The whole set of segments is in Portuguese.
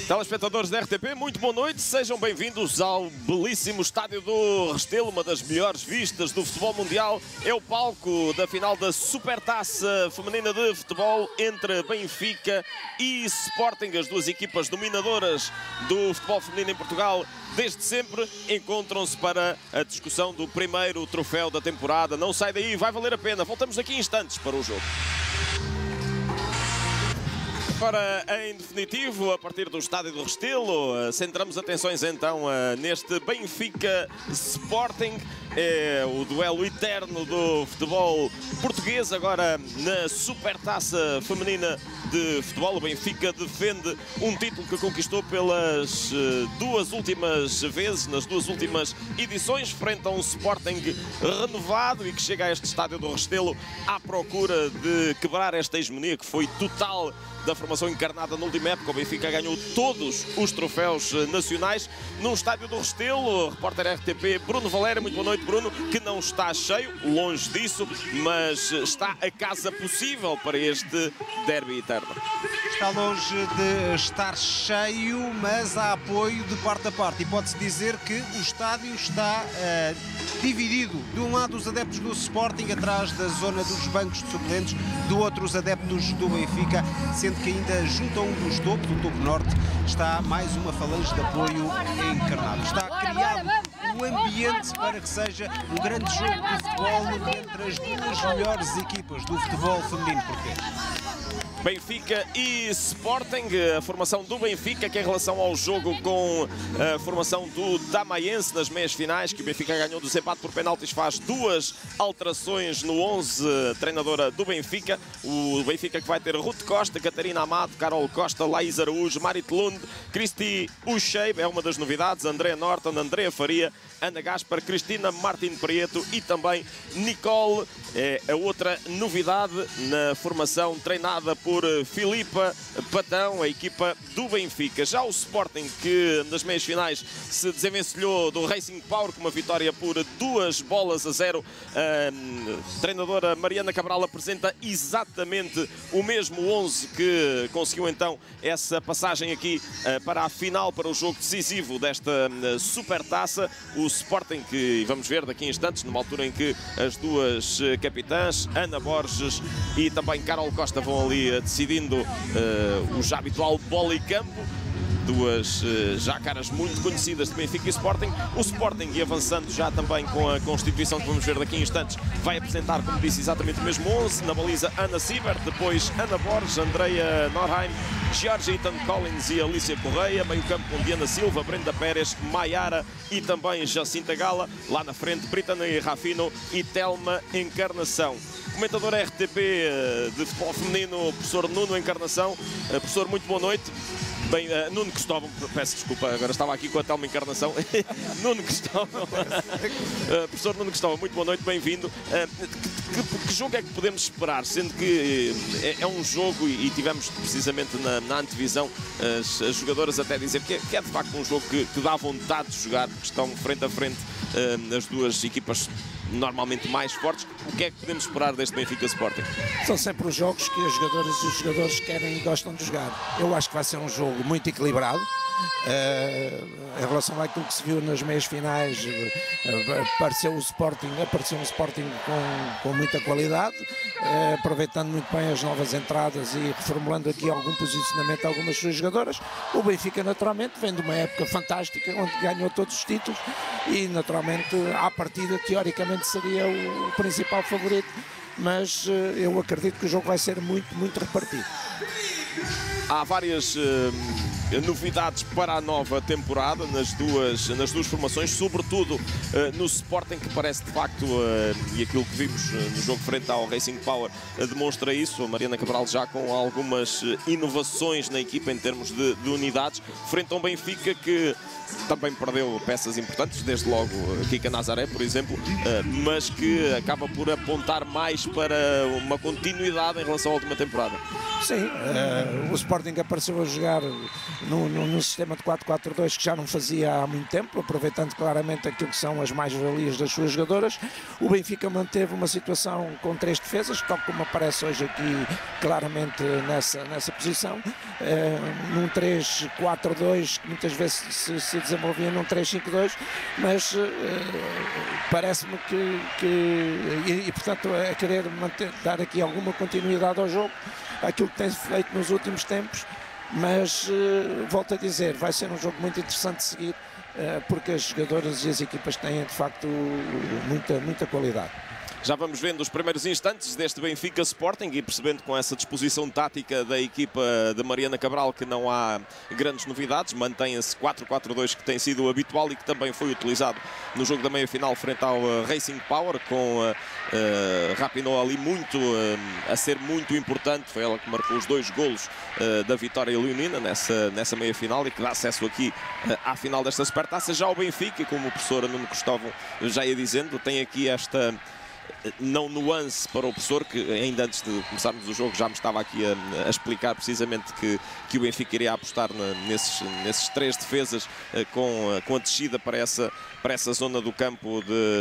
Telespectadores da RTP, muito boa noite, sejam bem-vindos ao belíssimo estádio do Restelo, uma das melhores vistas do futebol mundial. É o palco da final da Supertaça Feminina de Futebol entre Benfica e Sporting. As duas equipas dominadoras do futebol feminino em Portugal desde sempre encontram-se para a discussão do primeiro troféu da temporada. Não sai daí, vai valer a pena. Voltamos daqui a instantes para o jogo. Agora, em definitivo, a partir do estádio do Restelo, centramos atenções então neste Benfica Sporting. É o duelo eterno do futebol português, agora na Supertaça Feminina de Futebol. O Benfica defende um título que conquistou pelas duas últimas vezes, nas duas últimas edições, frente a um Sporting renovado e que chega a este estádio do Restelo à procura de quebrar esta hegemonia que foi total da formação encarnada na última época. O Benfica ganhou todos os troféus nacionais num estádio do Restelo. Repórter RTP Bruno Valério, muito boa noite, Bruno, que não está cheio, longe disso, mas está a casa possível para este derby eterno. Está longe de estar cheio, mas há apoio de parte a parte. E pode-se dizer que o estádio está dividido. De um lado os adeptos do Sporting, atrás da zona dos bancos de suplentes, do outro os adeptos do Benfica, sendo que ainda junto a um dos topos, o topo norte, está mais uma falange de apoio encarnado. Está criado um ambiente para que seja um grande jogo de futebol entre as duas melhores equipas do futebol feminino português. Benfica e Sporting, a formação do Benfica, que em relação ao jogo com a formação do Damaense nas meias finais, que o Benfica ganhou do desempate por penaltis, faz duas alterações no 11, treinadora do Benfica. O Benfica que vai ter Ruth Costa, Catarina Amado, Carol Costa, Laís Araújo, Marit Lund, Cristi Ucheib, é uma das novidades, Andréa Norton, Andréa Faria, Ana Gaspar, Cristina Martin Prieto e também Nicole, é a outra novidade na formação treinada por Filipa Patão, a equipa do Benfica. Já o Sporting, que nas meias finais se desenvencilhou do Racing Power com uma vitória por 2-0. A treinadora Mariana Cabral apresenta exatamente o mesmo 11 que conseguiu então essa passagem aqui para a final, para o jogo decisivo desta Supertaça. O Sporting, que vamos ver daqui a instantes, numa altura em que as duas capitãs, Ana Borges e também Carol Costa, vão ali decidindo o já habitual bola e campo. Duas já caras muito conhecidas de Benfica e Sporting. O Sporting, e avançando já também com a constituição que vamos ver daqui a instantes, vai apresentar, como disse, exatamente o mesmo 11. Na baliza, Ana Siebert, depois Ana Borges, Andrea Norheim, Georgia Ethan Collins e Alicia Correia. Meio campo com Diana Silva, Brenda Pérez, Maiara e também Jacinta Gala. Lá na frente, Brittany Rafino e Telma Encarnação. Comentador RTP de futebol feminino, professor Nuno Encarnação. Professor, muito boa noite. Bem, Nuno Cristóvão, peço desculpa, agora estava aqui com a Telma Encarnação. Nuno Cristóvão, professor Nuno Cristóvão, muito boa noite, bem-vindo. Que jogo é que podemos esperar, sendo que é um jogo, e tivemos precisamente na antevisão as jogadoras até dizer que é de facto um jogo que dá vontade de jogar, porque estão frente a frente as duas equipas normalmente mais fortes. O que é que podemos esperar deste Benfica Sporting? São sempre os jogos que as jogadoras e os jogadores querem e gostam de jogar. Eu acho que vai ser um jogo muito equilibrado. Em relação àquilo que se viu nas meias finais, apareceu um Sporting com muita qualidade, aproveitando muito bem as novas entradas e reformulando aqui algum posicionamento de algumas suas jogadoras. O Benfica, naturalmente, vem de uma época fantástica, onde ganhou todos os títulos e, naturalmente, à partida, teoricamente, seria o principal favorito, mas eu acredito que o jogo vai ser muito repartido. Há várias novidades para a nova temporada nas duas formações, sobretudo no Sporting, que parece de facto, e aquilo que vimos no jogo frente ao Racing Power demonstra isso. A Mariana Cabral já com algumas inovações na equipa em termos de unidades, frente a um Benfica que também perdeu peças importantes, desde logo Kika Nazaré, por exemplo, mas que acaba por apontar mais para uma continuidade em relação à última temporada. Sim, o Sporting apareceu a jogar num sistema de 4-4-2 que já não fazia há muito tempo, aproveitando claramente aquilo que são as mais-valias das suas jogadoras. O Benfica manteve uma situação com 3 defesas, tal como aparece hoje aqui claramente nessa posição, num 3-4-2 que muitas vezes se desenvolvia num 3-5-2, mas parece-me que portanto é querer dar aqui alguma continuidade ao jogo, aquilo que tem feito nos últimos tempos, mas volto a dizer, vai ser um jogo muito interessante de seguir, porque as jogadoras e as equipas têm de facto muita qualidade. Já vamos vendo os primeiros instantes deste Benfica Sporting e percebendo com essa disposição tática da equipa de Mariana Cabral que não há grandes novidades. Mantém-se 4-4-2 que tem sido habitual e que também foi utilizado no jogo da meia-final frente ao Racing Power, com Rapinoe ali a ser muito importante. Foi ela que marcou os 2 golos da vitória leonina nessa meia-final e que dá acesso aqui à final desta Supertaça. Já o Benfica, como o professor Nuno Cristóvão já ia dizendo, tem aqui esta não nuance para o professor, que ainda antes de começarmos o jogo já me estava aqui a explicar precisamente que o Benfica iria apostar nesses 3 defesas com a descida para essa zona do campo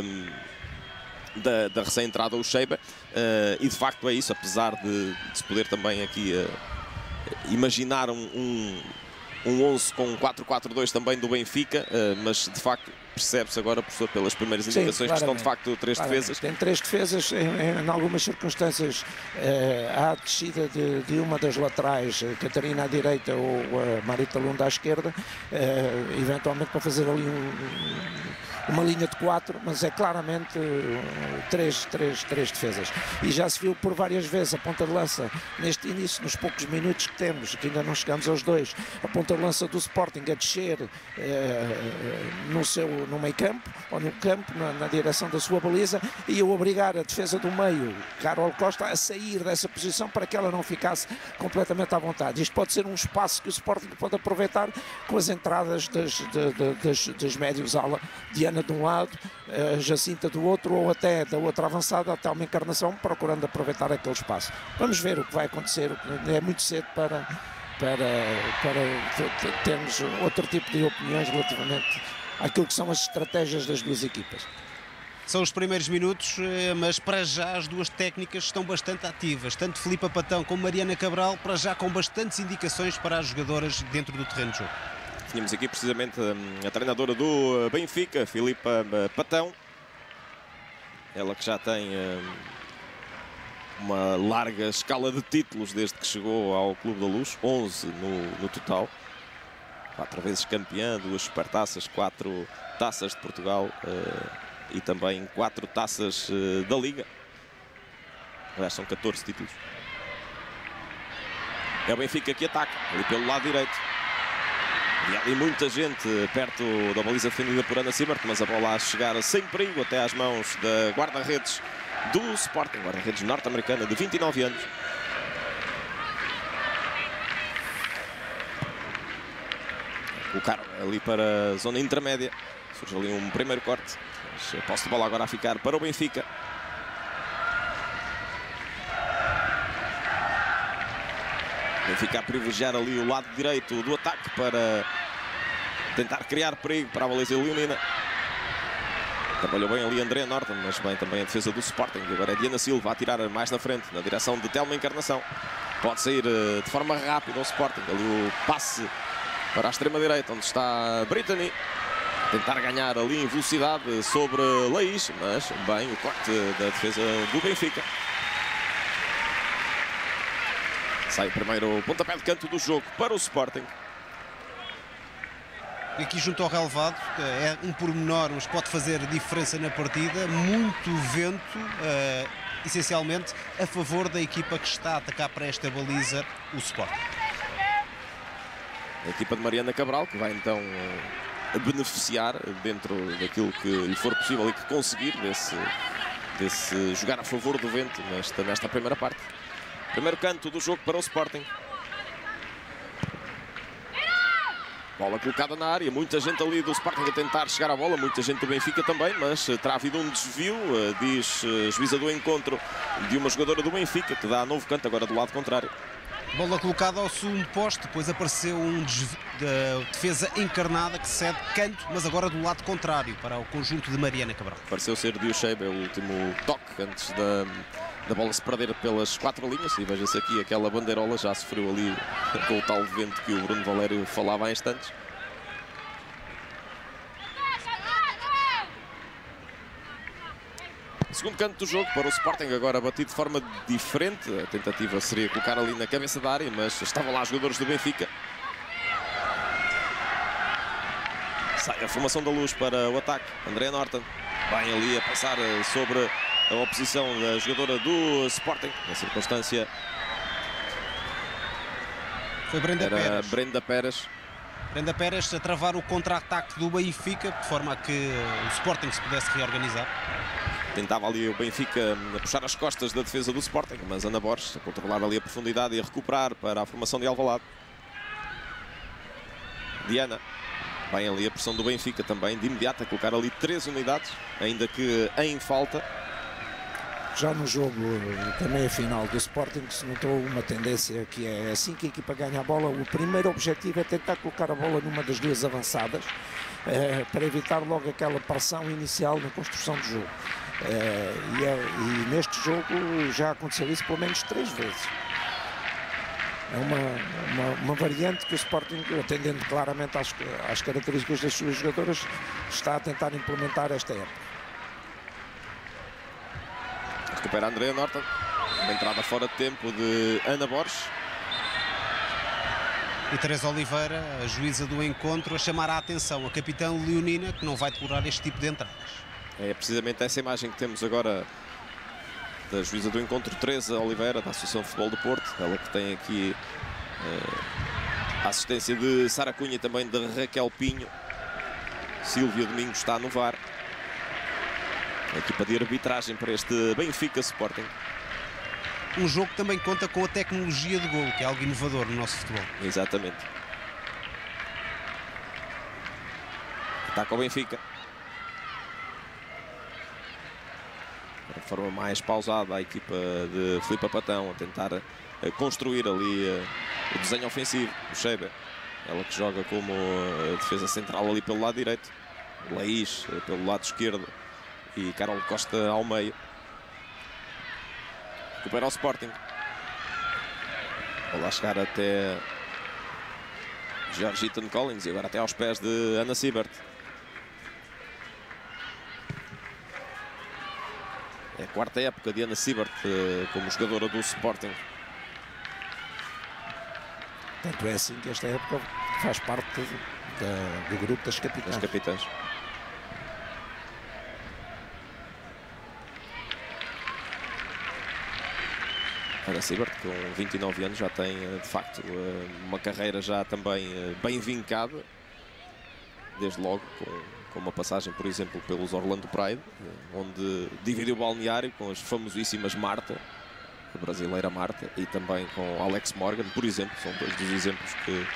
da recém-entrada o Sheiba, e de facto é isso, apesar de se poder também aqui imaginar um 11 com 4-4-2 também do Benfica, mas de facto percebe-se agora, professor, pelas primeiras indicações, que estão de facto 3 defesas. Tem 3 defesas, em algumas circunstâncias há a descida de uma das laterais, Catarina à direita ou Marita Lunda à esquerda, eventualmente para fazer ali uma linha de 4, mas é claramente 3 defesas. E já se viu por várias vezes a ponta de lança, neste início, nos poucos minutos que temos, que ainda não chegamos aos 2, a ponta de lança do Sporting a descer no meio campo, ou no campo, na direção da sua baliza, e a obrigar a defesa do meio, Carol Costa, a sair dessa posição para que ela não ficasse completamente à vontade. Isto pode ser um espaço que o Sporting pode aproveitar com as entradas das médios-ala, Diana de um lado, Jacinta do outro, ou até da outra avançada até uma Encarnação, procurando aproveitar aquele espaço. Vamos ver o que vai acontecer. É muito cedo para termos outro tipo de opiniões relativamente àquilo que são as estratégias das 2 equipas. São os primeiros minutos, mas para já as 2 técnicas estão bastante ativas, tanto Filipa Patão como Mariana Cabral, para já com bastantes indicações para as jogadoras dentro do terreno de jogo. Tínhamos aqui precisamente a treinadora do Benfica, Filipa Patão, ela que já tem uma larga escala de títulos desde que chegou ao Clube da Luz, 11 no total, 4 vezes campeã, 2 supertaças, 4 taças de Portugal e também 4 taças da Liga. Aliás, são 14 títulos. É o Benfica que ataca, ali pelo lado direito. E há ali muita gente perto da baliza defendida por Ana Siebert, mas a bola a chegar sem perigo até às mãos da guarda-redes do Sporting, guarda-redes norte-americana de 29 anos. Colocaram ali para a zona intermédia. Surge ali um primeiro corte. Mas a posse de bola agora a ficar para o Benfica. Benfica a privilegiar ali o lado direito do ataque para tentar criar perigo para a baliza leonina. Trabalhou bem ali André Norton, mas bem também a defesa do Sporting. E agora é Diana Silva a tirar mais na frente, na direção de Telma Encarnação. Pode sair de forma rápida o Sporting. Ali o passe para a extrema-direita, onde está Brittany. Tentar ganhar ali em velocidade sobre Laís, mas bem o corte da defesa do Benfica. Sai o primeiro pontapé de canto do jogo para o Sporting. Aqui junto ao relevado, é um pormenor, mas pode fazer diferença na partida. Muito vento, essencialmente a favor da equipa que está a atacar para esta baliza, o Sporting. A equipa de Mariana Cabral, que vai então a beneficiar dentro daquilo que lhe for possível e que conseguir desse jogar a favor do vento nesta primeira parte. Primeiro canto do jogo para o Sporting. Bola colocada na área, muita gente ali do Sporting a tentar chegar à bola, muita gente do Benfica também, mas terá havido um desvio, diz juíza do encontro, de uma jogadora do Benfica, que dá novo canto agora do lado contrário. Bola colocada ao segundo poste, depois apareceu um defesa encarnada que cede canto, mas agora do lado contrário para o conjunto de Mariana Cabral. Pareceu ser de Ushebe, o último toque antes da bola se perder pelas 4 linhas. E veja-se aqui aquela bandeirola, já sofreu ali com o tal vento que o Bruno Valério falava há instantes. Segundo canto do jogo para o Sporting, agora batido de forma diferente. A tentativa seria colocar ali na cabeça da área, mas estavam lá os jogadores do Benfica. Sai a formação da Luz para o ataque. Andrea Norton bem ali a passar sobre a oposição da jogadora do Sporting. Na circunstância foi Brenda Pérez. Brenda Pérez a travar o contra-ataque do Benfica, de forma a que o Sporting se pudesse reorganizar. Tentava ali o Benfica a puxar as costas da defesa do Sporting, mas Ana Borges a controlar ali a profundidade e a recuperar para a formação de Alvalade. Diana, bem ali a pressão do Benfica também, de imediato a colocar ali 3 unidades, ainda que em falta. Já no jogo da meia-final do Sporting se notou uma tendência que é assim que a equipa ganha a bola, o primeiro objetivo é tentar colocar a bola numa das duas avançadas para evitar logo aquela pressão inicial na construção do jogo. E neste jogo já aconteceu isso pelo menos 3 vezes. É uma variante que o Sporting, atendendo claramente às características das suas jogadoras, está a tentar implementar esta época. Recupera Andrea Norton. Uma entrada fora de tempo de Ana Borges. E Teresa Oliveira, a juíza do encontro, a chamar a atenção a capitã leonina, que não vai tolerar este tipo de entradas. É precisamente essa imagem que temos agora da juíza do encontro, Teresa Oliveira, da Associação de Futebol do Porto. Ela que tem aqui a assistência de Sara Cunha e também de Raquel Pinho. Silvia Domingos está no VAR. A equipa de arbitragem para este Benfica Sporting. Um jogo que também conta com a tecnologia de golo, que é algo inovador no nosso futebol. Exatamente. Ataca o Benfica. De forma mais pausada a equipa de Filipe Patão a tentar construir ali o desenho ofensivo. O Shebe, ela que joga como defesa central ali pelo lado direito. Laís pelo lado esquerdo. E Carol Costa ao meio. Recupera o Sporting. Vai lá chegar até George Eaton Collins e agora até aos pés de Ana Siebert. É a 4ª época de Ana Siebert como jogadora do Sporting. Tanto é assim que esta época faz parte do grupo das capitãs. Ana Siebert, com 29 anos, já tem de facto uma carreira já também bem vincada, desde logo com uma passagem, por exemplo, pelos Orlando Pride, onde dividiu o balneário com as famosíssimas Marta, a brasileira Marta, e também com Alex Morgan, por exemplo. São 2 dos exemplos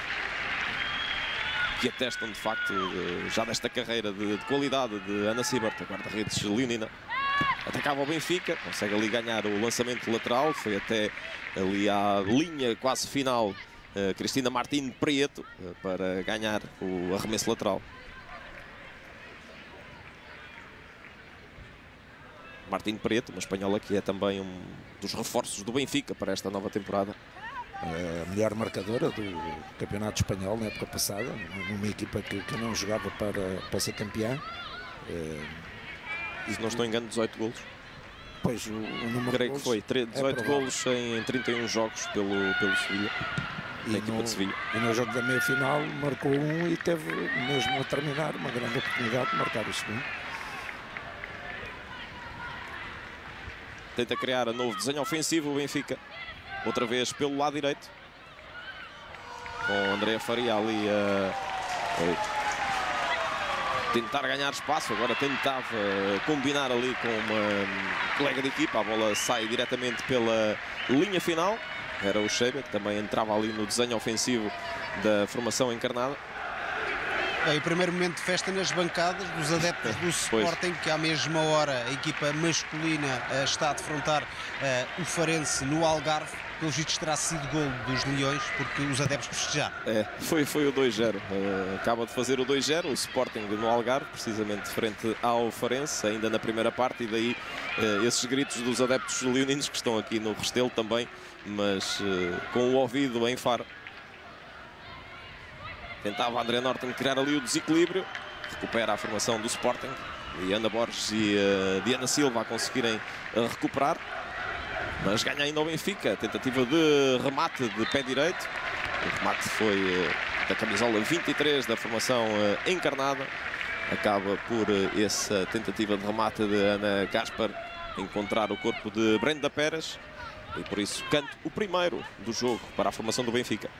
que atestam de facto já desta carreira de qualidade de Ana Siebert, a guarda-redes leonina. Atacava o Benfica, consegue ali ganhar o lançamento lateral, foi até ali à linha quase final Cristina Martín Prieto para ganhar o arremesso lateral. Martín Prieto, uma espanhola que é também um dos reforços do Benfica para esta nova temporada. A melhor marcadora do campeonato espanhol na época passada, numa equipa que não jogava para ser campeã. Se não estou engano, 18 golos. Pois, o número creio que foi 18 golos em 31 jogos pelo Sevilha, na equipa de Sevilha. E no jogo da meia-final marcou 1 e teve mesmo a terminar uma grande oportunidade de marcar o segundo. Tenta criar um novo desenho ofensivo o Benfica, outra vez pelo lado direito, com Andrea Faria ali a tentar ganhar espaço. Agora tentava combinar ali com uma colega de equipa. A bola sai diretamente pela linha final. Era o Shebe, que também entrava ali no desenho ofensivo da formação encarnada. É o primeiro momento de festa nas bancadas dos adeptos do Sporting, que à mesma hora a equipa masculina está a defrontar o Farense no Algarve. pelos vistos terá sido golo dos Leões, porque os adeptos festejaram. Foi o 2-0. Acaba de fazer o 2-0, o Sporting no Algarve, precisamente frente ao Farense, ainda na primeira parte, e daí esses gritos dos adeptos leoninos que estão aqui no Restelo também, mas com o ouvido em Faro. Tentava André Norton criar ali o desequilíbrio, recupera a formação do Sporting, e Ana Borges e Diana Silva a conseguirem recuperar. Mas ganha ainda o Benfica, tentativa de remate de pé direito. O remate foi da camisola 23 da formação encarnada. Acaba por essa tentativa de remate de Ana Gaspar encontrar o corpo de Brenda Pérez. E por isso canto o primeiro do jogo para a formação do Benfica.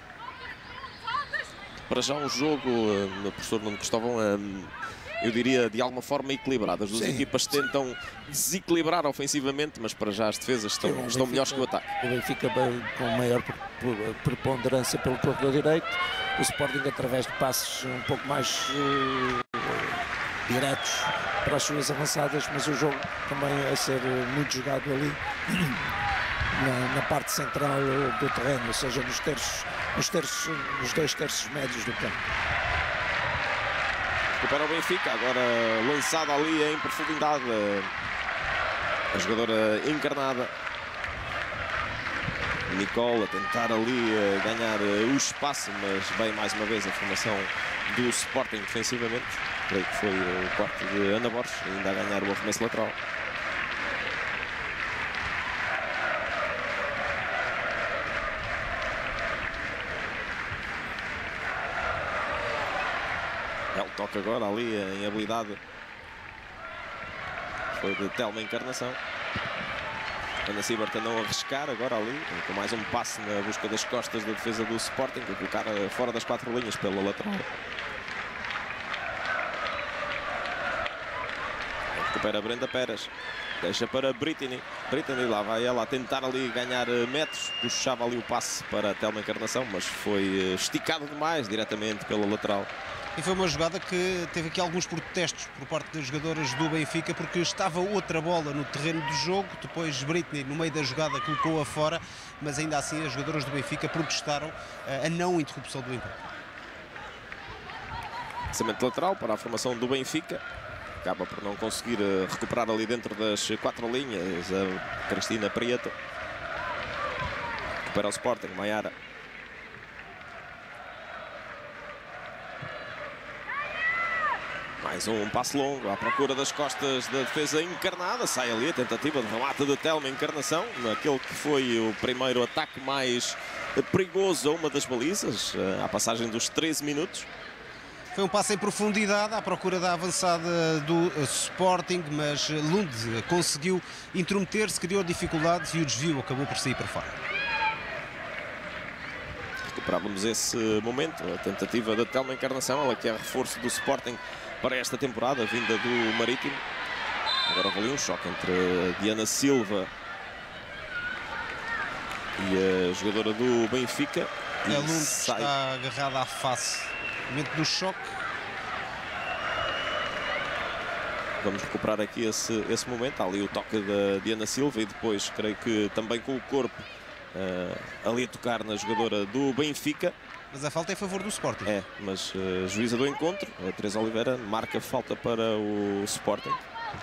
Para já um jogo, professor Nuno Cristóvão, eu diria de alguma forma equilibrado. As duas equipas tentam desequilibrar ofensivamente, mas para já as defesas estão melhores que o ataque. O Benfica com maior preponderância pelo corredor direito, o Sporting através de passos um pouco mais diretos para as suas avançadas, mas o jogo também a ser muito jogado ali na parte central do terreno, ou seja, nos dois terços médios do campo. Recupera o Benfica, agora lançada ali em profundidade a jogadora encarnada. Nicole a tentar ali ganhar o espaço, mas bem mais uma vez a formação do Sporting defensivamente. Creio que foi o quarto de Ana Borges, ainda a ganhar o arremesso lateral. Ele toca agora ali em habilidade. Foi de Telma Encarnação. Ana Siebert a não arriscar agora ali, com mais um passe na busca das costas da defesa do Sporting, a colocar fora das 4 linhas pela lateral. Recupera Brenda Pérez. Deixa para Brittany. Brittany, lá vai ela a tentar ali ganhar metros. Puxava ali o passe para a Telma Encarnação, mas foi esticado demais diretamente pela lateral. E foi uma jogada que teve aqui alguns protestos por parte das jogadoras do Benfica, porque estava outra bola no terreno do jogo. Depois Brittany, no meio da jogada, colocou-a fora, mas ainda assim as jogadoras do Benfica protestaram a não interrupção do empate. Lançamento lateral para a formação do Benfica. Acaba por não conseguir recuperar ali dentro das 4 linhas a Cristina Prieto. Recupera o Sporting, Maiara. Mais um passe longo à procura das costas da defesa encarnada. Sai ali a tentativa de remate de Telma Encarnação, naquele que foi o primeiro ataque mais perigoso a uma das balizas, à passagem dos 13 minutos. Foi um passe em profundidade à procura da avançada do Sporting, mas Lund conseguiu intrometer-se, criou dificuldades e o desvio acabou por sair para fora. Recuperávamos esse momento, a tentativa da Telma Encarnação, ela que é reforço do Sporting para esta temporada, vinda do Marítimo. Agora houve ali um choque entre a Diana Silva e a jogadora do Benfica. A Lund está agarrada à face. Momento do choque. Vamos recuperar aqui esse momento. Há ali o toque da Diana Silva e depois, creio que também com o corpo ali a tocar na jogadora do Benfica. Mas a falta é a favor do Sporting. É, mas a juíza do encontro, a Teresa Oliveira, marca falta para o Sporting.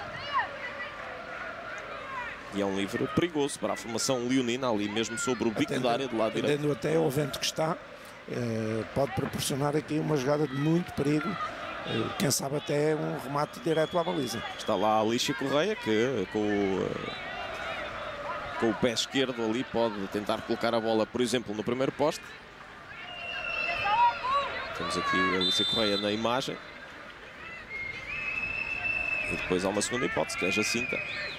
E é um livre perigoso para a formação leonina, ali mesmo sobre o bico da área do lado direito. Atendendo até ao vento que está, pode proporcionar aqui uma jogada de muito perigo. Quem sabe até um remate direto à baliza. Está lá a Alicia Correia, que com o pé esquerdo ali pode tentar colocar a bola, por exemplo, no primeiro poste. Temos aqui a Alicia Correia na imagem. E depois há uma segunda hipótese, que é a Jacinta.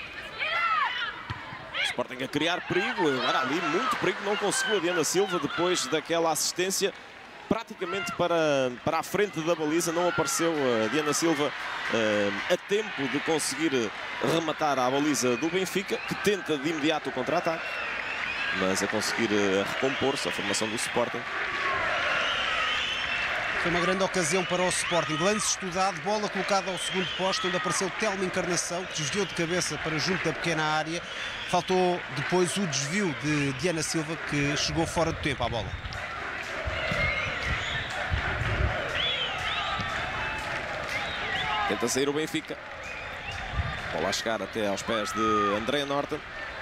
O Sporting a criar perigo. Agora ali, muito perigo. Não conseguiu a Diana Silva depois daquela assistência. Praticamente para a frente da baliza. Não apareceu a Diana Silva a tempo de conseguir rematar a baliza do Benfica, que tenta de imediato o contra-ataque. Mas a conseguir recompor-se a formação do Sporting. Foi uma grande ocasião para o Sporting. Lance estudado, bola colocada ao segundo posto, onde apareceu Telmo Encarnação, que desviou de cabeça para junto da pequena área. Faltou depois o desvio de Diana Silva, que chegou fora do tempo à bola. Tenta sair o Benfica. Bola a chegar até aos pés de Andrea Norton.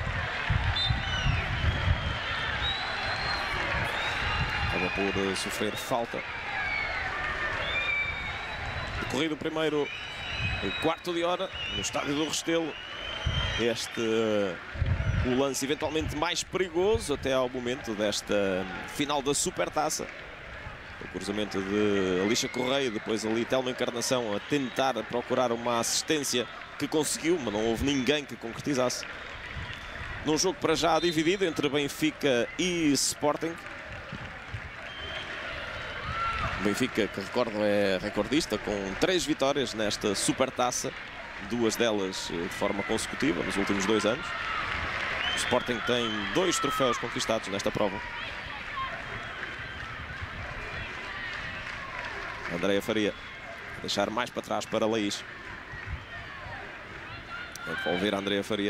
Acaba por sofrer falta. Decorrido o primeiro quarto de hora no estádio do Restelo. O lance eventualmente mais perigoso até ao momento desta final da Supertaça. O cruzamento de Alicia Correia, depois ali Telmo Encarnação a tentar procurar uma assistência que conseguiu, mas não houve ninguém que concretizasse. Num jogo para já dividido entre Benfica e Sporting. O Benfica, que recordo, é recordista com 3 vitórias nesta Supertaça, 2 delas de forma consecutiva nos últimos 2 anos. O Sporting tem 2 troféus conquistados nesta prova. Andrea Faria a deixar mais para trás para Laís. A devolver a Andrea Faria.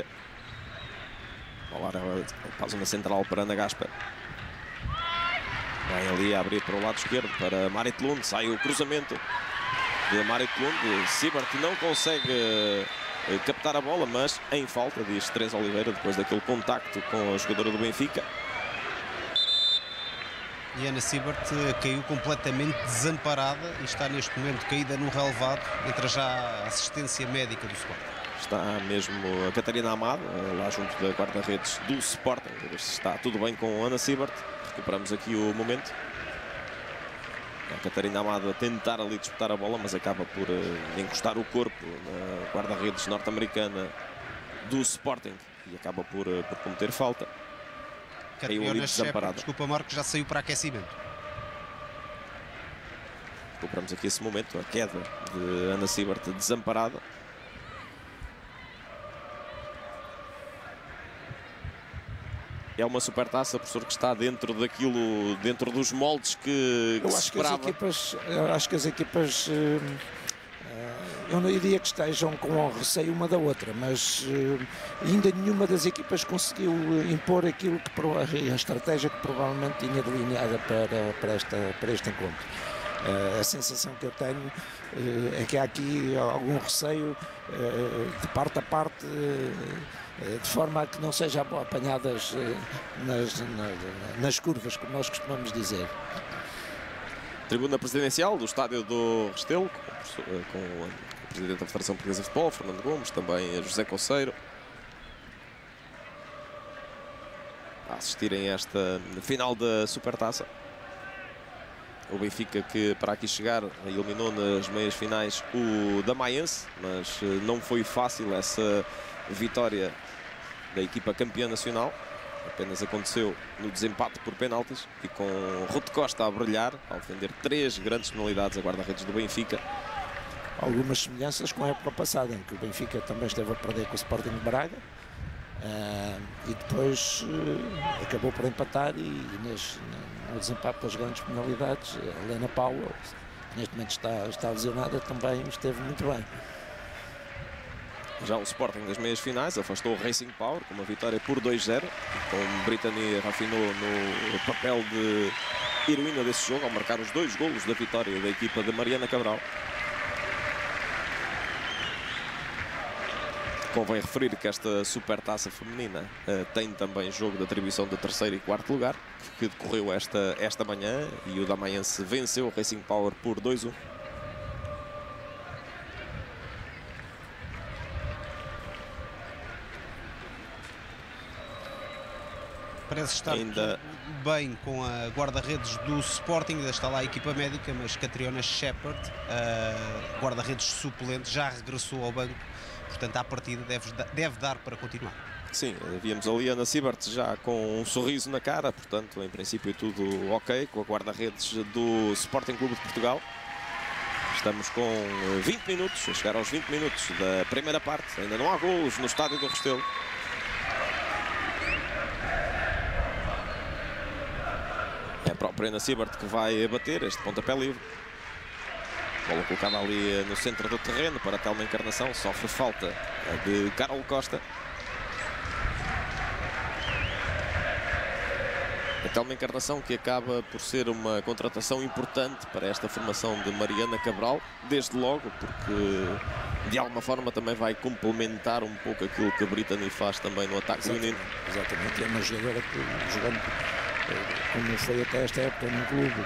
Pausa na central para Ana Gasper. Vem ali a abrir para o lado esquerdo para Marit Lund. Sai o cruzamento de Marit Lund. Siebert não consegue captar a bola, mas em falta, diz Teresa Oliveira, depois daquele contacto com a jogadora do Benfica. E Ana Siebert caiu completamente desamparada e está neste momento caída no relevado. Entra já a assistência médica do Sporting. Está mesmo a Catarina Amado, lá junto da guarda-redes do Sporting. Está tudo bem com Ana Siebert. Recuperamos aqui o momento. A Catarina Amado a tentar ali disputar a bola, mas acaba por encostar o corpo na guarda-redes norte-americana do Sporting e acaba por cometer falta. Caiu ali desamparada. Desculpa, Marcos, já saiu para aquecimento. Recuperamos aqui esse momento, a queda de Ana Siebert desamparada. É uma Supertaça, professor, que está dentro daquilo, dentro dos moldes que se esperava. Eu acho que as equipas, eu não diria que estejam com receio uma da outra, mas ainda nenhuma das equipas conseguiu impor aquilo que a estratégia que provavelmente tinha delineada para este encontro. A sensação que eu tenho é que há aqui algum receio de parte a parte, de forma a que não sejam apanhadas nas curvas, como nós costumamos dizer. Tribuna presidencial do estádio do Restelo, com o presidente da Federação Portuguesa de Futebol, Fernando Gomes, também José Conceiro, a assistirem a esta final da Supertaça. O Benfica, que para aqui chegar eliminou nas meias finais o Damaiense, mas não foi fácil essa vitória da equipa campeã nacional. Apenas aconteceu no desempate por penaltis e com Ruth Costa a brilhar ao defender 3 grandes penalidades a guarda-redes do Benfica. Algumas semelhanças com a época passada, em que o Benfica também esteve a perder com o Sporting de Braga e depois acabou por empatar e no desempate pelas grandes penalidades, a Helena Paula, que neste momento está lesionada, também esteve muito bem. Já o Sporting das meias finais afastou o Racing Power com uma vitória por 2-0, com Brittany Rafinot no papel de heroína desse jogo, ao marcar os 2 golos da vitória da equipa de Mariana Cabral. Convém referir que esta Supertaça feminina tem também jogo de atribuição de 3º e 4º lugar, que decorreu esta manhã, e o Damaiense venceu o Racing Power por 2-1. Parece estar ainda bem com a guarda-redes do Sporting, ainda está lá a equipa médica, mas Catriona Shepard, guarda-redes suplente, já regressou ao banco, portanto à partida deve dar para continuar. Sim, víamos ali a Ana Siebert já com um sorriso na cara, portanto em princípio tudo ok com a guarda-redes do Sporting Clube de Portugal. Estamos com 20 minutos, a chegar aos 20 minutos da primeira parte, ainda não há golos no estádio do Restelo. É a própria Ana Siebert que vai bater este pontapé livre. Bola colocada ali no centro do terreno para Telma Encarnação. Sofre falta de Carol Costa. A Telma Encarnação, que acaba por ser uma contratação importante para esta formação de Mariana Cabral, desde logo, porque de alguma forma também vai complementar um pouco aquilo que a Brittany faz também no ataque feminino. Exatamente, é uma jogadora que, jogando como foi até esta época num clube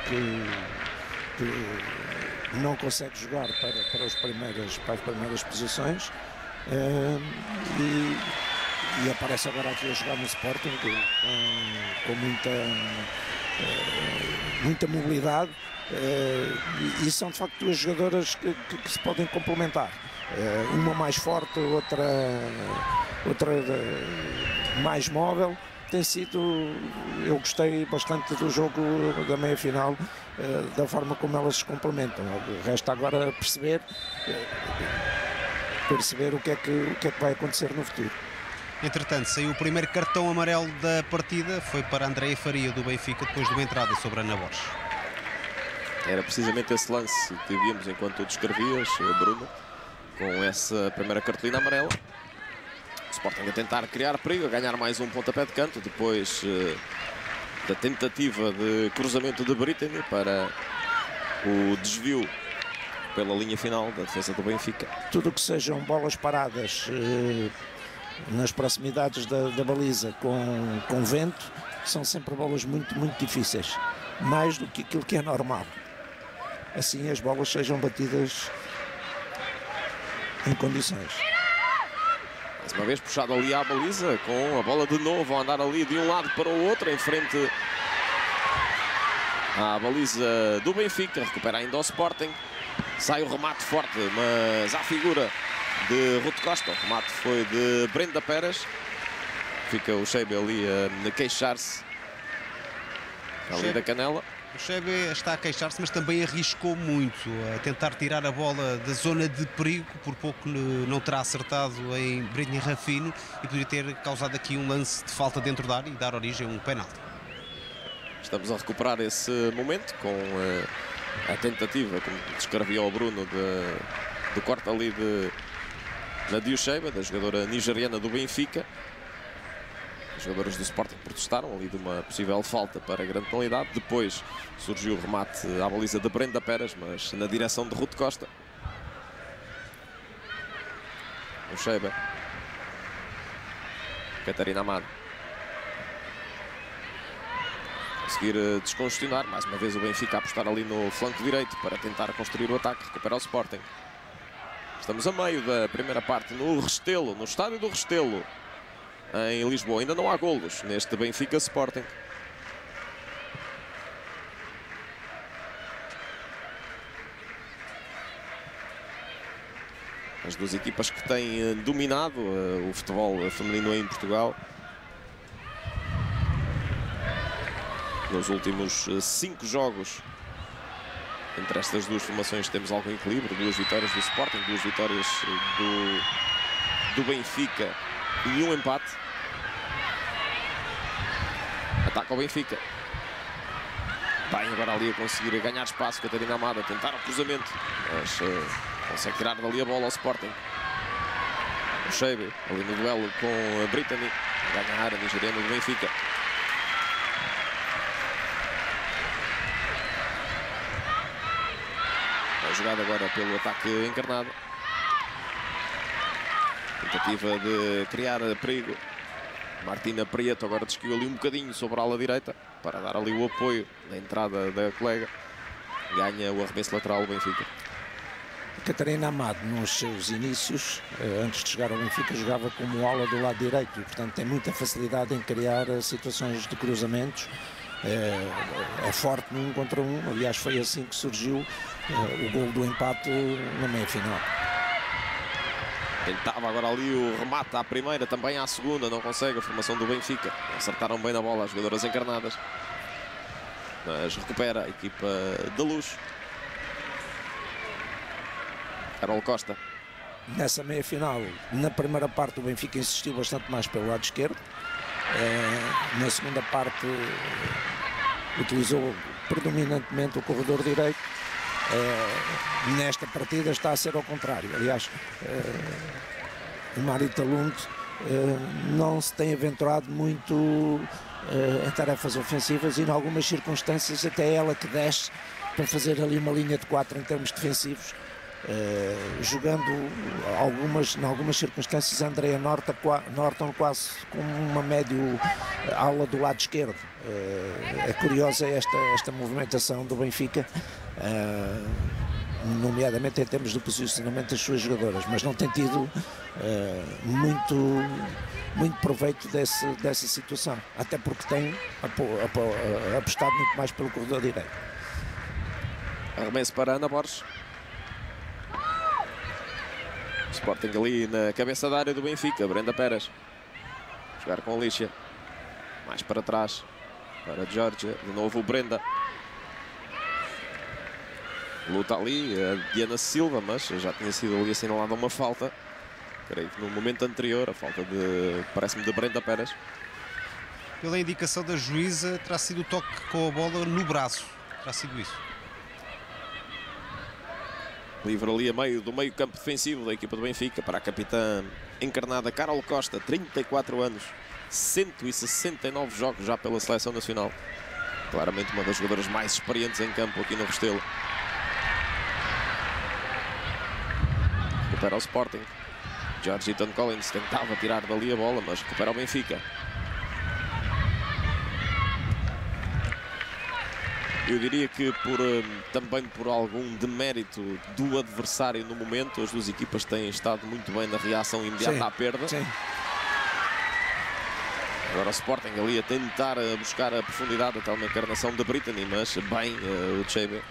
que não consegue jogar para as primeiras posições, e aparece agora aqui a jogar no Sporting com muita mobilidade, e são de facto duas jogadoras que se podem complementar, uma mais forte, outra mais móvel. Tem sido, eu gostei bastante do jogo da meia-final, da forma como elas se complementam. Resta agora perceber o que é que vai acontecer no futuro. Entretanto, saiu o primeiro cartão amarelo da partida, foi para Andréia Faria do Benfica, depois de uma entrada sobre Ana Borges. Era precisamente esse lance que vimos enquanto tu descrevias, Bruno, com essa primeira cartolina amarela. O Sporting a tentar criar perigo, a ganhar mais um pontapé de canto, depois da tentativa de cruzamento de Brittany para o desvio pela linha final da defesa do Benfica. Tudo o que sejam bolas paradas nas proximidades da baliza com vento, são sempre bolas muito difíceis, mais do que aquilo que é normal. Assim as bolas sejam batidas em condições. Mais uma vez puxado ali à baliza, com a bola de novo a andar ali de um lado para o outro, em frente à baliza do Benfica. Recupera ainda o Sporting. Sai o remate forte, mas à figura de Ruth Costa. O remate foi de Brenda Pérez. Fica o Shebe ali a queixar-se ali da canela. O Shebe está a queixar-se, mas também arriscou muito a tentar tirar a bola da zona de perigo. Por pouco não terá acertado em Brittany Rafino e poderia ter causado aqui um lance de falta dentro da área e dar origem a um penalti. Estamos a recuperar esse momento com a tentativa, como descrevia o Bruno, do corte ali de Nadia Shebe, da jogadora nigeriana do Benfica. Os jogadores do Sporting protestaram ali de uma possível falta para a grande penalidade. Depois surgiu o remate à baliza de Brenda Pérez, mas na direção de Ruth Costa. O Shebe. Catarina Amado. Conseguir descongestionar. Mais uma vez o Benfica a apostar ali no flanco direito para tentar construir o ataque. Recupera o Sporting. Estamos a meio da primeira parte no Restelo, no estádio do Restelo, em Lisboa. Ainda não há golos neste Benfica Sporting. As duas equipas que têm dominado o futebol feminino em Portugal nos últimos 5 jogos. Entre estas duas formações temos algum equilíbrio. 2 vitórias do Sporting, 2 vitórias do Benfica e um empate. Ataca o Benfica. Bem, agora ali a conseguir ganhar espaço. Catarina Amado a tentar o cruzamento, mas consegue tirar dali a bola ao Sporting. O Shebe ali no duelo com a Brittany. Ganha a área nigeriana do Benfica. É jogada agora pelo ataque encarnado. Tentativa de criar perigo. Martina Prieto agora desquiu ali um bocadinho sobre a ala direita para dar ali o apoio na entrada da colega. Ganha o arremesso lateral do Benfica. Catarina Amado, nos seus inícios, antes de chegar ao Benfica, jogava como ala do lado direito e, portanto, tem muita facilidade em criar situações de cruzamentos. É forte no 1 contra 1. Aliás, foi assim que surgiu o gol do empate na meia-final. Tentava agora ali o remate à primeira, também à segunda, não consegue a formação do Benfica. Acertaram bem na bola as jogadoras encarnadas, mas recupera a equipa da Luz. Carol Costa. Nessa meia-final, na primeira parte o Benfica insistiu bastante mais pelo lado esquerdo. Na segunda parte utilizou predominantemente o corredor direito, nesta partida está a ser ao contrário. Aliás, o Mário Talunde não se tem aventurado muito em tarefas ofensivas e, em algumas circunstâncias, até ela que desce para fazer ali uma linha de 4 em termos defensivos, jogando em algumas circunstâncias a Andrea Norton quase como uma médio ala do lado esquerdo. É curiosa esta movimentação do Benfica, nomeadamente em termos do posicionamento das suas jogadoras, mas não tem tido muito proveito dessa situação, até porque tem apostado muito mais pelo corredor direito. Arremesso para Ana Borges. Sporting ali na cabeça da área do Benfica. Brenda Pérez. Jogar com a Alicia. Mais para trás. Para Georgia. De novo o Brenda. Luta ali a Diana Silva, mas já tinha sido ali assinalada uma falta. Creio que no momento anterior, a falta parece-me de Brenda Pérez. Pela indicação da juíza, terá sido o toque com a bola no braço. Terá sido isso. Livre ali a meio do meio campo defensivo da equipa do Benfica para a capitã encarnada Carol Costa, 34 anos, 169 jogos já pela seleção nacional. Claramente uma das jogadoras mais experientes em campo aqui no Restelo. Recupera o Sporting. George Eaton Collins tentava tirar dali a bola, mas recupera o Benfica. Eu diria que também por algum demérito do adversário no momento, as duas equipas têm estado muito bem na reação imediata à perda. Sim. Agora o Sporting ali a tentar buscar a profundidade até uma encarnação da Brittany, mas bem o Chebe.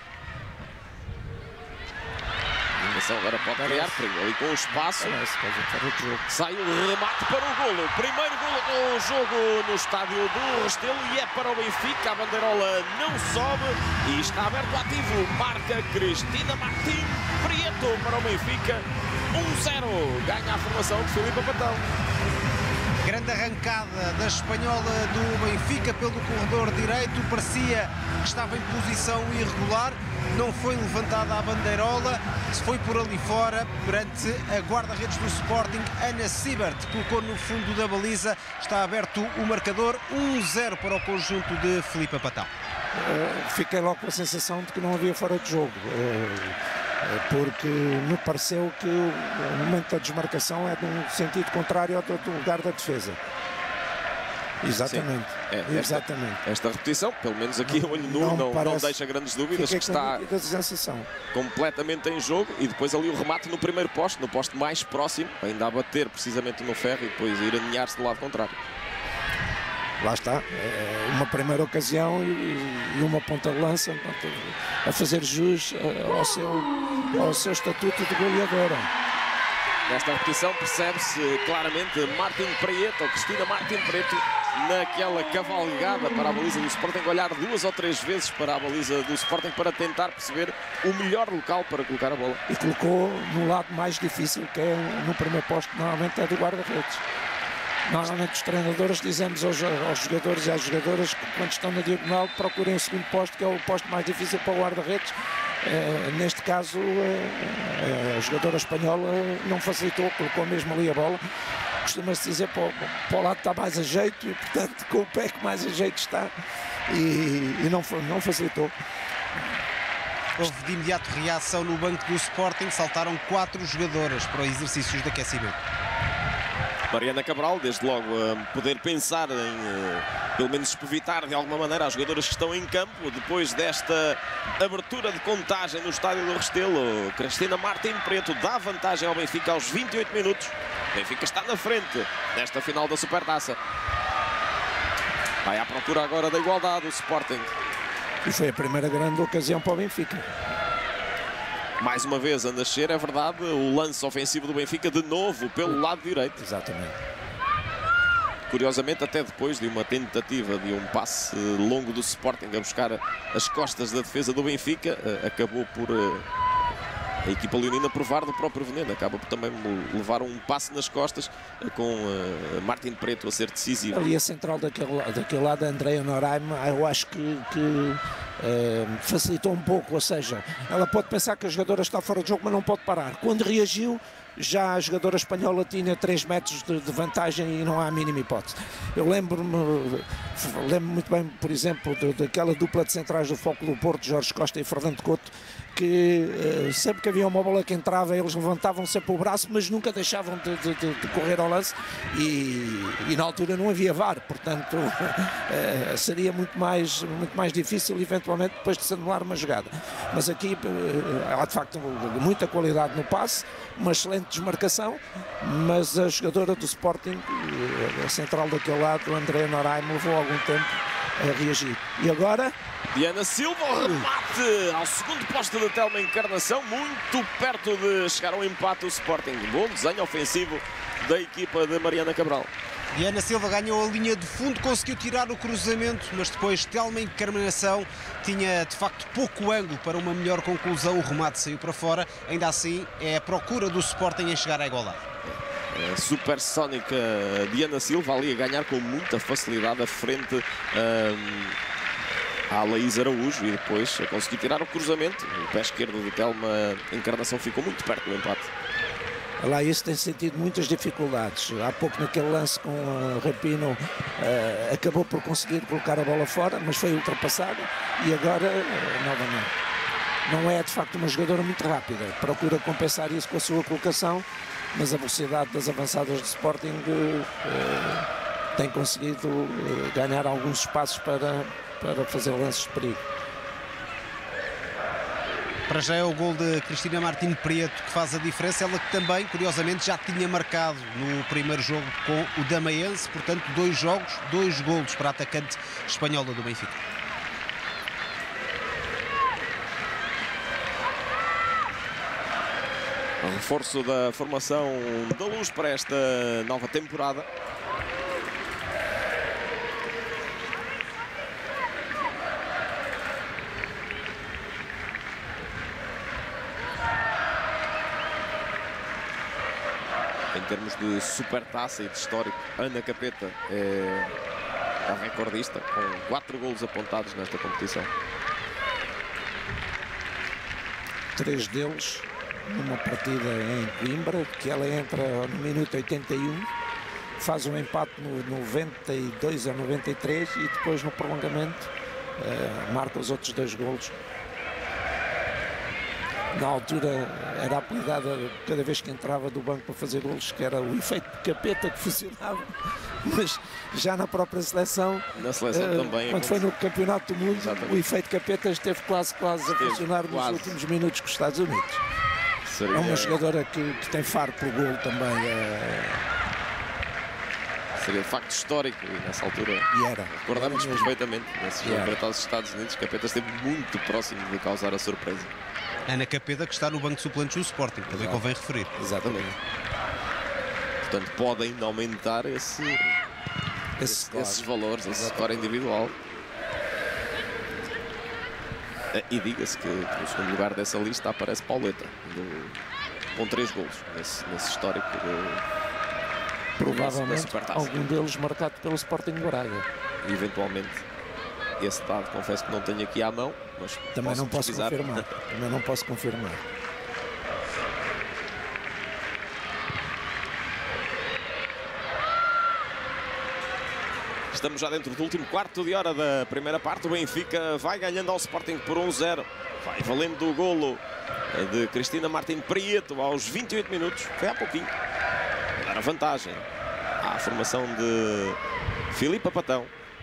Agora pode criar perigo ali com o espaço. Sai o remate para o golo. Primeiro golo do jogo no estádio do Restelo e é para o Benfica. A bandeirola não sobe e está aberto ativo. Marca Cristina Martim Prieto para o Benfica. 1-0. Ganha a formação de Filipe Patão. Grande arrancada da espanhola do Benfica pelo corredor direito. Parecia que estava em posição irregular. Não foi levantada a bandeirola. Se foi por ali fora, perante a guarda-redes do Sporting, Ana Siebert colocou no fundo da baliza. Está aberto o marcador. 1-0 para o conjunto de Filipe Patão. Fiquei logo com a sensação de que não havia fora de jogo. Porque me pareceu que o momento da desmarcação é no sentido contrário ao do lugar da defesa. Exatamente. Exatamente. Esta repetição, pelo menos aqui o olho nu, não deixa grandes dúvidas, que está completamente em jogo. E depois ali o remate no primeiro poste, no poste mais próximo, ainda a bater precisamente no ferro e depois ir aninhar-se do lado contrário. Lá está, uma primeira ocasião e uma ponta de lança, a fazer jus ao seu estatuto de goleadora. Nesta repetição percebe-se claramente Martim Prieto, ou Cristina Martim Prieto, naquela cavalgada para a baliza do Sporting, olhar 2 ou 3 vezes para a baliza do Sporting para tentar perceber o melhor local para colocar a bola. E colocou no lado mais difícil, que é no primeiro posto, normalmente é do guarda-redes. Normalmente os treinadores dizemos aos jogadores e às jogadoras que quando estão na diagonal procurem o segundo posto, que é o posto mais difícil para o guarda-redes. Neste caso a jogadora espanhola não facilitou, colocou mesmo ali a bola. Costuma-se dizer para o lado que está mais a jeito e portanto com o pé que mais a jeito está e não facilitou. Houve de imediato reação no banco do Sporting, saltaram 4 jogadoras para os exercícios de aquecimento. Mariana Cabral, desde logo, a poder pensar em, pelo menos, espevitar de alguma maneira as jogadoras que estão em campo, depois desta abertura de contagem no estádio do Restelo. Cristina Martim Prieto dá vantagem ao Benfica aos 28 minutos. O Benfica está na frente nesta final da Supertaça. Vai à procura agora da igualdade o Sporting. E foi a primeira grande ocasião para o Benfica. Mais uma vez a nascer, é verdade, o lance ofensivo do Benfica de novo pelo lado direito. Exatamente. Curiosamente, até depois de uma tentativa de um passe longo do Sporting a buscar as costas da defesa do Benfica, acabou por a equipa leonina provar do próprio veneno. Acaba por também levar um passo nas costas, com Martin Preto a ser decisivo. Ali a central daquele lado, a Andrea Noraim, eu acho que facilitou um pouco, ou seja, ela pode pensar que a jogadora está fora de jogo, mas não pode parar. Quando reagiu, já a jogadora espanhola tinha 3 metros de vantagem e não há a mínima hipótese. Eu lembro-me muito bem, por exemplo, daquela dupla de centrais do Foco do Porto, Jorge Costa e Fernando Couto, que sempre que havia uma bola que entrava, eles levantavam sempre o braço, mas nunca deixavam de correr ao lance, e na altura não havia VAR, portanto seria muito mais difícil eventualmente depois de se anular uma jogada. Mas aqui há de facto muita qualidade no passe, uma excelente desmarcação, mas a jogadora do Sporting, a central daquele lado, Andrea Noraim, levou algum tempo a reagir. E agora? Diana Silva, o remate ao segundo posto da Telma Encarnação, muito perto de chegar ao empate o Sporting. Bom desenho ofensivo da equipa de Mariana Cabral. Diana Silva ganhou a linha de fundo, conseguiu tirar o cruzamento, mas depois Telma Encarnação tinha de facto pouco ângulo para uma melhor conclusão. O remate saiu para fora. Ainda assim, é a procura do Sporting em chegar à igualdade. Supersónica Diana Silva ali a ganhar com muita facilidade a frente à Laís Araújo, e depois a conseguir tirar o cruzamento. O pé esquerdo de Telma Encarnação ficou muito perto do empate. Lá isso tem sentido muitas dificuldades. Há pouco naquele lance com o Rapino acabou por conseguir colocar a bola fora, mas foi ultrapassado, e agora novamente. Não é de facto uma jogadora muito rápida, procura compensar isso com a sua colocação, mas a velocidade das avançadas do Sporting tem conseguido ganhar alguns espaços para fazer lances de perigo. Para já é o gol de Cristina Martin Prieto que faz a diferença. Ela que também, curiosamente, já tinha marcado no primeiro jogo com o Damaiense. Portanto, 2 jogos, 2 golos para a atacante espanhola do Benfica. O reforço da formação da Luz para esta nova temporada. Em termos de supertaça e de histórico, Ana Capeta é a recordista, com 4 golos apontados nesta competição. 3 deles numa partida em Coimbra, que ela entra no minuto 81, faz um empate no 92 a 93 e depois no prolongamento marca os outros 2 golos. Na altura era apelidada, cada vez que entrava do banco para fazer golos, que era o efeito de Capeta que funcionava, mas já na própria seleção, na seleção também, quando foi no Campeonato do Mundo, exatamente, o efeito Capeta esteve quase a funcionar nos últimos minutos com os Estados Unidos. Seria... É uma jogadora que tem faro pelo golo também. Seria de facto histórico, e nessa altura recordamos perfeitamente, nesse jogo para os Estados Unidos, Capeta esteve muito próximo de causar a surpresa. Ana Capeta, que está no banco de suplentes do Sporting, também convém referir. Exatamente. Portanto, pode ainda aumentar esses valores, esse score individual. E diga-se que no segundo lugar dessa lista aparece Pauleta, com 3 golos nesse histórico. Provavelmente algum deles marcado pelo Sporting Braga. E eventualmente esse dado, confesso que não tenho aqui à mão, mas também não posso pesquisar. confirmar. Também não posso confirmar. Estamos já dentro do último quarto de hora da primeira parte. O Benfica vai ganhando ao Sporting por 1-0. Vai valendo o golo de Cristina Martin Prieto aos 28 minutos. Foi há pouquinho. Vai dar a vantagem à formação de Filipa Patão.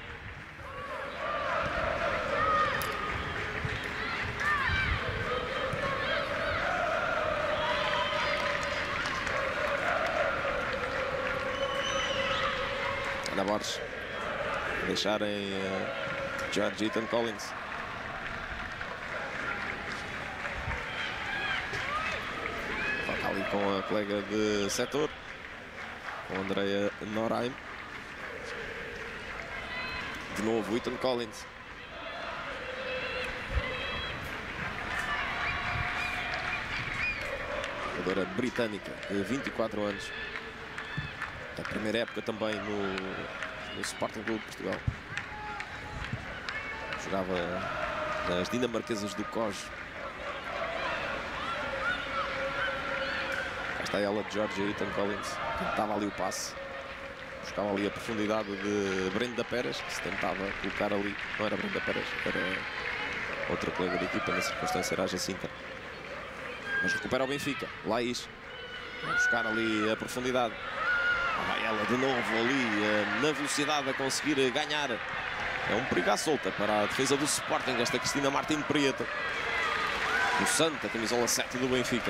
Ana Borges. Deixarem George Eaton Collins. Toca ali com a colega de setor, com Andrea Noraim. De novo Eaton Collins. jogadora britânica de 24 anos. A primeira época também no Sporting Clube de Portugal. Jogava nas dinamarquesas do Coj. Cá está ela, Georgia Eaton Collins. Tentava ali o passe. Buscava ali a profundidade de Brenda Pérez, que se tentava colocar ali. Não era Brenda Pérez, era outra colega de equipa, na circunstância era a Jacinta. Mas recupera o Benfica. Laís. Vai buscar ali a profundidade. Vai ela de novo ali na velocidade a conseguir ganhar. É um perigo à solta para a defesa do Sporting, esta Cristina Martin Prieto. O Santa, camisola 7 do Benfica.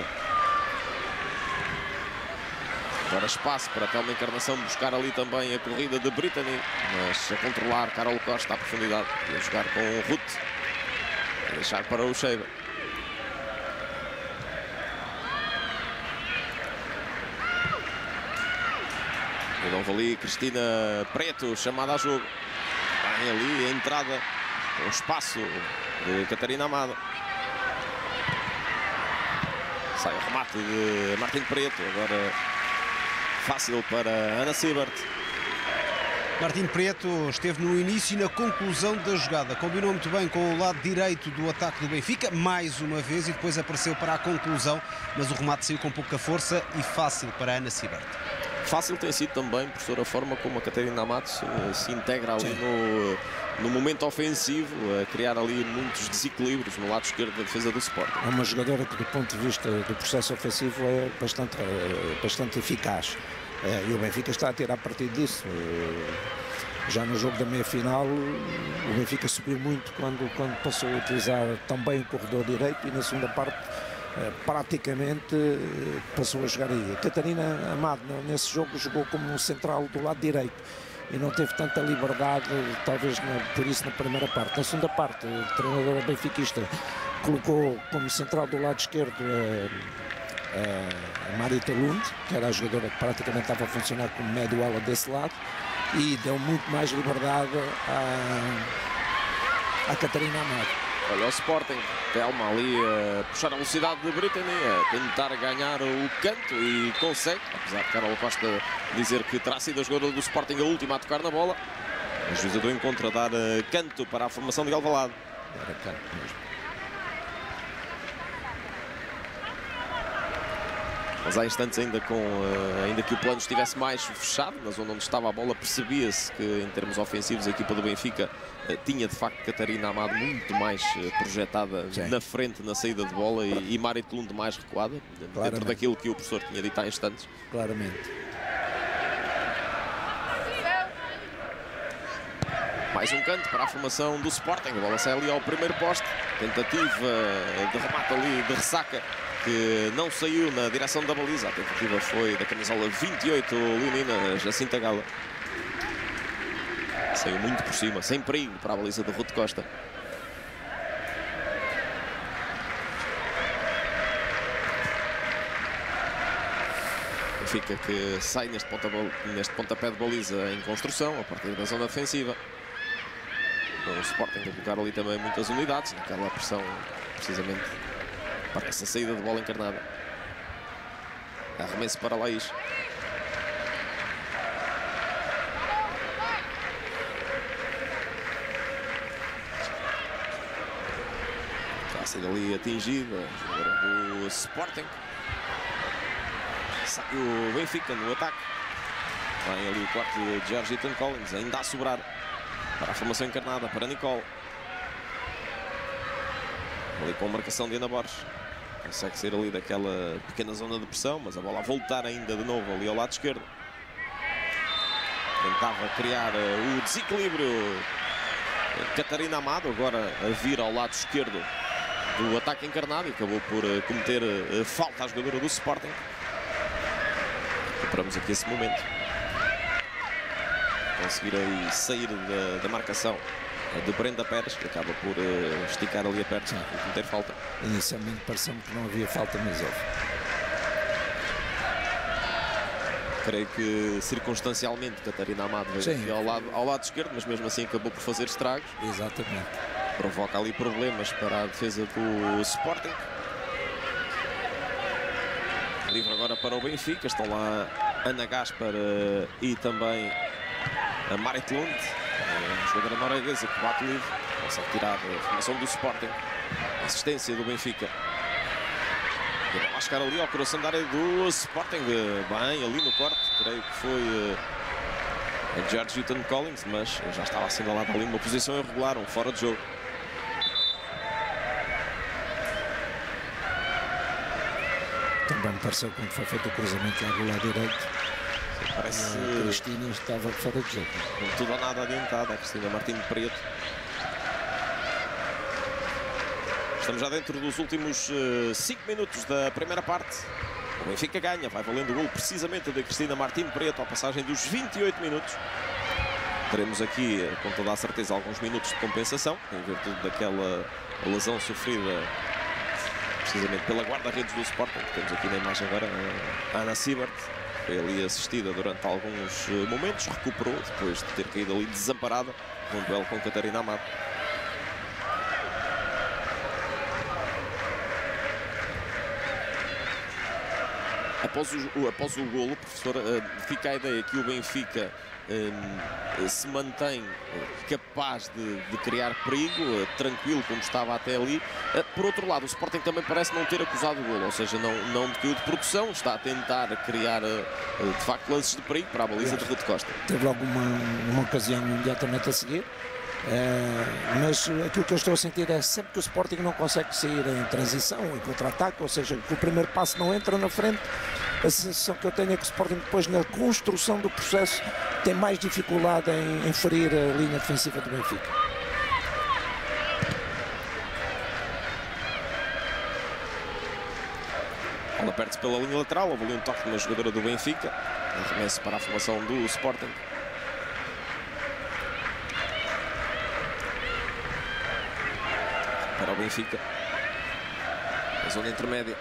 Agora espaço para a Telma Encarnação buscar ali também a corrida de Brittany, mas a controlar Carol Costa à profundidade e a jogar com o Ruth. A deixar para o Sheba. E não ali Cristina Preto, chamada a jogo. Vai ali a entrada, o espaço de Catarina Amado. Sai o remate de Martin Preto, agora fácil para Ana Siebert. Martin Preto esteve no início e na conclusão da jogada. Combinou muito bem com o lado direito do ataque do Benfica, mais uma vez, e depois apareceu para a conclusão, mas o remate saiu com pouca força e fácil para Ana Siebert. Fácil tem sido também, professor, a forma como a Catarina Amado se integra ali no momento ofensivo, a criar ali muitos desequilíbrios no lado esquerdo da defesa do Sporting. É uma jogadora que, do ponto de vista do processo ofensivo, é bastante eficaz. E o Benfica está a tirar partido disso. Já no jogo da meia-final, o Benfica subiu muito quando passou a utilizar também o corredor direito e na segunda parte praticamente passou a jogar aí. A Catarina Amado nesse jogo jogou como um central do lado direito e não teve tanta liberdade, talvez por isso na primeira parte. Na segunda parte, o treinador benfiquista colocou como central do lado esquerdo a Marita Lund, que era a jogadora que praticamente estava a funcionar como médio ala desse lado, e deu muito mais liberdade à Catarina Amado. Olha o Sporting, Telma ali a puxar a velocidade de Brittany, a tentar ganhar o canto e consegue, apesar de Carol Costa dizer que terá sido a jogadora do Sporting a última a tocar na bola. A juíza do encontro a dar canto para a formação de Alvalade. Era canto mesmo. Mas há instantes ainda que o plano estivesse mais fechado, na zona onde estava a bola, percebia-se que em termos ofensivos a equipa do Benfica tinha de facto Catarina Amado muito mais projetada na frente na saída de bola e Marit Lund mais recuada, dentro daquilo que o professor tinha dito há instantes. Claramente. Mais um canto para a formação do Sporting, a bola sai ali ao primeiro poste, tentativa de remate ali de Ressaca, que não saiu na direção da baliza. A tentativa foi da camisola 28, leonina Jacinta Gala. Saiu muito por cima, sem perigo para a baliza de Ruth Costa. Benfica que sai neste pontapé de baliza em construção, a partir da zona defensiva. O Sporting a colocar ali também muitas unidades, naquela pressão precisamente para essa saída de bola encarnada. Arremesso para Laís. Já a ser ali atingida, jogadora do Sporting. Sai o Benfica no ataque. Vem ali o quarto de Georgia Eaton Collins, ainda a sobrar para a formação encarnada, para Nicole. Ali com a marcação de Ana Borges. Consegue sair ali daquela pequena zona de pressão, mas a bola a voltar ainda de novo ali ao lado esquerdo. Tentava criar o desequilíbrio Catarina Amado, agora a vir ao lado esquerdo do ataque encarnado e acabou por cometer falta à jogadora do Sporting. Recuperamos aqui esse momento. Conseguir aí sair da marcação de Brenda Pérez, que acaba por esticar ali a perna e cometer falta. Inicialmente pareceu-me que não havia falta, mas houve. Creio que circunstancialmente Catarina Amado veio ao lado esquerdo, mas mesmo assim acabou por fazer estragos. Exatamente. Provoca ali problemas para a defesa do Sporting. livre agora para o Benfica. Estão lá Ana Gaspar e também a Marit Lund, a jogadora norueguesa que bate livre. Consegue tirar a formação do Sporting. Assistência do Benfica. E vai chegar ali ao coração da área do Sporting. Bem, ali no corte, creio que foi a George Eaton Collins, mas já estava assinalado ali numa posição irregular, fora de jogo. Também me pareceu quando foi feito o cruzamento lá do lado direito. Parece a Cristina estava fora de jogo. Tudo ou nada adiantada, a Cristina Martins Preto. Estamos já dentro dos últimos 5 minutos da primeira parte. O Benfica ganha, vai valendo o gol precisamente da Cristina Martins Preto à passagem dos 28 minutos. Teremos aqui, com toda a certeza, alguns minutos de compensação, em virtude daquela lesão sofrida precisamente pela guarda-redes do Sporting. Temos aqui na imagem agora a Ana Siebert. Foi ali assistida durante alguns momentos, recuperou depois de ter caído ali desamparada num duelo com Catarina Amado. Após o golo, professor, fica a ideia que o Benfica se mantém capaz de criar perigo, tranquilo como estava até ali. Por outro lado, o Sporting também parece não ter acusado o golo, ou seja, não decaiu de produção, está a tentar criar de facto lances de perigo para a baliza de Ruth Costa. Teve logo uma ocasião imediatamente a seguir. Mas aquilo que eu estou a sentir é sempre que o Sporting não consegue sair em transição, em contra-ataque, ou seja, que o primeiro passo não entra na frente, a sensação que eu tenho é que o Sporting depois na construção do processo tem mais dificuldade em ferir a linha defensiva do Benfica. Ela perde-se pela linha lateral, houve ali um toque de uma jogadora do Benfica, arremesso para a formação do Sporting. Para o Benfica, a zona intermédia.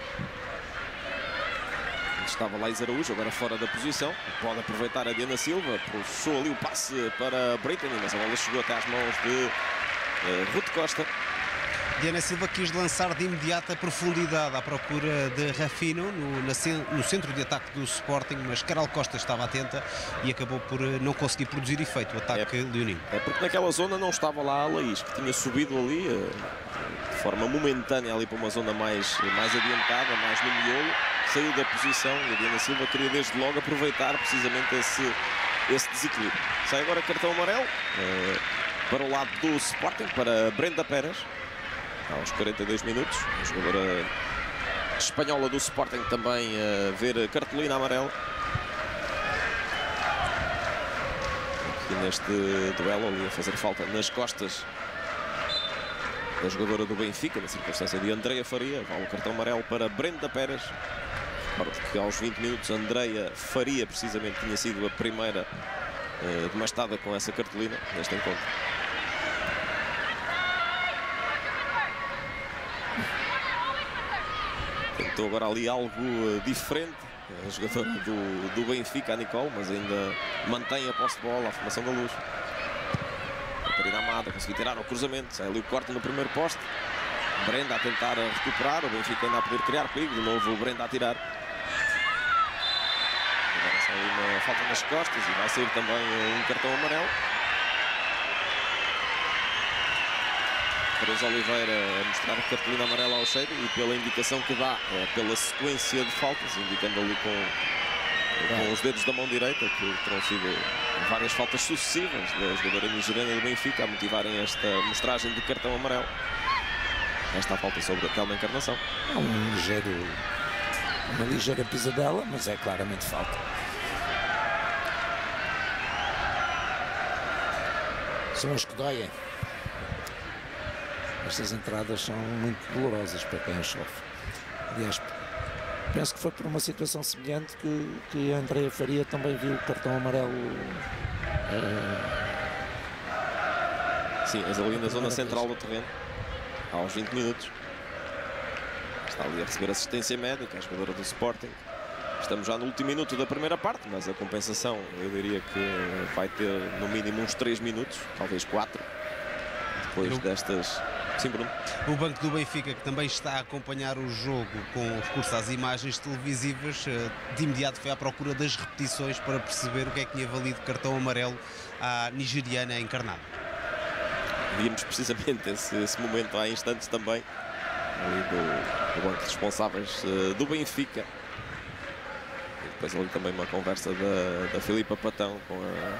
Estava Laís Araújo, agora fora da posição. Pode aproveitar a Diana Silva. Puxou ali o passe para Brittany, mas a bola chegou até às mãos de Ruth Costa. Diana Silva quis lançar de imediato a profundidade à procura de Rafino no centro de ataque do Sporting, mas Carol Costa estava atenta e acabou por não conseguir produzir efeito o ataque leonino. É porque naquela zona não estava lá a Laís, que tinha subido ali de forma momentânea ali para uma zona mais adiantada, mais no miolo. Saiu da posição e a Diana Silva queria desde logo aproveitar precisamente esse desequilíbrio. Sai agora cartão amarelo para o lado do Sporting, para Brenda Pérez. Aos 42 minutos, a jogadora espanhola do Sporting também a ver cartolina amarela. Aqui neste duelo ali a fazer falta nas costas da jogadora do Benfica, na circunstância de Andreia Faria. Vale o cartão amarelo para Brenda Pérez. Porque aos 20 minutos Andreia Faria precisamente tinha sido a primeira demastada com essa cartolina neste encontro. Tentou agora ali algo diferente a jogadora do Benfica, a Nicole, mas ainda mantém a posse de bola, a formação da Luz. Catarina Amada conseguiu tirar o cruzamento, sai ali o corte no primeiro poste. Brenda a tentar recuperar, o Benfica ainda a poder criar perigo, de novo o Brenda a tirar. Agora sai uma falta nas costas e vai sair também um cartão amarelo. Teresa Oliveira a mostrar a cartolina amarela ao cheiro e pela indicação que dá, pela sequência de faltas, indicando ali com os dedos da mão direita que terão sido várias faltas sucessivas da jogadora nigeriana do Benfica a motivarem esta mostragem de cartão amarelo. Esta falta sobre a Telma Encarnação. É uma ligeira pisadela, mas é claramente falta. São as que doem. Estas entradas são muito dolorosas para quem as sofre. Aliás, penso que foi por uma situação semelhante que a Andreia Faria também viu o cartão amarelo. Sim, ali na zona central do terreno, aos 20 minutos. Está ali a receber assistência médica, a jogadora do Sporting. Estamos já no último minuto da primeira parte, mas a compensação eu diria que vai ter no mínimo uns 3 minutos, talvez 4. Depois Sim, Bruno. O banco do Benfica, que também está a acompanhar o jogo com recurso às imagens televisivas, de imediato foi à procura das repetições para perceber o que é que tinha valido cartão amarelo à nigeriana encarnada. Víamos precisamente esse momento há instantes também, ali do banco de responsáveis do Benfica. E depois ali também uma conversa da Filipa Patão com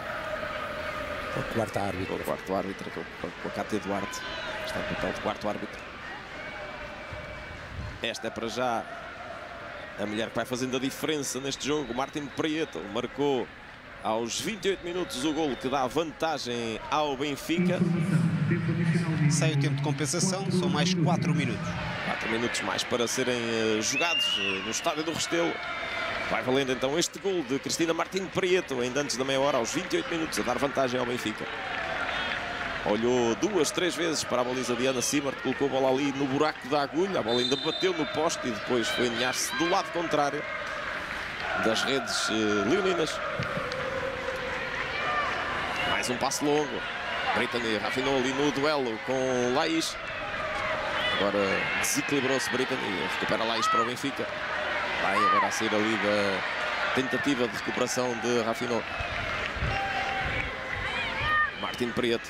O quarto árbitro. com o quarto árbitro, com a Cátia Duarte. Está no papel de quarto árbitro. Esta é para já a mulher que vai fazendo a diferença neste jogo. Martin Prieto marcou aos 28 minutos o golo que dá vantagem ao Benfica. Sai o tempo de compensação, são mais 4 minutos. 4 minutos mais para serem jogados no estádio do Restelo. Vai valendo então este gol de Cristina Martin Prieto, ainda antes da meia hora, aos 28 minutos, a dar vantagem ao Benfica. Olhou 2, 3 vezes para a baliza de Ana Siebert, colocou a bola ali no buraco da agulha, a bola ainda bateu no poste e depois foi aninhar-se do lado contrário das redes leoninas. Mais um passo longo. Brittany rafinou ali no duelo com Laís. Agora desequilibrou-se Brittany e recupera Laís para o Benfica. Vai agora a sair ali da tentativa de recuperação de Rafinot. Martin Prieto.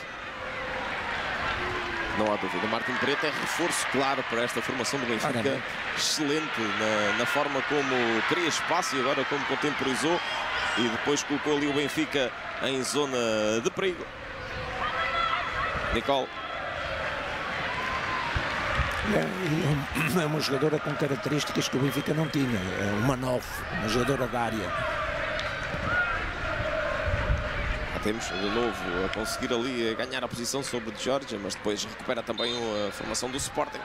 Não há dúvida, Martin Prieto é reforço claro para esta formação do Benfica. Excelente na forma como cria espaço e agora como contemporizou. E depois colocou ali o Benfica em zona de perigo. Nicole. É uma jogadora com características que o Benfica não tinha. É uma 9, uma jogadora da área. Temos de novo a conseguir ali ganhar a posição sobre Georgia, mas depois recupera também a formação do Sporting.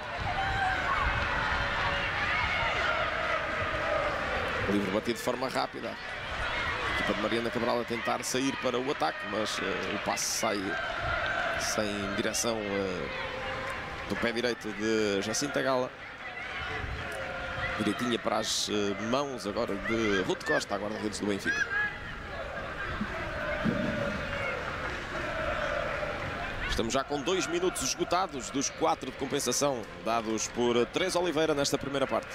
Livre batido de forma rápida. A equipa de Mariana Cabral a tentar sair para o ataque, mas o passe sai sem direção do pé direito de Jacinta Gala. Direitinha para as mãos agora de Ruth Costa, a guarda-redes do Benfica. Estamos já com 2 minutos esgotados dos 4 de compensação dados por Teresa Oliveira nesta primeira parte.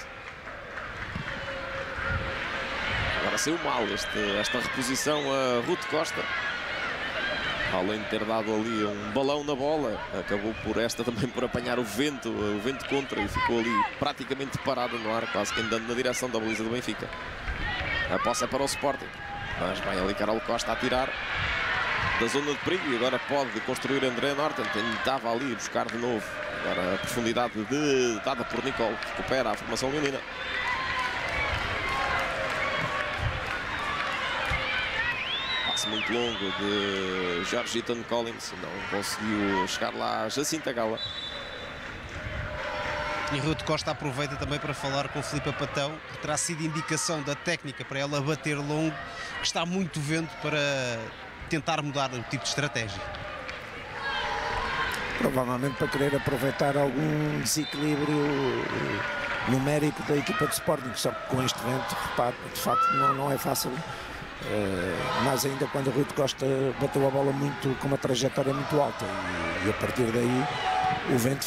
Agora saiu mal esta reposição a Ruth Costa. Além de ter dado ali um balão na bola, acabou por esta também por apanhar o vento contra e ficou ali praticamente parada no ar, quase que andando na direção da baliza do Benfica. A posse é para o Sporting, mas vai ali Carol Costa a tirar da zona de perigo e agora pode construir André Norton. Tentava ali buscar de novo. Agora a profundidade dada por Nicole. Recupera a formação leonina. Passe muito longo de Georgina Collins. Não conseguiu chegar lá a Jacinta Gala. E Ruth Costa aproveita também para falar com Filipa Patão, que terá sido indicação da técnica para ela bater longo, que está muito vento para tentar mudar o tipo de estratégia. Provavelmente para querer aproveitar algum desequilíbrio numérico da equipa de Sporting, só que com este vento, repare, de facto não é fácil, mas ainda quando a Ruth Costa bateu a bola com uma trajetória muito alta e a partir daí o vento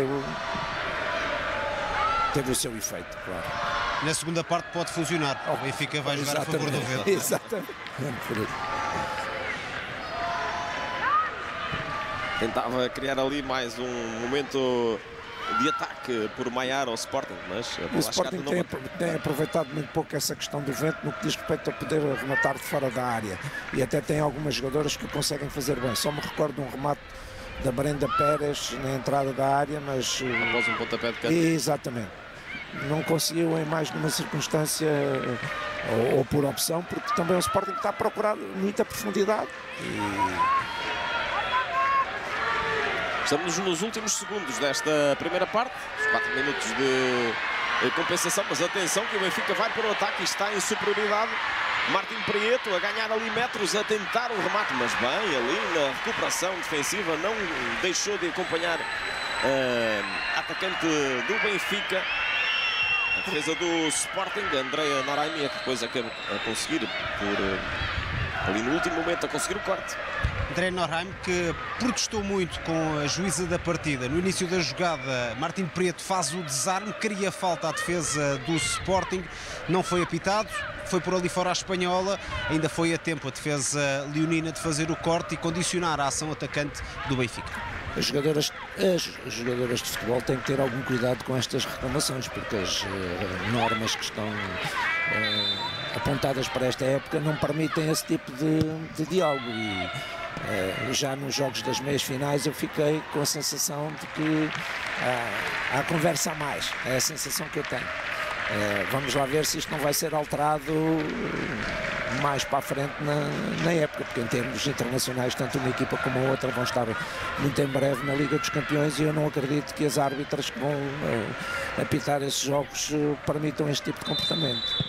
teve o seu efeito, claro. Na segunda parte pode funcionar, o Benfica vai jogar a favor do vento. Exatamente. Tentava criar ali mais um momento de ataque por Maiar ao Sporting, mas o Sporting tem aproveitado muito pouco essa questão do vento no que diz respeito a poder rematar de fora da área, e até tem algumas jogadoras que conseguem fazer bem. Só me recordo um remate da Brenda Pérez na entrada da área, mas após um pontapé de canto. Exatamente, não conseguiu em mais numa circunstância ou por opção, porque também o Sporting está a procurar muita profundidade. Estamos nos últimos segundos desta primeira parte, os 4 minutos de compensação, mas atenção que o Benfica vai para o ataque e está em superioridade. Martin Prieto a ganhar ali metros, a tentar o remate, mas bem ali na recuperação defensiva, não deixou de acompanhar a atacante do Benfica. A defesa do Sporting, Andrea Noraimi, que depois acaba a conseguir, ali no último momento, a conseguir o corte. O Trennerheim, que protestou muito com a juíza da partida. No início da jogada, Martim Prieto faz o desarme, cria falta à defesa do Sporting, não foi apitado, foi por ali fora a espanhola, ainda foi a tempo a defesa leonina de fazer o corte e condicionar a ação atacante do Benfica. As jogadoras de futebol têm que ter algum cuidado com estas reclamações, porque as normas que estão apontadas para esta época não permitem esse tipo de diálogo. E já nos jogos das meias finais eu fiquei com a sensação de que há conversa a mais, é a sensação que eu tenho. Vamos lá ver se isto não vai ser alterado mais para a frente na época, porque em termos internacionais tanto uma equipa como a outra vão estar muito em breve na Liga dos Campeões e eu não acredito que as árbitras que vão apitar esses jogos permitam este tipo de comportamento.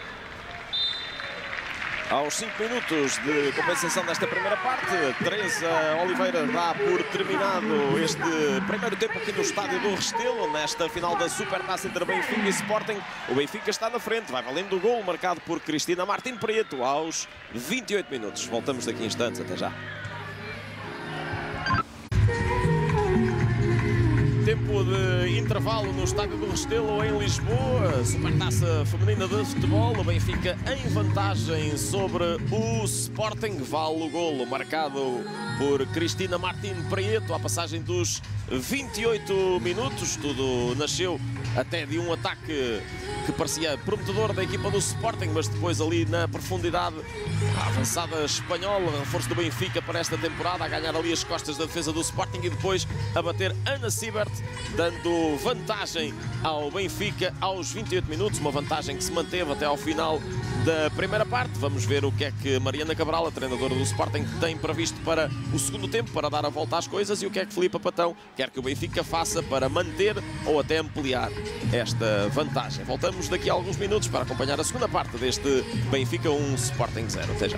Aos 5 minutos de compensação desta primeira parte, Teresa Oliveira dá por terminado este primeiro tempo aqui no estádio do Restelo, nesta final da Supertaça entre Benfica e Sporting. O Benfica está na frente, vai valendo o golo marcado por Cristina Martim Prieto aos 28 minutos. Voltamos daqui a instantes, até já. Tempo de intervalo no estádio do Restelo em Lisboa, Supertaça feminina de futebol, o Benfica em vantagem sobre o Sporting, vale o golo marcado por Cristina Martim Prieto à passagem dos 28 minutos. Tudo nasceu até de um ataque que parecia prometedor da equipa do Sporting, mas depois ali na profundidade a avançada espanhola, reforço do Benfica para esta temporada, a ganhar ali as costas da defesa do Sporting e depois a bater Ana Siebert, dando vantagem ao Benfica aos 28 minutos, uma vantagem que se manteve até ao final da primeira parte. Vamos ver o que é que Mariana Cabral, a treinadora do Sporting, tem previsto para o segundo tempo, para dar a volta às coisas, e o que é que Filipe Patão quer que o Benfica faça para manter ou até ampliar esta vantagem. Voltamos daqui a alguns minutos para acompanhar a segunda parte deste Benfica 1, Sporting 0. Até já.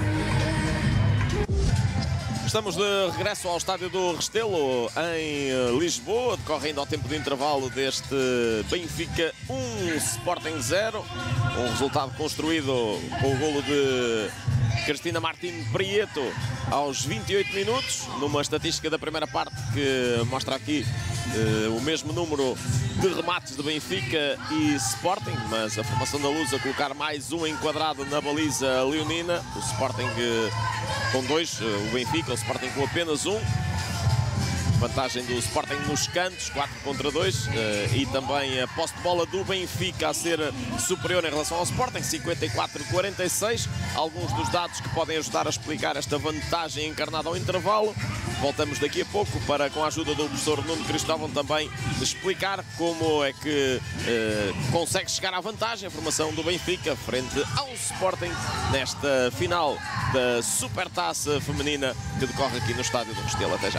Estamos de regresso ao estádio do Restelo em Lisboa, decorre ainda ao tempo de intervalo deste Benfica 1, Sporting 0, um resultado construído com o golo de Cristina Martim Prieto aos 28 minutos, numa estatística da primeira parte que mostra aqui o mesmo número de remates de Benfica e Sporting, mas a formação da Luz a colocar mais um enquadrado na baliza leonina, o Sporting com 2, o Benfica, o Sporting com apenas 1. Vantagem do Sporting nos cantos, 4-2, e também a posse de bola do Benfica a ser superior em relação ao Sporting, 54-46. Alguns dos dados que podem ajudar a explicar esta vantagem encarnada ao intervalo. Voltamos daqui a pouco para, com a ajuda do professor Nuno Cristóvão, também explicar como é que consegue chegar à vantagem a formação do Benfica frente ao Sporting nesta final da Supertaça feminina que decorre aqui no estádio do Restelo. Até já.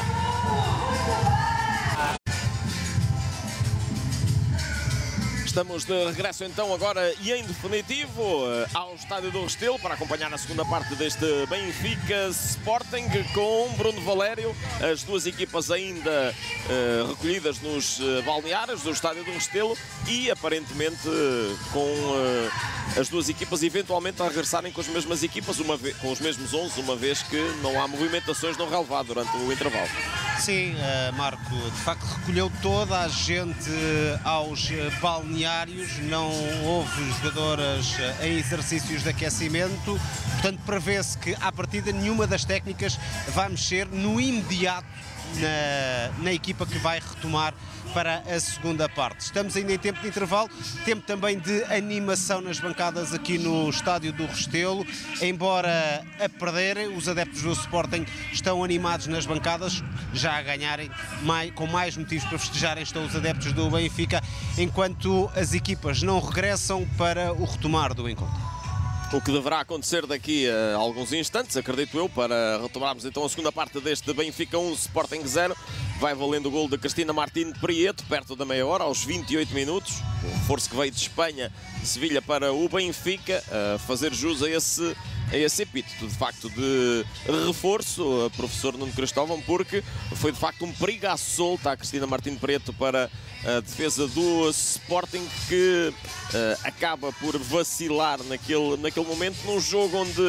Estamos de regresso então agora e em definitivo ao estádio do Restelo para acompanhar a segunda parte deste Benfica Sporting com Bruno Valério, as duas equipas ainda recolhidas nos balneários do estádio do Restelo e aparentemente com as duas equipas eventualmente a regressarem com as mesmas equipas, com os mesmos 11, uma vez que não há movimentações no relevado durante o intervalo. Sim, Marco, de facto recolheu toda a gente aos balneários, não houve jogadoras em exercícios de aquecimento, portanto prevê-se que à partida nenhuma das técnicas vai mexer no imediato na equipa que vai retomar para a segunda parte. Estamos ainda em tempo de intervalo, tempo também de animação nas bancadas aqui no estádio do Restelo, embora a perderem, os adeptos do Sporting estão animados nas bancadas, já a ganharem, com mais motivos para festejarem estão os adeptos do Benfica, enquanto as equipas não regressam para o retomar do encontro. O que deverá acontecer daqui a alguns instantes, acredito eu, para retomarmos então a segunda parte deste Benfica 1, Sporting 0. Vai valendo o golo de Cristina Martim Prieto, perto da meia hora, aos 28 minutos. O reforço que veio de Espanha, de Sevilha para o Benfica, a fazer jus a esse epíteto, de facto, de reforço, professor Nuno Cristóvão, porque foi de facto um perigo à solta a Cristina Martim Prieto para a defesa do Sporting, que acaba por vacilar naquele momento, num jogo onde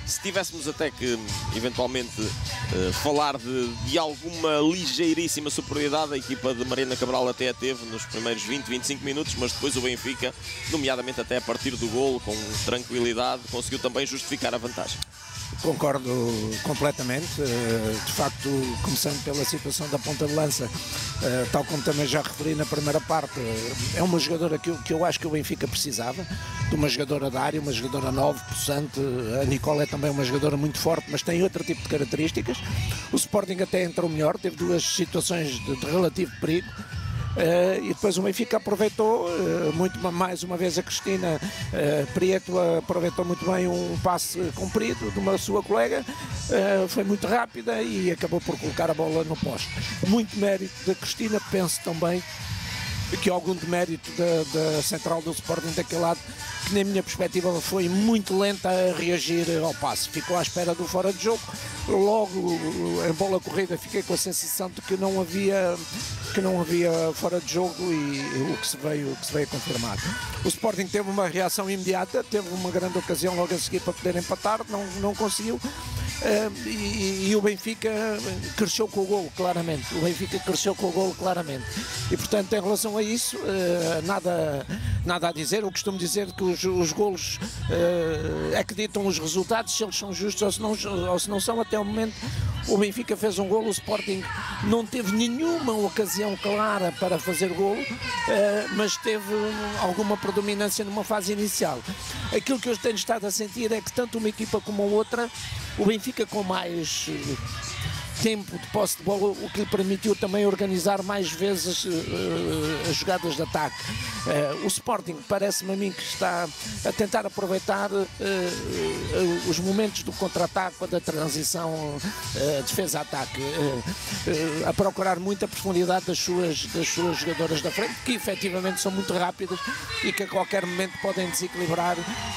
Se tivéssemos até que, eventualmente, falar de alguma ligeiríssima superioridade, a equipa de Mariana Cabral até a teve nos primeiros 20, 25 minutos, mas depois o Benfica, nomeadamente até a partir do golo, com tranquilidade, conseguiu também justificar a vantagem. Concordo completamente, de facto, começando pela situação da ponta de lança, tal como também já referi na primeira parte, é uma jogadora que eu acho que o Benfica precisava, de uma jogadora da área, uma jogadora 9, possante. A Nicole é também uma jogadora muito forte, mas tem outro tipo de características. O Sporting até entrou melhor, teve duas situações de relativo perigo. E depois o Benfica aproveitou mais uma vez a Cristina Prieto aproveitou muito bem um passe comprido de uma sua colega, foi muito rápida e acabou por colocar a bola no poste. Muito mérito da Cristina, penso também que algum demérito da central do Sporting daquele lado, que na minha perspectiva foi muito lenta a reagir ao passe, ficou à espera do fora de jogo. Logo em bola corrida fiquei com a sensação de que não havia fora de jogo, e o que se veio a confirmar. O Sporting teve uma reação imediata, teve uma grande ocasião logo a seguir para poder empatar, não conseguiu. E o Benfica cresceu com o golo, claramente. O Benfica cresceu com o golo, claramente. E, portanto, em relação a isso, nada a dizer. Eu costumo dizer que os golos é que ditam os resultados, se eles são justos ou se não são. Até o momento, o Benfica fez um golo, o Sporting não teve nenhuma ocasião clara para fazer golo, mas teve alguma predominância numa fase inicial. Aquilo que eu tenho estado a sentir é que tanto uma equipa como a outra, o Benfica com mais tempo de posse de bola, o que lhe permitiu também organizar mais vezes as jogadas de ataque. O Sporting parece-me a mim que está a tentar aproveitar os momentos do contra-ataque, da transição defesa-ataque, a procurar muita profundidade das suas jogadoras da frente, que efetivamente são muito rápidas e que a qualquer momento podem desequilibrar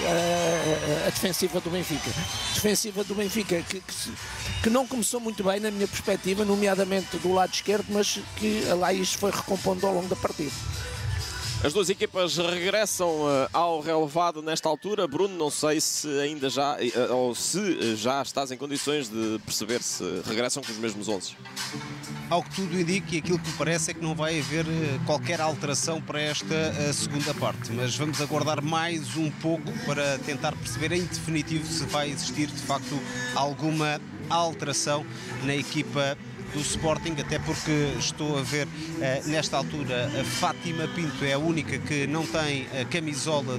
a defensiva do Benfica. Defensiva do Benfica que não começou muito bem, na minha perspectiva, nomeadamente do lado esquerdo, mas que lá isto foi recompondo ao longo da partida. As duas equipas regressam ao relevado nesta altura. Bruno, não sei se ainda já, ou se já estás em condições de perceber se regressam com os mesmos 11. Ao que tudo indica, e aquilo que me parece é que não vai haver qualquer alteração para esta segunda parte, mas vamos aguardar mais um pouco para tentar perceber em definitivo se vai existir de facto alguma alteração na equipa do Sporting, até porque estou a ver nesta altura a Fátima Pinto é a única que não tem a camisola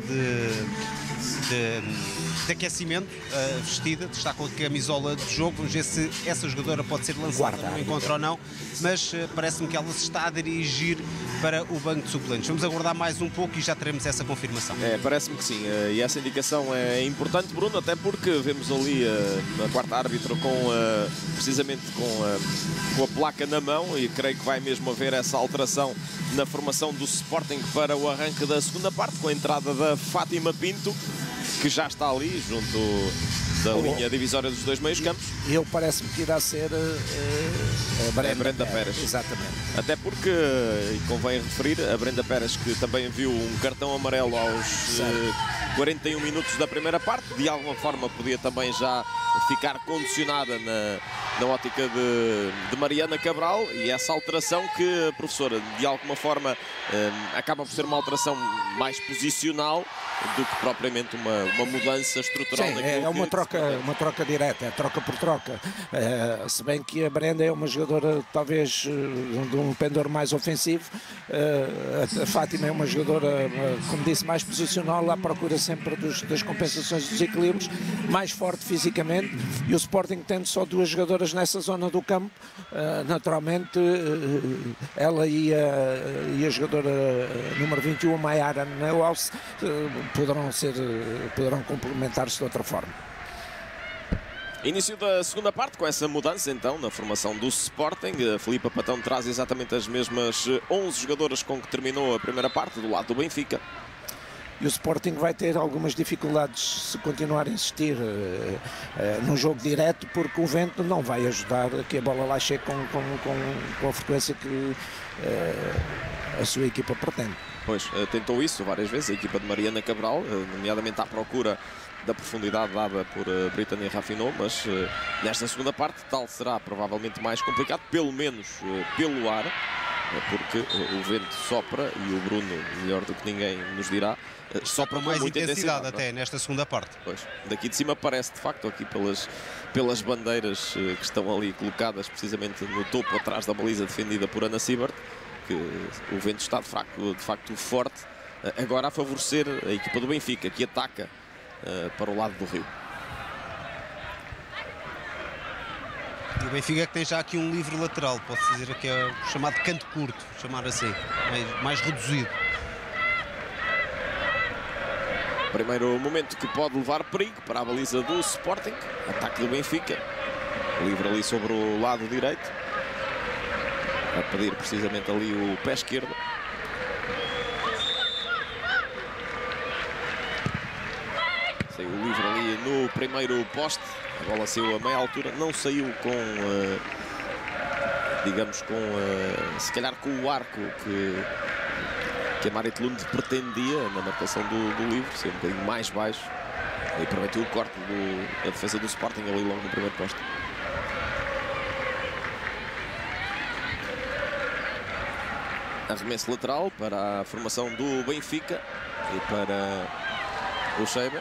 de aquecimento vestida, está com a camisola de jogo. Vamos ver se essa jogadora pode ser lançada no encontro ou não, mas parece-me que ela se está a dirigir para o banco de suplentes. Vamos aguardar mais um pouco e já teremos essa confirmação. Parece-me que sim, e essa indicação é importante, Bruno, até porque vemos ali a quarta árbitra precisamente com a placa na mão, e creio que vai mesmo haver essa alteração na formação do Sporting para o arranque da segunda parte, com a entrada da Fátima Pinto, que já está ali junto da linha divisória dos dois meios campos. E ele parece-me que irá ser a Brenda Pérez. Exatamente. Até porque, e convém referir, a Brenda Pérez, que também viu um cartão amarelo aos 41 minutos da primeira parte, de alguma forma podia também já ficar condicionada na ótica de Mariana Cabral, e essa alteração que, professora, de alguma forma acaba por ser uma alteração mais posicional do que propriamente uma mudança estrutural. Sim, é uma troca direta, é troca por troca. Se bem que a Brenda é uma jogadora talvez de um pendor mais ofensivo, a Fátima é uma jogadora, como disse, mais posicional, à procura sempre das compensações dos equilíbrios, mais forte fisicamente, e o Sporting tendo só duas jogadoras nessa zona do campo, naturalmente ela e a jogadora número 21, a Maiara Neuhaus, poderão complementar-se de outra forma. Início da segunda parte, com essa mudança então na formação do Sporting. A Filipa Patão traz exatamente as mesmas 11 jogadoras com que terminou a primeira parte do lado do Benfica. E o Sporting vai ter algumas dificuldades se continuar a insistir num jogo direto, porque o vento não vai ajudar a que a bola lá chegue com a frequência que a sua equipa pretende. Pois, tentou isso várias vezes, a equipa de Mariana Cabral, nomeadamente à procura da profundidade dada por Brittany Rafinot, mas nesta segunda parte tal será provavelmente mais complicado, pelo menos pelo ar, porque o vento sopra e o Bruno, melhor do que ninguém nos dirá, sopra com mais muita intensidade até nesta segunda parte. Pois, daqui de cima parece de facto aqui pelas bandeiras que estão ali colocadas precisamente no topo atrás da baliza defendida por Ana Siebert, que o vento está de facto forte, agora a favorecer a equipa do Benfica, que ataca para o lado do rio. E o Benfica que tem já aqui um livre lateral, posso dizer que é o chamado canto curto, chamar assim, mais reduzido. Primeiro momento que pode levar perigo para a baliza do Sporting, ataque do Benfica, livre ali sobre o lado direito, a pedir precisamente ali o pé esquerdo. Saiu livre ali no primeiro poste, a bola saiu a meia altura, não saiu com, digamos, se calhar com o arco que a Marit Lund pretendia na marcação do livre, saiu um bocadinho mais baixo e permitiu o corte da defesa do Sporting ali logo no primeiro poste. Arremesso lateral para a formação do Benfica e para o Scheibe.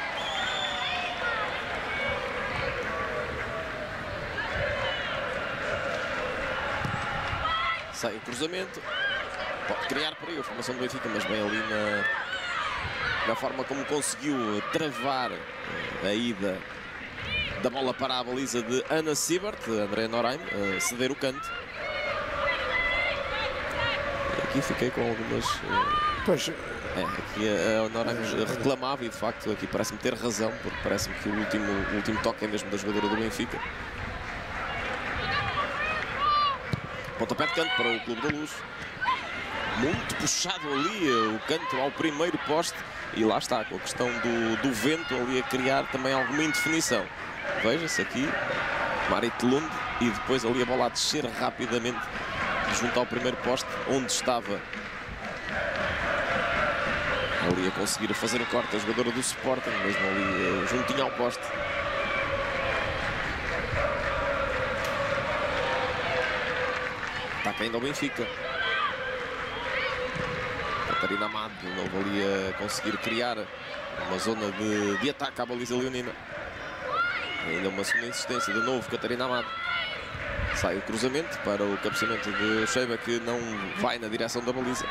Sai o cruzamento, pode criar por aí a formação do Benfica, mas bem ali na forma como conseguiu travar a ida da bola para a baliza de Ana Siebert, André Norheim, ceder o canto. Aqui fiquei com algumas... Pois... aqui a Norheim reclamava e de facto aqui parece-me ter razão, porque parece-me que o último toque é mesmo da jogadora do Benfica. Pontapé de canto para o Clube da Luz. Muito puxado ali o canto ao primeiro poste. E lá está, com a questão do vento ali a criar também alguma indefinição. Veja-se aqui, Marit Lund, e depois ali a bola a descer rapidamente junto ao primeiro poste, onde estava ali a conseguir fazer o corte a jogadora do Sporting, mesmo ali juntinho ao poste. Ataca ainda ao Benfica. Catarina Amado de novo ali a conseguir criar uma zona de ataque à baliza leonina. Ainda uma segunda insistência de novo Catarina Amado. Sai o cruzamento para o cabeceamento de Scheibe, que não vai na direção da baliza.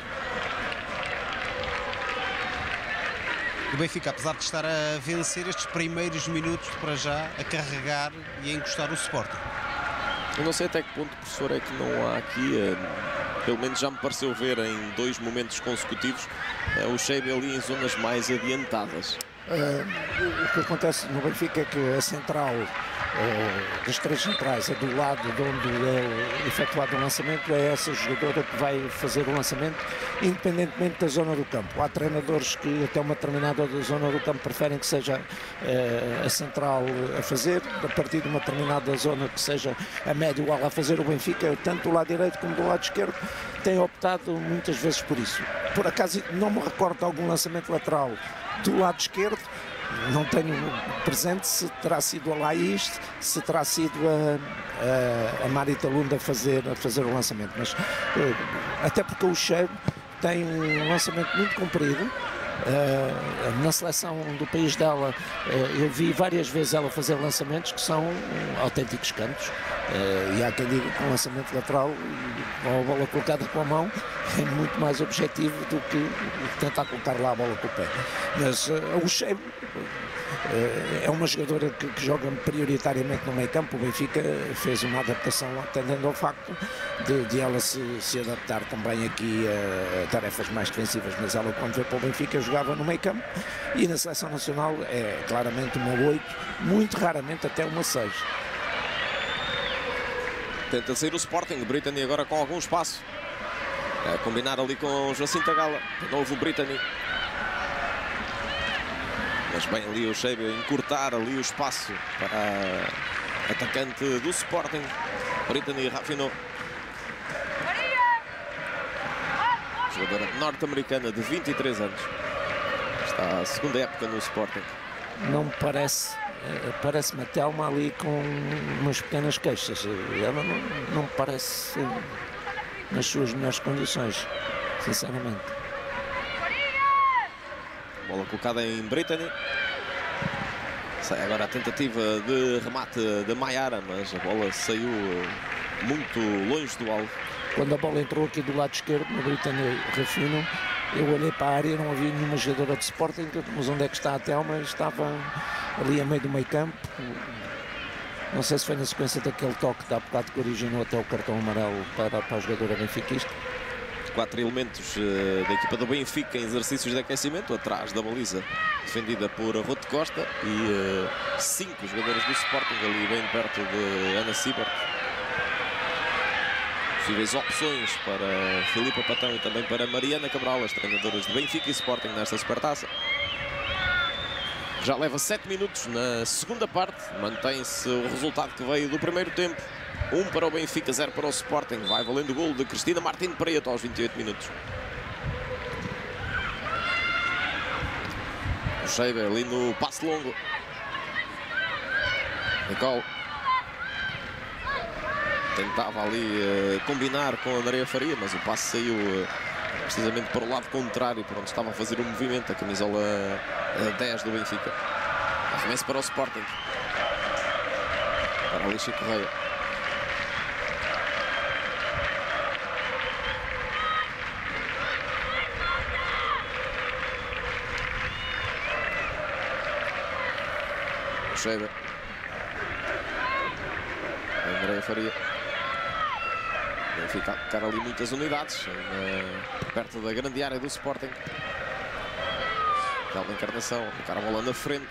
O Benfica, apesar de estar a vencer estes primeiros minutos para já, a carregar e a encostar o Sporting. Eu não sei até que ponto, professor, é que não há aqui, pelo menos já me pareceu ver em 2 momentos consecutivos, o Scheibe ali em zonas mais adiantadas. O que acontece no Benfica é que a central das 3 centrais, do lado de onde é efetuado o lançamento, é essa jogadora que vai fazer o lançamento independentemente da zona do campo. Há treinadores que até uma determinada zona do campo preferem que seja a central a fazer, a partir de uma determinada zona que seja a médio ala a fazer. O Benfica, tanto do lado direito como do lado esquerdo, tem optado muitas vezes por isso. Por acaso não me recordo de algum lançamento lateral do lado esquerdo, não tenho presente se terá sido a Laís, se terá sido a Marita Lund a fazer o lançamento, mas até porque o Scheibe tem um lançamento muito comprido. Na seleção do país dela, eu vi várias vezes ela fazer lançamentos que são autênticos cantos, e há quem diga que um lançamento lateral com a bola colocada com a mão é muito mais objetivo do que tentar colocar lá a bola com o pé. Mas o Scheibe é uma jogadora que joga prioritariamente no meio campo. O Benfica fez uma adaptação atendendo ao facto de ela se adaptar também aqui a tarefas mais defensivas, mas ela, quando veio para o Benfica, jogava no meio campo, e na seleção nacional é claramente uma 8, muito raramente até uma 6. Tenta sair o Sporting, Brittany agora com algum espaço, a combinar ali com Jacinta Gala, de novo o Brittany. Mas bem ali o Scheibe encurtar ali o espaço para a atacante do Sporting, Brittany Rafinot. jogadora norte-americana de 23 anos. Está a segunda época no Sporting. Não me parece, parece-me a Telma ali com umas pequenas queixas. Ela não me parece nas suas melhores condições, sinceramente. Bola colocada em Brittany. Sai agora a tentativa de remate de Maiara, mas a bola saiu muito longe do alvo. Quando a bola entrou aqui do lado esquerdo, no Brittany Rafino, eu olhei para a área e não havia nenhuma jogadora de Sporting, mas onde é que está a Telma? Estava ali a meio do meio campo. Não sei se foi na sequência daquele toque de há bocado que originou até o cartão amarelo para a jogadora benfiquista. 4 elementos da equipa do Benfica em exercícios de aquecimento, atrás da baliza defendida por Ruth Costa, e 5 jogadores do Sporting ali bem perto de Ana Siebert. Possíveis opções para Filipa Patão e também para Mariana Cabral, as treinadoras de Benfica e Sporting nesta supertaça. Já leva 7 minutos na segunda parte, mantém-se o resultado que veio do primeiro tempo. 1 para o Benfica, 0 para o Sporting. Vai valendo o golo de Cristina Martins Preto aos 28 minutos. O Scheiber ali no passe longo. Nicole tentava ali combinar com a Andrea Faria, mas o passe saiu precisamente para o lado contrário, para onde estava a fazer o movimento a camisola 10 do Benfica. Arremesso para o Sporting. Para Alicia Correia. Scheiber. Andrea Faria. Fica a ficar ali muitas unidades perto da grande área do Sporting. Telma Encarnação, colocar a bola na frente.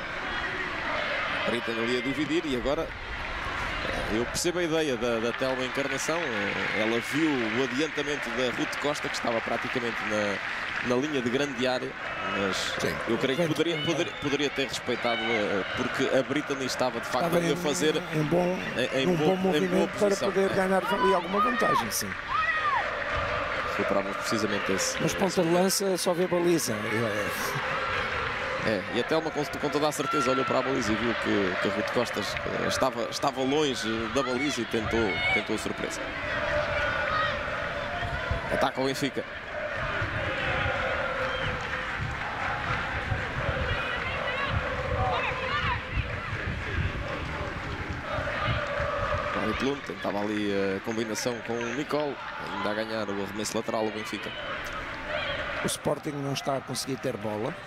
Brita ali a dividir e agora eu percebo a ideia da Telma Encarnação. Ela viu o adiantamento da Ruth Costa, que estava praticamente na linha de grande área, mas sim, eu creio que poderia ter respeitado, porque a Brittany estava de facto a fazer um bom movimento para poder ganhar ali alguma vantagem, sim. Recuperávamos precisamente esse. Mas ponta de lança só vê baliza. E a Telma com toda a certeza olhou para a baliza e viu que a Ruth Costas estava longe da baliza e tentou a surpresa. Ataca o Benfica. Plum tentava ali a combinação com o Nicole, ainda a ganhar o arremesso lateral o Benfica. O Sporting não está a conseguir ter bola.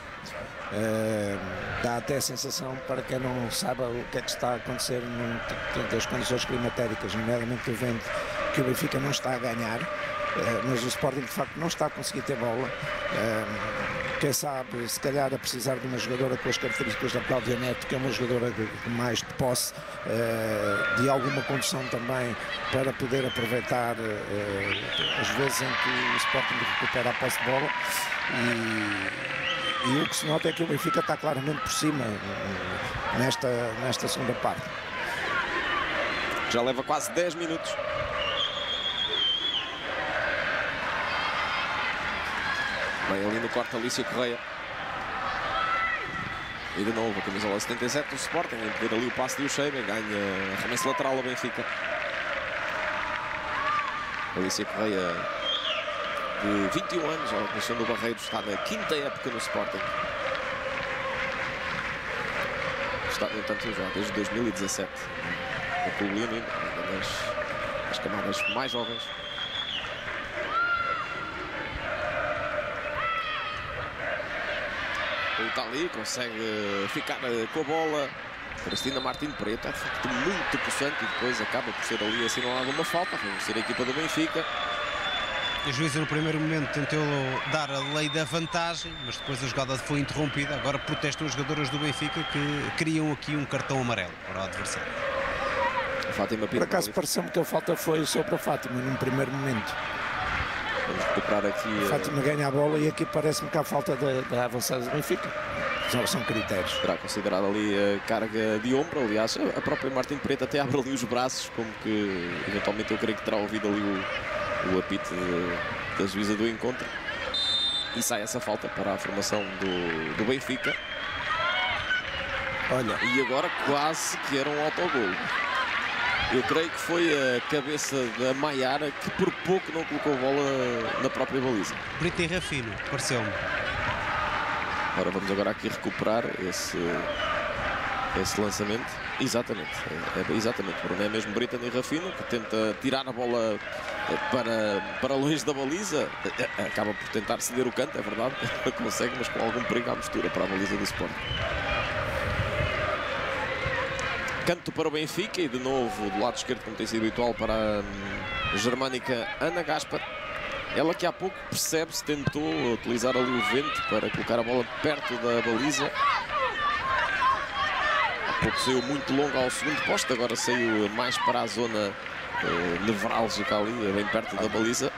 Dá até a sensação, para quem não sabe o que é que está a acontecer das condições climatéricas, nomeadamente o vento, que o Benfica não está a ganhar, mas o Sporting de facto não está a conseguir ter bola. Quem sabe, se calhar a precisar de uma jogadora com as características da Cláudia Neto, que é uma jogadora de mais de posse, de alguma condição também, para poder aproveitar as vezes em que o Sporting recupera a posse de bola. E o que se nota é que o Benfica está claramente por cima nesta segunda parte. Já leva quase 10 minutos. Bem, ali no corte Alicia Correia. E de novo a camisola 77 do Sporting, a impedir ali o passe do Scheiber, ganha arremesso lateral ao Benfica. Alicia Correia, de 21 anos, ela nasceu no Barreiros, está na 5ª época no Sporting. Está, no entanto, já desde 2017 no Clube Leonino, nas camadas mais jovens. Ele está ali, consegue ficar com a bola. Cristina Martins Preto é de facto muito possante e depois acaba por ser ali assinalada uma falta, a favorecer a equipa do Benfica. A juíza no primeiro momento tentou dar a lei da vantagem, mas depois a jogada foi interrompida. Agora protestam as jogadoras do Benfica que criam aqui um cartão amarelo para o adversário. Fátima Pinto. Por acaso pareceu-me que a falta foi sobre a Fátima num primeiro momento. Vamos recuperar aqui. A Fátima ganha a bola e aqui parece-me que há falta da avançada do Benfica. São critérios. Será considerado ali a carga de ombro. Aliás, a própria Martins Preto até abre ali os braços, como que eventualmente eu creio que terá ouvido ali o apito da juíza do encontro. E sai essa falta para a formação do Benfica. Olha, e agora quase que era um autogol. Eu creio que foi a cabeça da Maiara que por pouco não colocou a bola na própria baliza. Brito e Rafino, pareceu-me. Ora, vamos agora aqui recuperar esse lançamento. Exatamente, exatamente, Bruno. É mesmo Brito e Rafino que tenta tirar a bola para longe da baliza. Acaba por tentar ceder o canto, é verdade. Consegue, mas com algum perigo à mistura para a baliza do Sporting. Canto para o Benfica e de novo do lado esquerdo, como tem sido habitual, para a germânica Ana Gaspar. Ela que há pouco percebe-se tentou utilizar ali o vento para colocar a bola perto da baliza. Há pouco saiu muito longo ao segundo posto, agora saiu mais para a zona nevrálgica ali, bem perto da baliza.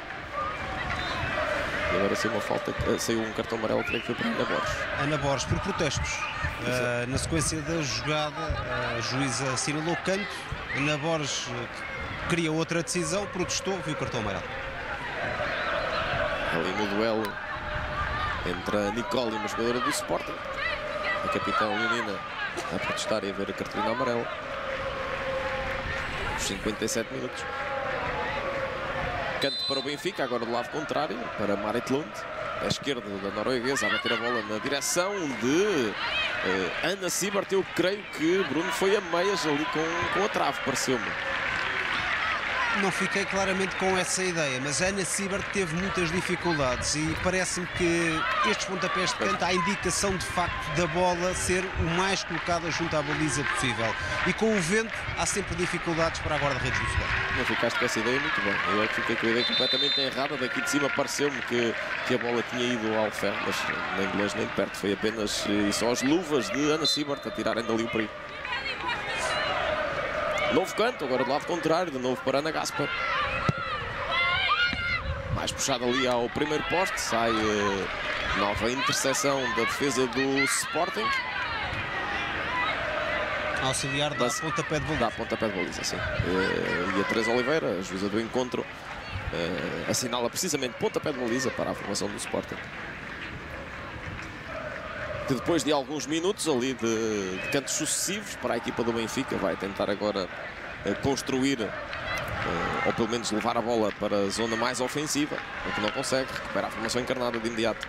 E agora saiu uma falta, saiu um cartão amarelo, creio que foi para Ana Borges. Ana Borges, por protestos. Na sequência da jogada, a juíza assinalou canto. Ana Borges queria outra decisão, protestou, viu o cartão amarelo. Ali no duelo entre a Nicole e uma jogadora do Sporting. A capitã Leonina a protestar e a ver a cartolina amarela. Os 57 minutos. Canto para o Benfica, agora do lado contrário, para Marit Lund, à esquerda da norueguesa, a bater a bola na direção de Ana Sibert. Eu creio que Bruno foi a meias ali com a trave, pareceu-me. Não fiquei claramente com essa ideia, mas a Ana Sibert teve muitas dificuldades e parece-me que estes pontapés de canto há a indicação de facto da bola ser o mais colocada junto à baliza possível. E com o vento há sempre dificuldades para a guarda-redes do Sporting. Não ficaste com essa ideia muito bem. Eu é que fiquei com a ideia completamente errada. Daqui de cima pareceu-me que a bola tinha ido ao ferro, mas nem de longe nem de perto. Foi apenas e só as luvas de Ana Sibert a tirarem dali o perigo. Novo canto, agora do lado contrário, de novo para Ana Gaspar. Mais puxado ali ao primeiro poste, sai nova interseção da defesa do Sporting. Auxiliar da pontapé de baliza. Dá pontapé de baliza, sim. E a Teresa Oliveira, a juíza do encontro, assinala precisamente pontapé de baliza para a formação do Sporting. Que depois de alguns minutos ali de cantos sucessivos para a equipa do Benfica, vai tentar agora construir, ou pelo menos levar a bola para a zona mais ofensiva, o que não consegue, recupera a formação encarnada de imediato.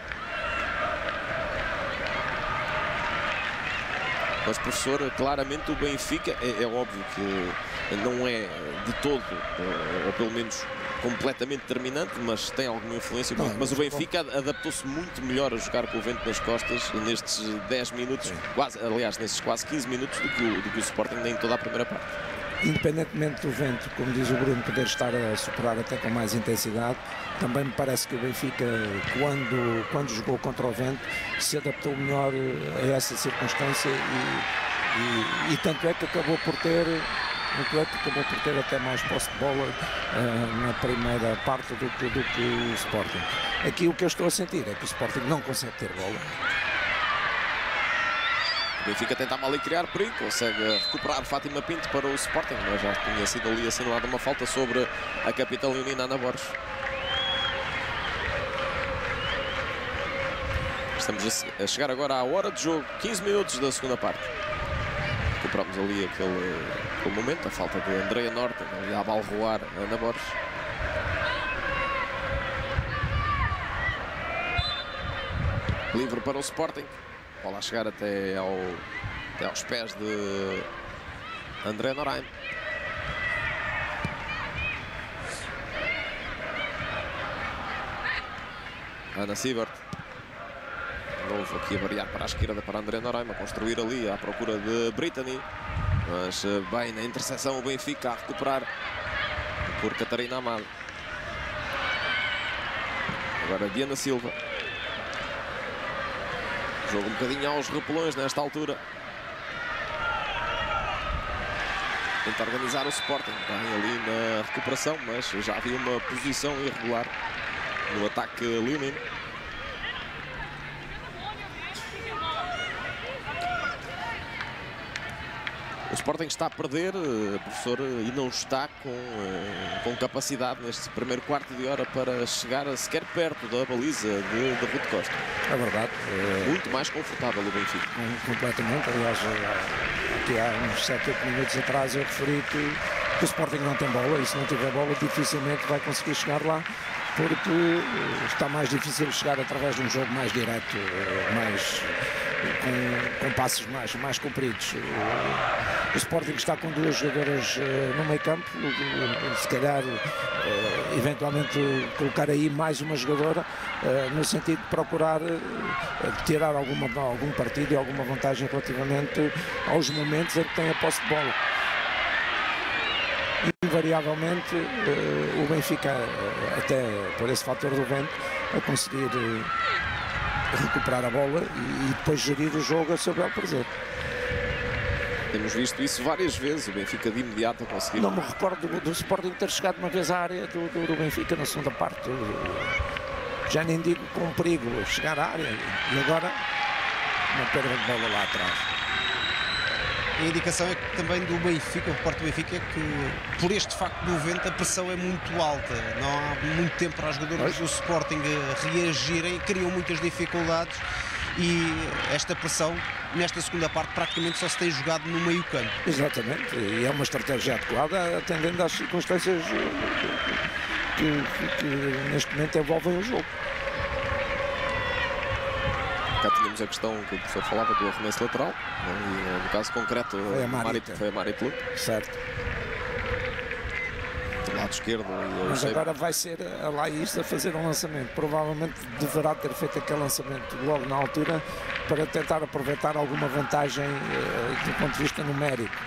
Mas, professor, claramente o Benfica, é óbvio que não é de todo, ou pelo menos completamente determinante, mas tem alguma influência. Mas o Benfica adaptou-se muito melhor a jogar com o vento nas costas nestes 10 minutos, aliás, nestes quase 15 minutos do que o Sporting em toda a primeira parte. Independentemente do vento, como diz o Bruno, poder estar a superar até com mais intensidade, também me parece que o Benfica, quando jogou contra o vento, se adaptou melhor a essa circunstância e tanto é que acabou por ter até mais posse de bola na primeira parte do que o Sporting. Aqui o que eu estou a sentir é que o Sporting não consegue ter bola. O Benfica tentava ali criar perigo, consegue recuperar Fátima Pinto para o Sporting, mas já tinha sido ali assinalada uma falta sobre a capitã leonina Ana Borges. Estamos a chegar agora à hora de jogo, 15 minutos da segunda parte. Recuperamos ali aquele momento, a falta de Andrea Norte, ali a balroar a Ana Borges. Livre para o Sporting. Bola a chegar até aos pés de André Noraim. Ana Sibert. De novo aqui a variar para a esquerda para André Noraim, a construir ali à procura de Brittany. Mas bem na interseção o Benfica a recuperar por Catarina Amado. Agora Diana Silva. Jogo um bocadinho aos repelões nesta altura. Tenta organizar o Sporting. Bem ali na recuperação, mas já havia uma posição irregular no ataque leonino. O Sporting está a perder, professor, e não está com capacidade neste primeiro quarto de hora para chegar sequer perto da baliza de Rude Costa. É verdade. Muito mais confortável o Benfica. Completamente. Aliás, aqui há uns 7, 8 minutos atrás eu referi que o Sporting não tem bola, e se não tiver bola dificilmente vai conseguir chegar lá, porque está mais difícil chegar através de um jogo mais direto, com passos mais compridos. O Sporting está com 2 jogadoras no meio campo, se calhar eventualmente colocar aí mais uma jogadora no sentido de procurar tirar algum partido e alguma vantagem relativamente aos momentos em que tem a posse de bola. Invariavelmente o Benfica, até por esse fator do vento, a conseguir recuperar a bola e depois gerir o jogo a seu bel prazer. Temos visto isso várias vezes, o Benfica de imediato a conseguir. Não me recordo do Sporting ter chegado uma vez à área do Benfica na segunda parte. Já nem digo com perigo chegar à área, e agora uma perda de bola lá atrás. A indicação é que também do Benfica, o repórter do Benfica, é que por este facto do vento a pressão é muito alta. Não há muito tempo para os jogadores do Sporting reagirem, criam muitas dificuldades, e esta pressão nesta segunda parte praticamente só se tem jogado no meio campo. Exatamente, e é uma estratégia adequada atendendo às circunstâncias que neste momento envolvem o jogo. Cá tínhamos a questão que o professor falava do arremesso lateral, e no caso concreto foi a Marit Luque. Certo. Do lado esquerdo. Mas agora vai ser a Laís a fazer um lançamento. Provavelmente deverá ter feito aquele lançamento logo na altura para tentar aproveitar alguma vantagem do ponto de vista numérico.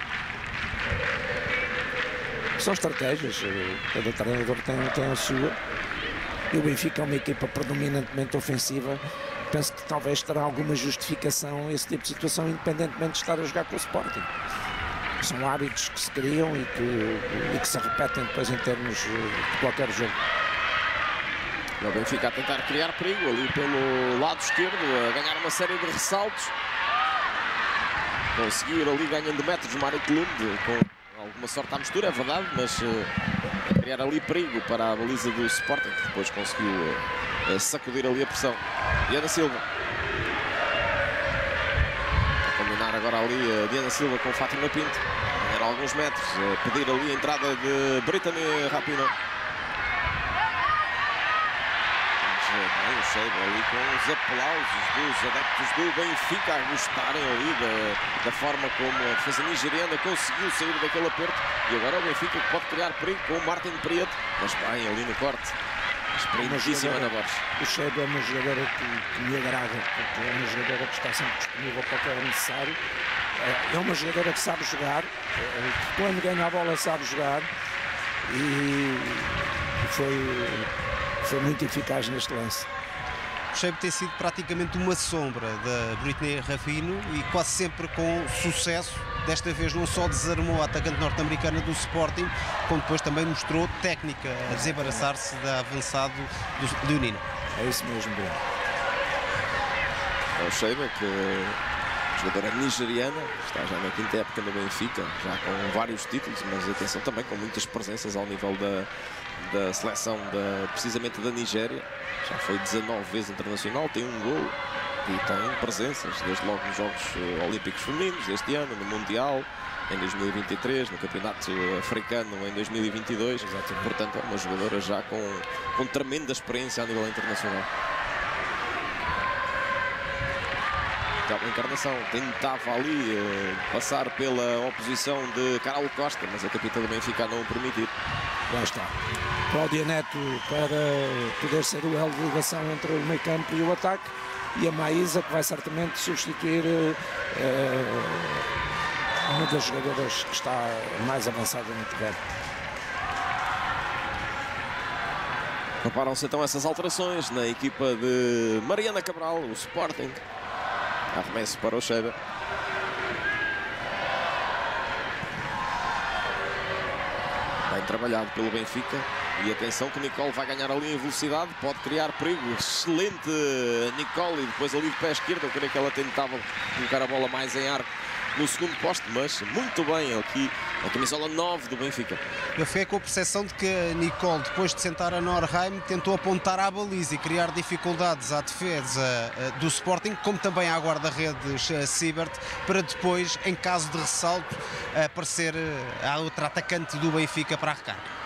São estratégias, cada treinador tem a sua, e o Benfica é uma equipa predominantemente ofensiva. Penso que talvez terá alguma justificação esse tipo de situação, independentemente de estar a jogar com o Sporting. São hábitos que se criam e que se repetem depois em termos de qualquer jogo. O Benfica a tentar criar perigo ali pelo lado esquerdo, a ganhar uma série de ressaltos. Conseguir ali ganhando metros Marit Lund, com alguma sorte à mistura, é verdade, mas a criar ali perigo para a baliza do Sporting, que depois conseguiu sacudir ali a pressão. Diana Silva. A combinar agora ali a Diana Silva com Fátima Pinto. Ganhar alguns metros, pedir ali a entrada de Brittany Rapinoe. O Sheiba ali com os aplausos dos adeptos do Benfica a gostarem ali da forma como a defesa nigeriana conseguiu sair daquele aperto. E agora o Benfica que pode criar perigo com o Martin Prieto, mas bem ali no corte. Espremidíssima na Borges. O Sheiba é uma jogadora que me agrada, porque é uma jogadora que está sempre disponível para o que é necessário. É uma jogadora que sabe jogar, quando ganha a bola sabe jogar, e foi muito eficaz neste lance. O Sheiba tem sido praticamente uma sombra da Brittany Rapinoe e quase sempre com sucesso. Desta vez não só desarmou a atacante norte-americana do Sporting, como depois também mostrou técnica a desembaraçar-se da avançado do Unino. É isso mesmo, Bruno. É o Sheiba, que jogadora nigeriana, está já na quinta época no Benfica, já com vários títulos, mas atenção também com muitas presenças ao nível da seleção precisamente da Nigéria. Já foi 19 vezes internacional, tem um gol e tem presenças, desde logo nos Jogos Olímpicos Femininos este ano, no Mundial em 2023, no Campeonato Africano em 2022. Exatamente. Portanto é uma jogadora já com tremenda experiência a nível internacional. A Encarnação tentava ali passar pela oposição de Carol Costa, mas a capitã do Benfica não o permitir. Lá está. Cláudia Neto para poder ser o elo de ligação entre o meio campo e o ataque, e a Maísa, que vai certamente substituir uma das jogadoras que está mais avançada no terreno. Preparam-se então essas alterações na equipa de Mariana Cabral, o Sporting. Arremesso para o Sheiba. Bem trabalhado pelo Benfica. E atenção que Nicole vai ganhar ali em velocidade. Pode criar perigo. Excelente Nicole. E depois ali de pé esquerdo. Eu creio que ela tentava colocar a bola mais em arco no segundo poste, mas muito bem aqui a camisola 9 do Benfica. Eu fiquei com a percepção de que a Nicole, depois de sentar a Norheim, tentou apontar à baliza e criar dificuldades à defesa do Sporting, como também à guarda-redes Siebert, para depois, em caso de ressalto, aparecer a outra atacante do Benfica para a recarga.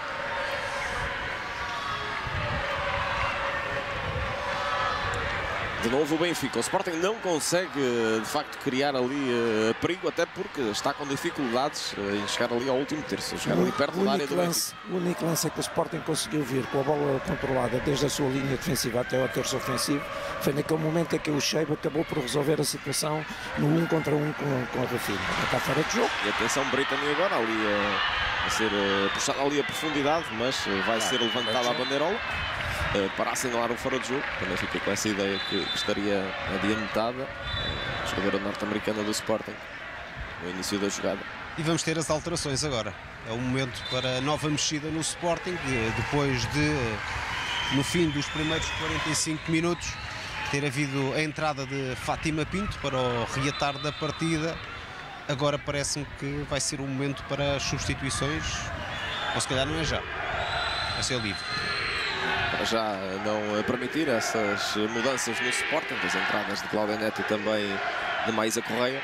De novo o Benfica. O Sporting não consegue, de facto, criar ali perigo, até porque está com dificuldades em chegar ali ao último terço, chegar ali perto da área do Benfica. O único lance é que o Sporting conseguiu vir com a bola controlada desde a sua linha defensiva até ao terço ofensivo. Foi naquele momento em que o Sheib acabou por resolver a situação no 1 contra 1 com a Rafinha. Está fora de jogo. E atenção, Brittany agora ali a ser puxada ali a profundidade, mas vai ser levantada a bandeirola para assinalar o fora de jogo. Também fica com essa ideia que estaria adiantada a jogadora norte-americana do Sporting no início da jogada. E vamos ter as alterações agora. É o momento para a nova mexida no Sporting, depois de, no fim dos primeiros 45 minutos, ter havido a entrada de Fátima Pinto para o reatar da partida. Agora parece-me que vai ser o momento para as substituições, ou se calhar não é já, vai ser livre. Para já não permitir essas mudanças no Sporting, as entradas de Cláudia Neto e também de Maísa Correia.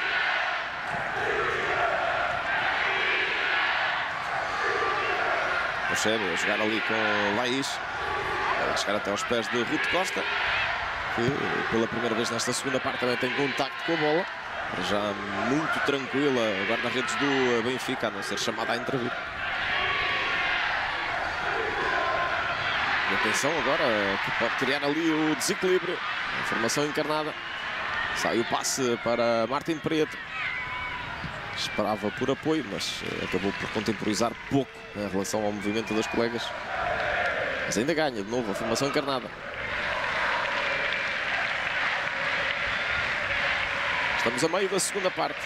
O Cheiro a jogar ali com Laís, a chegar até aos pés de Ruth Costa, que pela primeira vez nesta segunda parte também tem contacto com a bola. Para já muito tranquila a guarda-redes do Benfica, a não ser chamada a intervir. E atenção agora, que pode criar ali o desequilíbrio. A formação encarnada. Sai o passe para Martin Preto. Esperava por apoio, mas acabou por contemporizar pouco em relação ao movimento das colegas. Mas ainda ganha de novo a formação encarnada. Estamos a meio da segunda parte.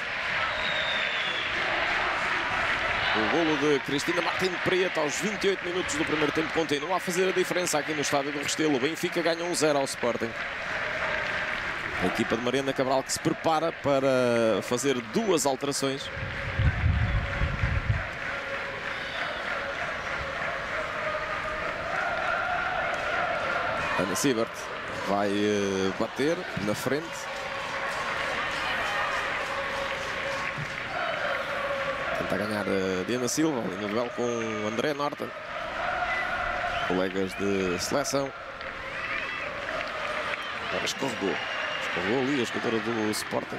O golo de Cristina Martin Preto aos 28 minutos do primeiro tempo continua a fazer a diferença aqui no estádio do Restelo. O Benfica ganha 1-0 ao Sporting. A equipa de Mariana Cabral que se prepara para fazer duas alterações. Ana Siebert vai bater na frente. Tenta ganhar Diana Silva ali no duelo com André Norton, colegas de seleção. Agora escorregou ali a jogadora do Sporting.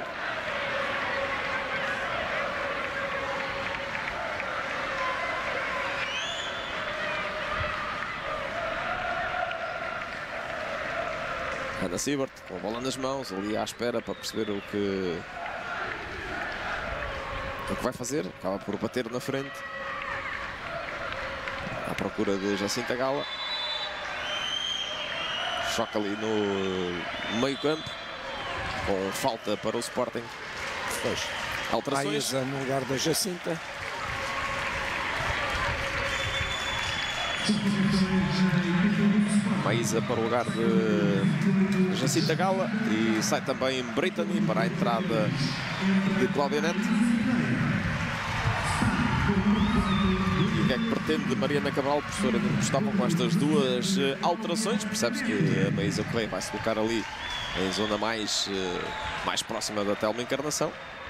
Ana Siebert com a bola nas mãos, ali à espera para perceber o que vai fazer. Acaba por bater na frente, à procura de Jacinta Gala. Choca ali no meio campo, com falta para o Sporting. Pois. Alterações. Maísa no lugar da Jacinta. Maísa para o lugar de Jacinta Gala. E sai também Brittany para a entrada de Cláudia Neto. E o que é que pretende Mariana Cabral? Professora, não gostavam com estas duas alterações. Percebe-se que a Maísa Correia vai se colocar ali em zona mais próxima da Telma Encarnação.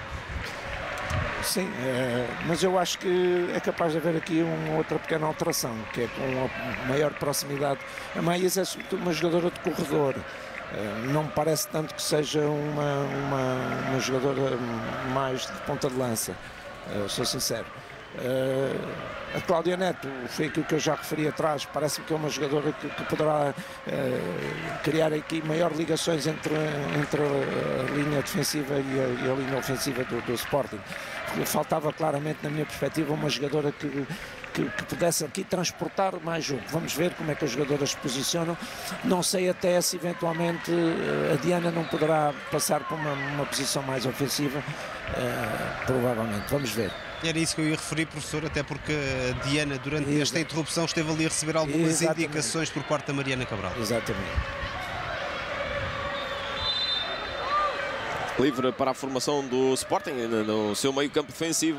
Sim, mas eu acho que é capaz de haver aqui uma outra pequena alteração, que é com uma maior proximidade. A Maísa é sobretudo uma jogadora de corredor. Não me parece tanto que seja uma jogadora mais de ponta de lança, sou sincero. A Cláudia Neto, foi aquilo que eu já referi atrás, parece-me que é uma jogadora que poderá criar aqui maior ligações entre a linha defensiva e a linha ofensiva do Sporting. Faltava claramente, na minha perspectiva, uma jogadora que pudesse aqui transportar mais jogo. Vamos ver como é que as jogadoras se posicionam. Não sei até se eventualmente a Diana não poderá passar para uma posição mais ofensiva, provavelmente. Vamos ver. Era isso que eu ia referir, professor, até porque a Diana, durante esta interrupção, esteve ali a receber algumas indicações por parte da Mariana Cabral. Exatamente. Livre para a formação do Sporting no seu meio campo defensivo.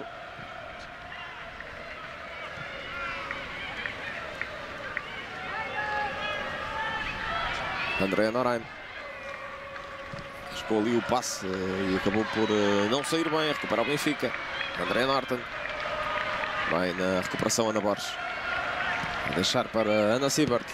André Noraim. Ficou ali o passe e acabou por não sair bem. Recupera o Benfica. André Norton. Vai na recuperação Ana Borges. A deixar para Ana Siebert.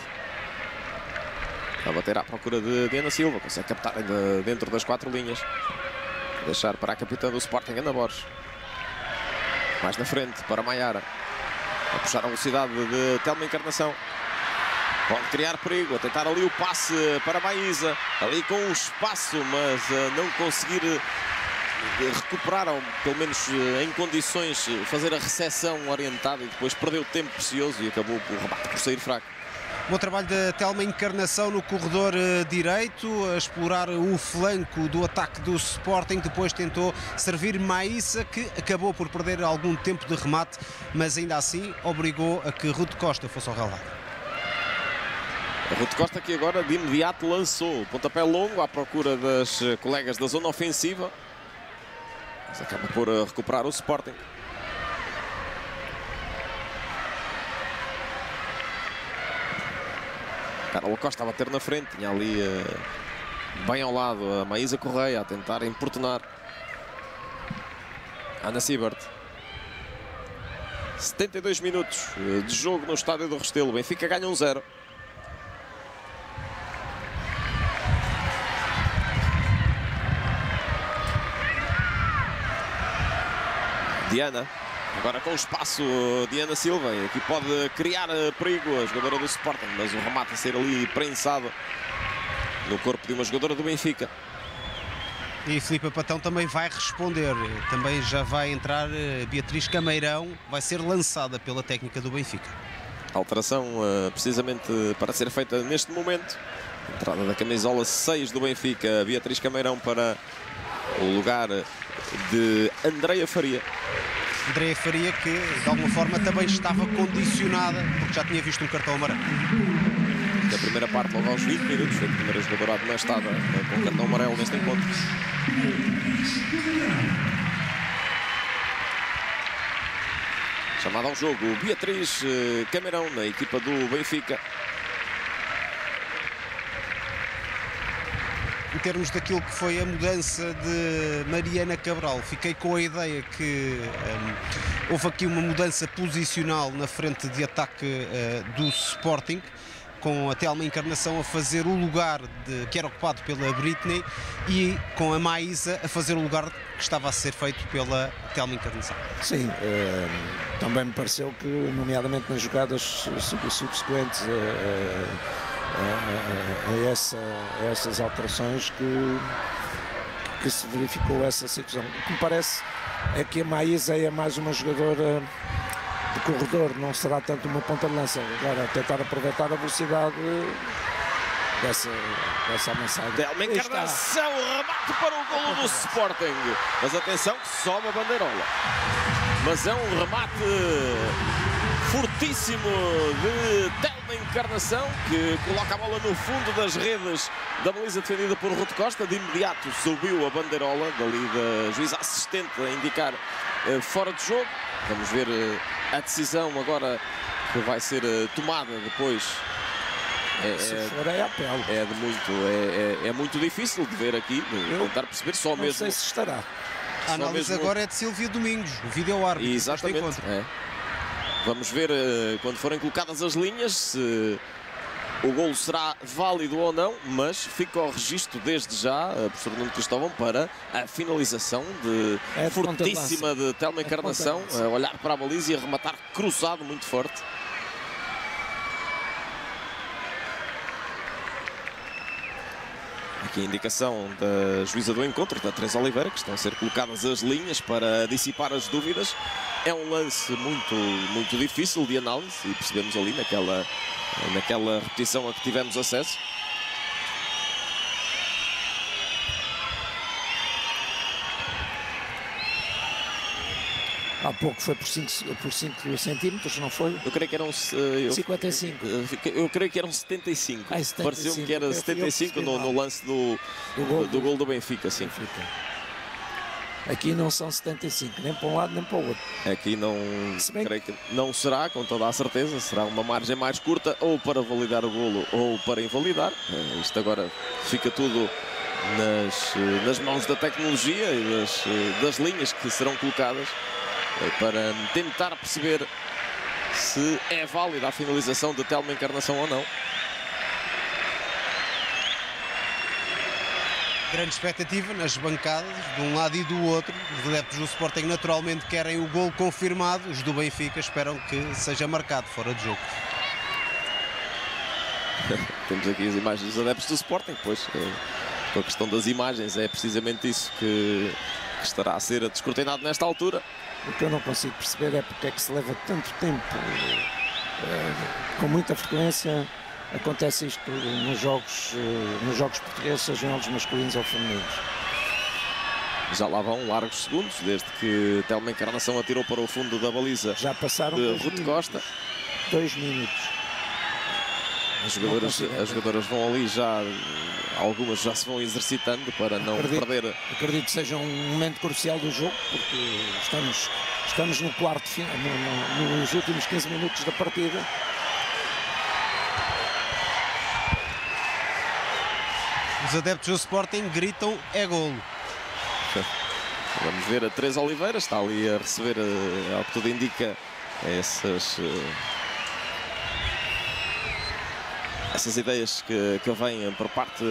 A bater à procura de Diana Silva. Consegue captar ainda dentro das 4 linhas. A deixar para a capitã do Sporting, Ana Borges. Mais na frente para Maiara. A puxar a velocidade de Telma Encarnação. Pode criar perigo, a tentar ali o passe para Maísa, ali com um espaço, mas não conseguir recuperar, ou pelo menos em condições, fazer a recepção orientada, e depois perdeu tempo precioso e acabou o rebate por sair fraco. Bom trabalho da Telma Encarnação no corredor direito, a explorar o flanco do ataque do Sporting. Depois tentou servir Maísa, que acabou por perder algum tempo de remate, mas ainda assim obrigou a que Ruth Costa fosse ao relvado. A Ruth Costa, que agora de imediato lançou o pontapé longo à procura das colegas da zona ofensiva, mas acaba por recuperar o Sporting. Carla Costa a bater na frente, tinha ali bem ao lado a Maísa Correia a tentar importunar Ana Siebert. 72 minutos de jogo no estádio do Restelo. Benfica ganha 1-0. Diana, agora com o espaço, Diana Silva, aqui pode criar perigo a jogadora do Sporting, mas o remate a ser ali prensado no corpo de uma jogadora do Benfica. E Filipe Patão também vai responder, também já vai entrar Beatriz Cameirão, vai ser lançada pela técnica do Benfica. Alteração precisamente para ser feita neste momento. Entrada da camisola 6 do Benfica, Beatriz Cameirão para o lugar de Andreia Faria. Andreia Faria, que de alguma forma também estava condicionada, porque já tinha visto um cartão amarelo. Da primeira parte, logo aos 20 minutos, foi a primeira jogadora amonestada com cartão amarelo neste encontro. Chamada ao jogo, Beatriz Cameirão, na equipa do Benfica. Em termos daquilo que foi a mudança de Mariana Cabral, fiquei com a ideia que houve aqui uma mudança posicional na frente de ataque do Sporting, com a Telma Encarnação a fazer o lugar que era ocupado pela Britney e com a Maísa a fazer o lugar que estava a ser feito pela Telma Encarnação. Sim, também me pareceu que, nomeadamente nas jogadas subsequentes a essas alterações, que se verificou essa situação. O que me parece é que a Maísa é mais uma jogadora de corredor, não será tanto uma ponta de lança. Agora tentar aproveitar a velocidade dessa avançada. Telma Encarnação, remate para o golo do Sporting, mas atenção que sobe a bandeirola. Mas é um remate fortíssimo de Telma Encarnação, que coloca a bola no fundo das redes da baliza defendida por Ruth Costa. De imediato subiu a bandeirola dali da juíza assistente a indicar fora de jogo. Vamos ver a decisão agora que vai ser tomada depois. Se for é apelo. É muito difícil de ver aqui, de tentar perceber só mesmo. Não sei se estará. A análise agora é de Silvia Domingos, o vídeo-árbitro. Exatamente. Vamos ver quando forem colocadas as linhas se o golo será válido ou não, mas fica ao registro desde já, professor Nuno Cristóvão, para a finalização fortíssima de Telma Encarnação, a olhar para a baliza e a rematar cruzado muito forte. Aqui a indicação da juíza do encontro, da Teresa Oliveira, que estão a ser colocadas as linhas para dissipar as dúvidas. É um lance muito difícil de análise e percebemos ali naquela repetição a que tivemos acesso. Há pouco foi por 5 centímetros, não foi? Eu creio que eram 55. Eu creio que eram 75. Ah, 75. Pareceu-me que era 75 no lance do gol do Benfica, sim. Benfica. Aqui não são 75, nem para um lado nem para o outro. Aqui não, creio que não será, com toda a certeza, será uma margem mais curta, ou para validar o golo ou para invalidar. Isto agora fica tudo nas mãos da tecnologia e das linhas que serão colocadas para tentar perceber se é válida a finalização de Telma Encarnação ou não. Grande expectativa nas bancadas, de um lado e do outro. Os adeptos do Sporting naturalmente querem o gol confirmado. Os do Benfica esperam que seja marcado fora de jogo. Temos aqui as imagens dos adeptos do Sporting, pois com a questão das imagens é precisamente isso que estará a ser descortinado nesta altura. O que eu não consigo perceber é porque é que se leva tanto tempo. Com muita frequência acontece isto nos jogos portugueses, sejam eles masculinos ou femininos. Já lá vão largos segundos, desde que Telma Encarnação atirou para o fundo da baliza. Já passaram de Ruth Costa. 2 minutos. As jogadoras vão ali já, algumas já se vão exercitando para não perder. Acredito que seja um momento crucial do jogo, porque estamos no quarto final, nos últimos 15 minutos da partida. Os adeptos do Sporting gritam é golo. Vamos ver a Teresa Oliveira, está ali a receber, ao que tudo indica, essas ideias que vêm por parte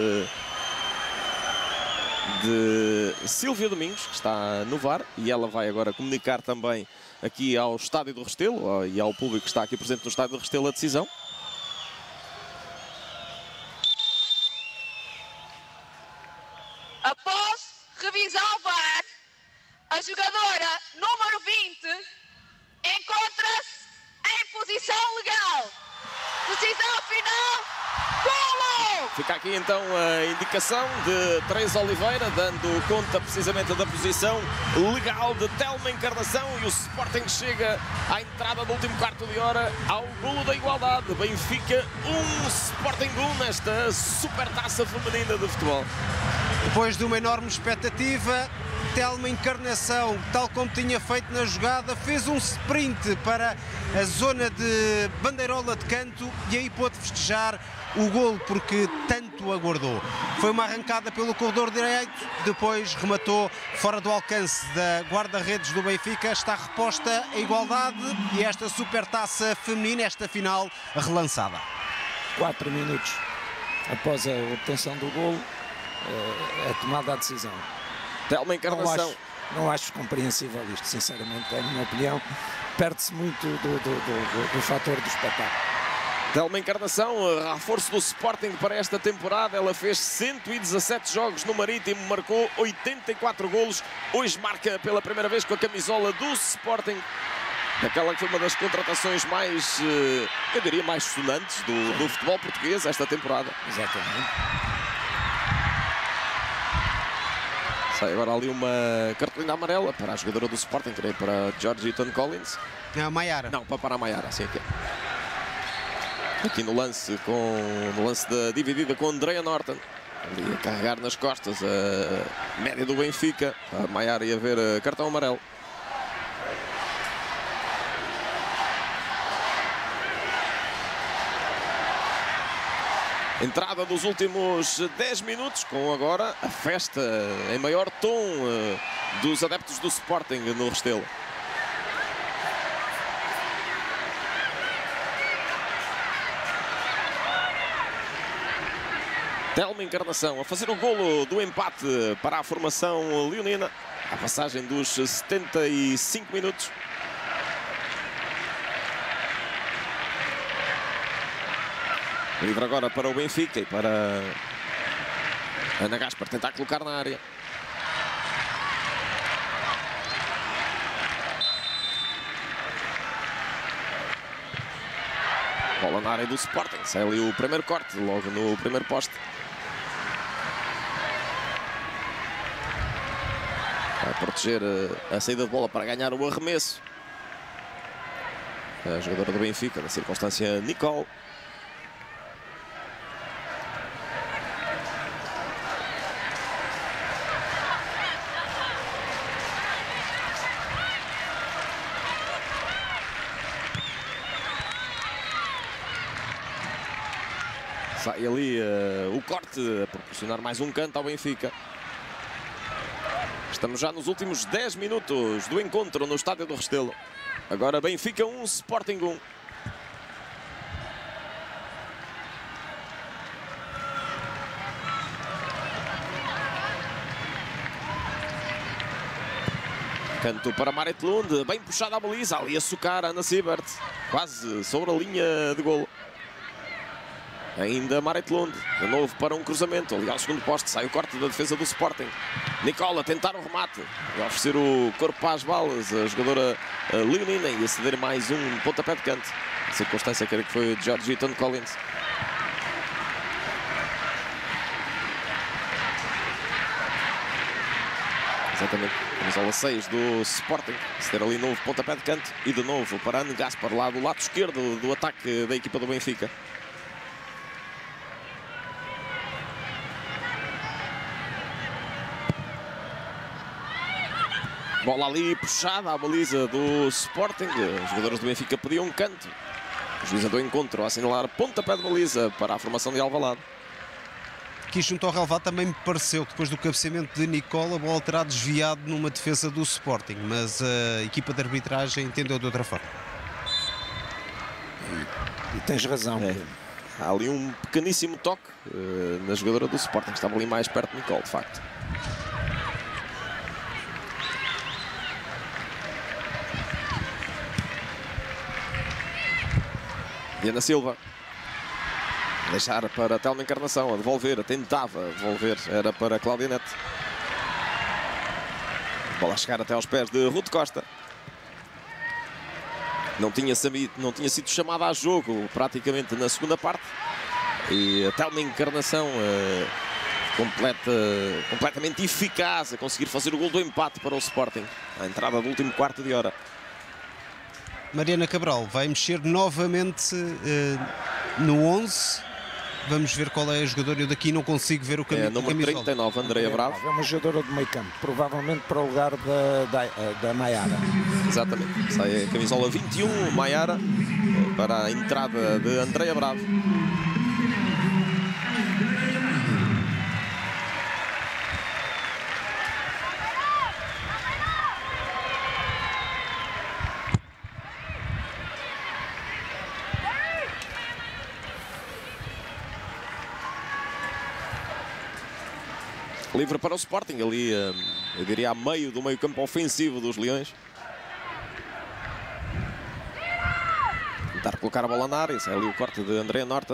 de Silvia Domingos, que está no VAR, e ela vai agora comunicar também aqui ao Estádio do Restelo e ao público que está aqui presente no Estádio do Restelo a decisão. Após revisar o VAR, a jogadora número 20 encontra-se em posição legal. Decisão final, golo! Fica aqui então a indicação de Teresa Oliveira, dando conta precisamente da posição legal de Telma Encarnação, e o Sporting chega à entrada do último quarto de hora ao golo da igualdade. Benfica 1, Sporting 1 nesta supertaça feminina de futebol. Depois de uma enorme expectativa, Telma Encarnação, tal como tinha feito na jogada, fez um sprint para a zona de bandeirola de canto e aí pôde festejar o golo porque tanto aguardou. Foi uma arrancada pelo corredor direito, depois rematou fora do alcance da guarda-redes do Benfica. Está reposta a igualdade e esta supertaça feminina, esta final relançada. 4 minutos após a obtenção do golo, é tomada a decisão. Telma Encarnação. Não acho compreensível isto, sinceramente, é a minha opinião. Perde-se muito do fator do espetáculo. Telma Encarnação, reforço do Sporting para esta temporada. Ela fez 117 jogos no Marítimo, marcou 84 golos. Hoje marca pela primeira vez com a camisola do Sporting. Aquela que foi uma das contratações mais, eu diria, mais sonantes do futebol português esta temporada. Exatamente. Sai agora ali uma cartolina amarela para a jogadora do Sporting, creio, para George Eaton Collins. A Maiara. Não, para a Maiara, assim é que é. Aqui no lance da dividida com Andrea Norton. Ali a carregar nas costas a média do Benfica. A Maiara ia ver cartão amarelo. Entrada dos últimos 10 minutos, com agora a festa em maior tom dos adeptos do Sporting no Restelo. Telma Encarnação a fazer o golo do empate para a formação leonina. A passagem dos 75 minutos. Livre agora para o Benfica e para Ana Gaspar tentar colocar na área. Bola na área do Sporting. Sai ali o primeiro corte, logo no primeiro poste. Vai proteger a saída de bola para ganhar o arremesso. A jogadora do Benfica, na circunstância, Nicole. Sai ali o corte a proporcionar mais um canto ao Benfica. Estamos já nos últimos 10 minutos do encontro no Estádio do Restelo. Agora Benfica 1, Sporting 1. Canto para Marit Lund, bem puxada a baliza, ali a socar Ana Siebert, quase sobre a linha de golo. Ainda Marit Lund, de novo para um cruzamento, ali ao segundo poste, sai o corte da defesa do Sporting. Nicole a tentar o remate, a oferecer o corpo às balas, a jogadora Leonina, e a ceder mais um pontapé de canto. A circunstância que foi de George Eaton Collins. Exatamente, camisola 6 do Sporting, ceder ali novo pontapé de canto e de novo para Anne Gaspar, lá do lado esquerdo do ataque da equipa do Benfica. Bola ali puxada à baliza do Sporting. Os jogadores do Benfica pediam um canto. O juiz do encontro a assinalar pontapé de baliza para a formação de Alvalade. Aqui junto ao relvado também me pareceu que depois do cabeceamento de Nicole, a bola terá desviado numa defesa do Sporting, mas a equipa de arbitragem entendeu de outra forma. E tens razão. Há ali um pequeníssimo toque na jogadora do Sporting, que estava ali mais perto de Nicole, de facto. Diana Silva. A deixar para a Telma Encarnação, a devolver, tentava devolver, era para a Cláudia Neto. Bola a chegar até aos pés de Ruth Costa. Não tinha sido chamada a jogo praticamente na segunda parte. E a Telma Encarnação completamente eficaz a conseguir fazer o gol do empate para o Sporting. A entrada do último quarto de hora. Mariana Cabral vai mexer novamente no 11. Vamos ver qual é a jogadora. Eu daqui não consigo ver o caminho. Número 39, Andreia Bravo. É uma jogadora de meio campo, provavelmente para o lugar da Maiara. Exatamente. Sai a camisola 21, Maiara, para a entrada de Andreia Bravo. Livre para o Sporting, ali, eu diria, a meio do meio-campo ofensivo dos Leões. Tentar colocar a bola na área, é ali o corte de Andrea Norton.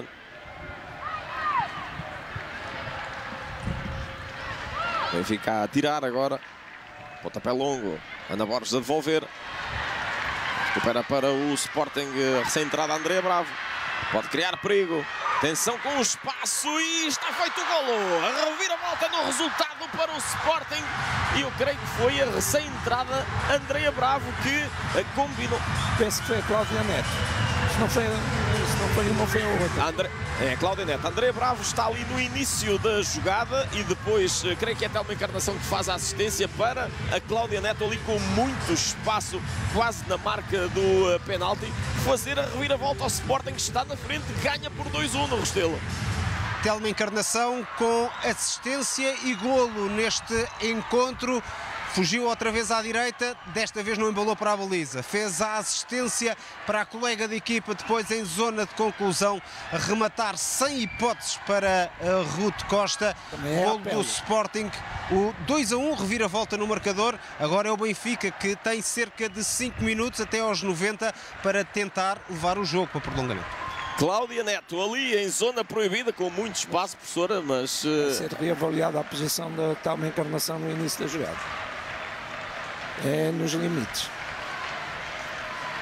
Benfica a tirar agora. Pontapé longo, Ana Borges a devolver. Recupera para o Sporting, recém-entrada Andrea Bravo. Pode criar perigo. Atenção com o espaço e está feito o golo. A reviravolta no resultado para o Sporting. E eu creio que foi a recém-entrada Andrea Bravo que combinou. Penso que foi a Cláudia Neto. Se não foi uma, foi a outra. É, Cláudia Neto. Andrea Bravo está ali no início da jogada e depois creio que é a Telma Encarnação que faz a assistência para a Cláudia Neto ali com muito espaço, quase na marca do penalti, fazer a reviravolta ao Sporting, que está na frente, ganha por 2-1 no Restelo. Telma Encarnação com assistência e golo neste encontro. Fugiu outra vez à direita, desta vez não embalou para a baliza. Fez a assistência para a colega de equipa, depois em zona de conclusão, rematar sem hipóteses para a Ruth Costa. Golo do Sporting, o 2-1, reviravolta no marcador. Agora é o Benfica que tem cerca de 5 minutos até aos 90 para tentar levar o jogo para prolongamento. Cláudia Neto ali em zona proibida, com muito espaço, professora, mas... ser reavaliada a posição da Telma Encarnação no início da jogada. É nos limites.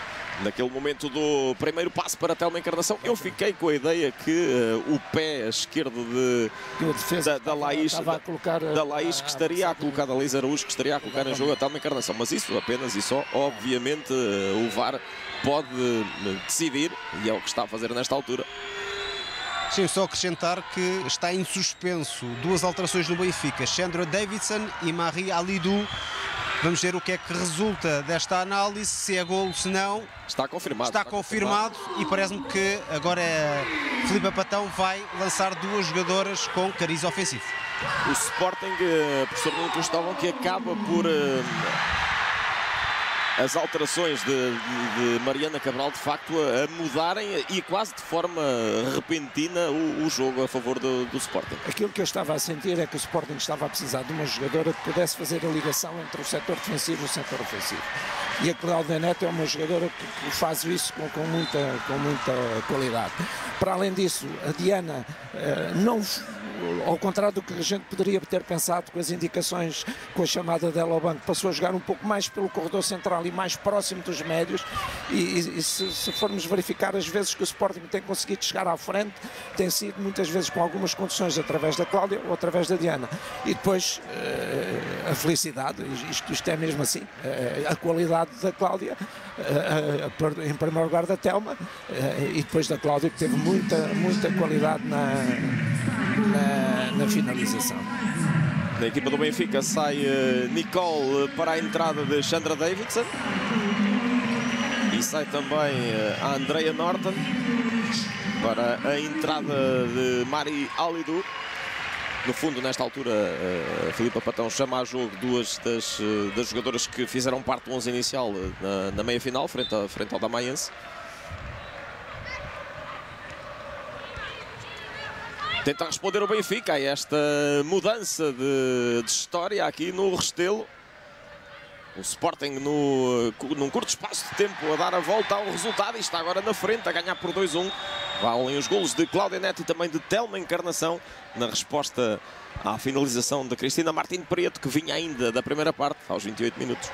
Naquele momento do primeiro passo para Telma Encarnação, eu fiquei com a ideia que o pé esquerdo da Laís, que estaria a colocar, da Laís Araújo, que estaria a colocar em jogo a Telma Encarnação. Mas isso apenas e só, obviamente, o VAR pode decidir, e é o que está a fazer nesta altura. Sim, só acrescentar que está em suspenso duas alterações no Benfica, Chandra Davidson e Marie Alidou. Vamos ver o que é que resulta desta análise, se é golo, se não. Está confirmado. Está confirmado e parece-me que agora Filipa Patão vai lançar duas jogadoras com cariz ofensivo. O Sporting, professor Nuno Cristóvão, que acaba por as alterações de Mariana Cabral de facto a mudarem e quase de forma repentina o jogo a favor do Sporting. Aquilo que eu estava a sentir é que o Sporting estava a precisar de uma jogadora que pudesse fazer a ligação entre o setor defensivo e o setor ofensivo. E a Cláudia Neto é uma jogadora que faz isso com muita qualidade. Para além disso, a Diana não... Ao contrário do que a gente poderia ter pensado com as indicações, com a chamada dela ao banco, passou a jogar um pouco mais pelo corredor central e mais próximo dos médios e se formos verificar as vezes que o Sporting tem conseguido chegar à frente, tem sido muitas vezes com algumas condições através da Cláudia ou através da Diana. E depois a felicidade, isto é mesmo assim, a qualidade da Cláudia, em primeiro lugar da Telma, e depois da Cláudia, que teve muita qualidade na finalização. Da equipa do Benfica sai Nicole para a entrada de Chandra Davidson e sai também a Andrea Norton para a entrada de Marie Alidou. No fundo, nesta altura, Filipa Patão chama a jogo duas das jogadoras que fizeram parte do 11 inicial na meia-final, frente ao Damayense. Tenta responder o Benfica a esta mudança de história aqui no Restelo. O Sporting num curto espaço de tempo a dar a volta ao resultado e está agora na frente a ganhar por 2-1. Valem os golos de Cláudia Neto e também de Telma Encarnação na resposta à finalização de Cristina Martim Preto, que vinha ainda da primeira parte aos 28 minutos.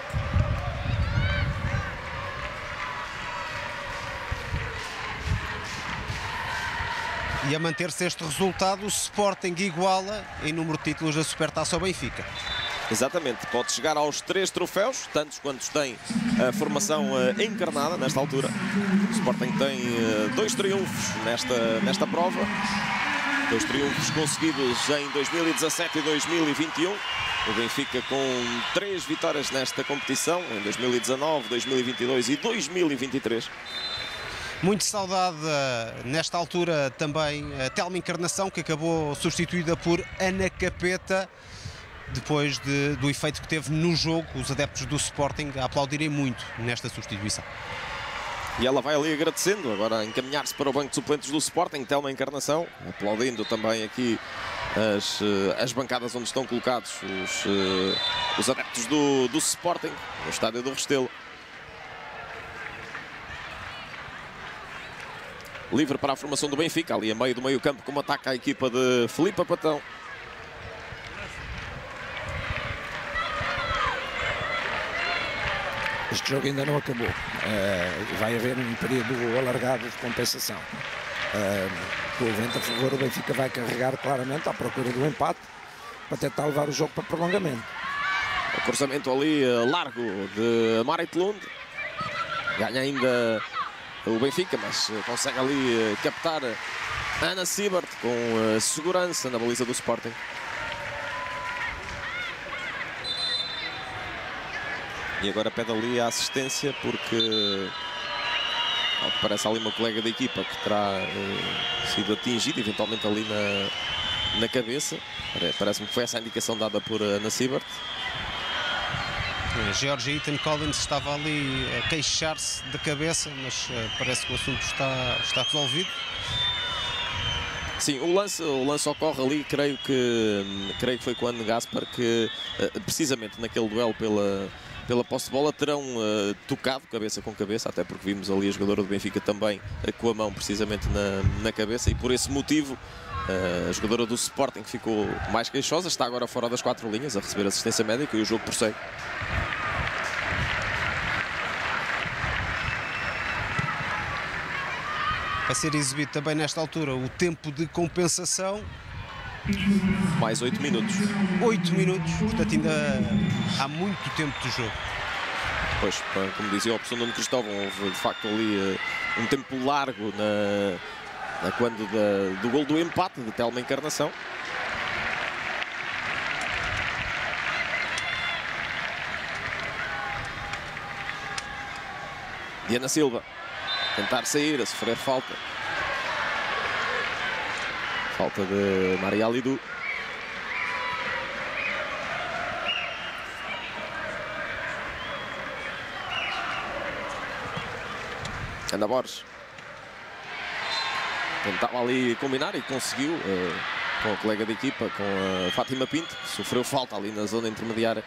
E a manter-se este resultado, o Sporting iguala em número de títulos da Supertaça ao Benfica. Exatamente, pode chegar aos 3 troféus, tantos quantos tem a formação encarnada nesta altura. O Sporting tem 2 triunfos nesta prova. 2 triunfos conseguidos em 2017 e 2021. O Benfica com 3 vitórias nesta competição, em 2019, 2022 e 2023. Muito saudade nesta altura também a Telma Encarnação, que acabou substituída por Ana Capeta, depois do efeito que teve no jogo. Os adeptos do Sporting a aplaudirem muito nesta substituição. E ela vai ali agradecendo, agora a encaminhar-se para o banco de suplentes do Sporting, Telma Encarnação, aplaudindo também aqui as bancadas onde estão colocados os adeptos do Sporting, no estádio do Restelo. Livre para a formação do Benfica, ali a meio do meio-campo, como ataca a equipa de Filipa Patão. Este jogo ainda não acabou. Vai haver um período alargado de compensação. Com o vento a favor, o Benfica vai carregar claramente à procura do empate para tentar levar o jogo para prolongamento. O cruzamento ali largo de Marit Lund. Ganha ainda o Benfica, mas consegue ali captar Ana Siebert com segurança na baliza do Sporting. E agora pede ali a assistência porque parece ali uma colega da equipa que terá sido atingido eventualmente ali na cabeça. Parece-me que foi essa a indicação dada por Ana Siebert. A Georgia Eaton Collins estava ali a queixar-se da cabeça, mas parece que o assunto está resolvido. Sim, o lance ocorre ali, creio que foi com o Anne Gaspar, que precisamente naquele duelo pela posse de bola terão tocado cabeça com cabeça, até porque vimos ali a jogadora do Benfica também com a mão precisamente na cabeça, e por esse motivo a jogadora do Sporting ficou mais queixosa, está agora fora das 4 linhas a receber assistência médica e o jogo prossegue. Vai ser exibido também nesta altura o tempo de compensação. Mais 8 minutos. 8 minutos, portanto ainda há muito tempo de jogo. Pois, como dizia o professor Nuno Cristóvão, houve de facto ali um tempo largo quando do gol do empate de Telma Encarnação. Diana Silva, tentar sair, a sofrer falta. Falta de Maria Alidu. Ana Borges. Tentava ali combinar e conseguiu com a colega de equipa, com a Fátima Pinto. Sofreu falta ali na zona intermediária.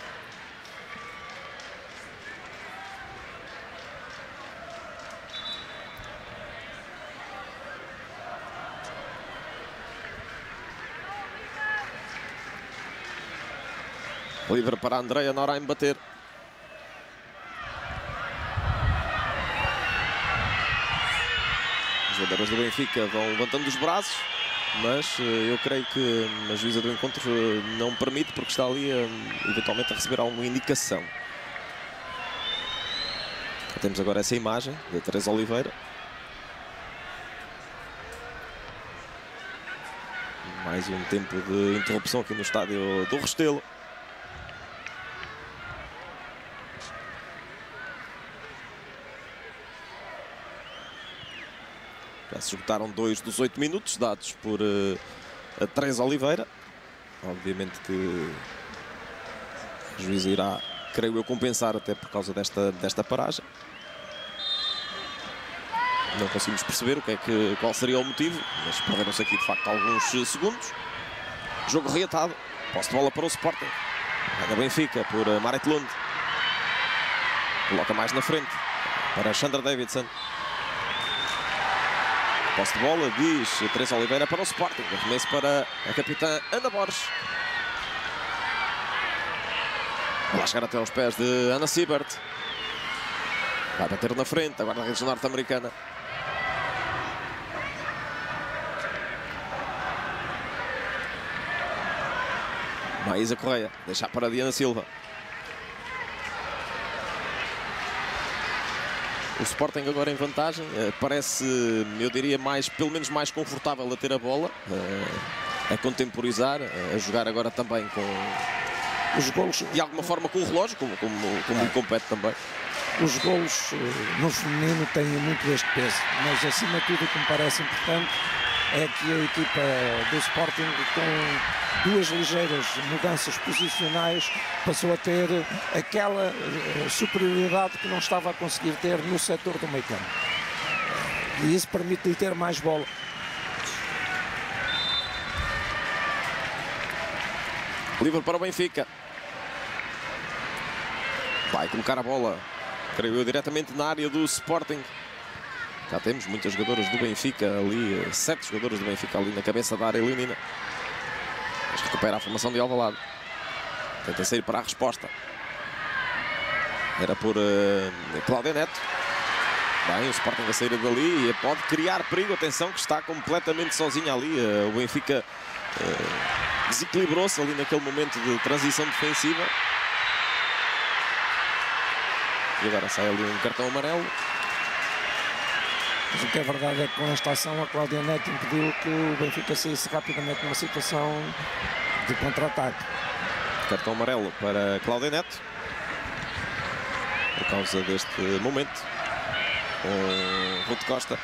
Livre para a Andreia Noraim bater. Os jogadores do Benfica vão levantando os braços, mas eu creio que a juíza do encontro não permite, porque está ali eventualmente a receber alguma indicação. Temos agora essa imagem de Teresa Oliveira. Mais um tempo de interrupção aqui no estádio do Restelo. Já se esgotaram 2 dos 8 minutos dados por a Teresa Oliveira. Obviamente que o juiz irá, creio eu, compensar até por causa desta paragem. Não conseguimos perceber qual seria o motivo, mas perderam-se aqui de facto alguns segundos. Jogo reatado. Posse de bola para o Sporting. Ganha Benfica por Maret Lund. Coloca mais na frente para Chandra Davidson. Posse de bola, diz Teresa Oliveira para o Sporting. Arremesso para a capitã Ana Borges. Vai chegar até aos pés de Ana Siebert. Vai bater na frente, a guarda-redes norte-americana. Maísa Correia, deixar para Diana Silva. O Sporting agora em vantagem, parece, eu diria, pelo menos mais confortável a ter a bola, a contemporizar, a jogar agora também com os golos, de alguma forma com o relógio, como compete também. Os golos no feminino têm muito este peso, mas acima de tudo o que me parece importante é que a equipa do Sporting, com 2 ligeiras mudanças posicionais, passou a ter aquela superioridade que não estava a conseguir ter no setor do meio campo. E isso permite-lhe ter mais bola. Livre para o Benfica. Vai colocar a bola, creio eu, diretamente na área do Sporting. Já temos muitas jogadoras do Benfica ali, 7 jogadores do Benfica ali na cabeça da área leonina. Mas recupera a formação de Alvalade. Tenta sair para a resposta. Era por Cláudia Neto. Bem, o Sporting a sair dali e pode criar perigo. Atenção que está completamente sozinha ali. O Benfica desequilibrou-se ali naquele momento de transição defensiva. E agora sai ali um cartão amarelo. Mas o que é verdade é que com esta ação a Cláudia Neto impediu que o Benfica saísse rapidamente numa situação de contra-ataque. Cartão amarelo para Cláudia Neto. Por causa deste momento. Com Ruth Costa.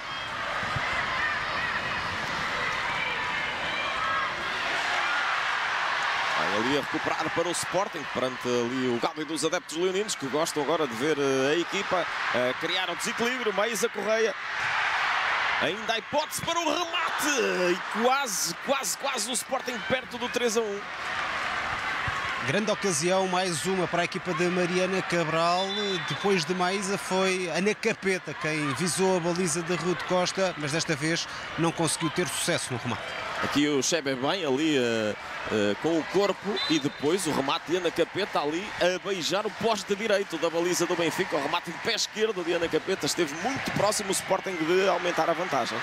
Vai ali a recuperar para o Sporting, perante ali o gado dos adeptos leoninos, que gostam agora de ver a equipa criar o desequilíbrio. Maísa Correia. Ainda há hipótese para o remate. E quase o Sporting perto do 3-1. Grande ocasião, mais uma para a equipa de Mariana Cabral. Depois de Maísa foi Ana Capeta quem visou a baliza de Ruth Costa, mas desta vez não conseguiu ter sucesso no remate. Aqui o Chebe bem ali com o corpo e depois o remate de Ana Capeta ali a beijar o poste direito da baliza do Benfica. O remate de pé esquerdo de Ana Capeta esteve muito próximo o Sporting de aumentar a vantagem.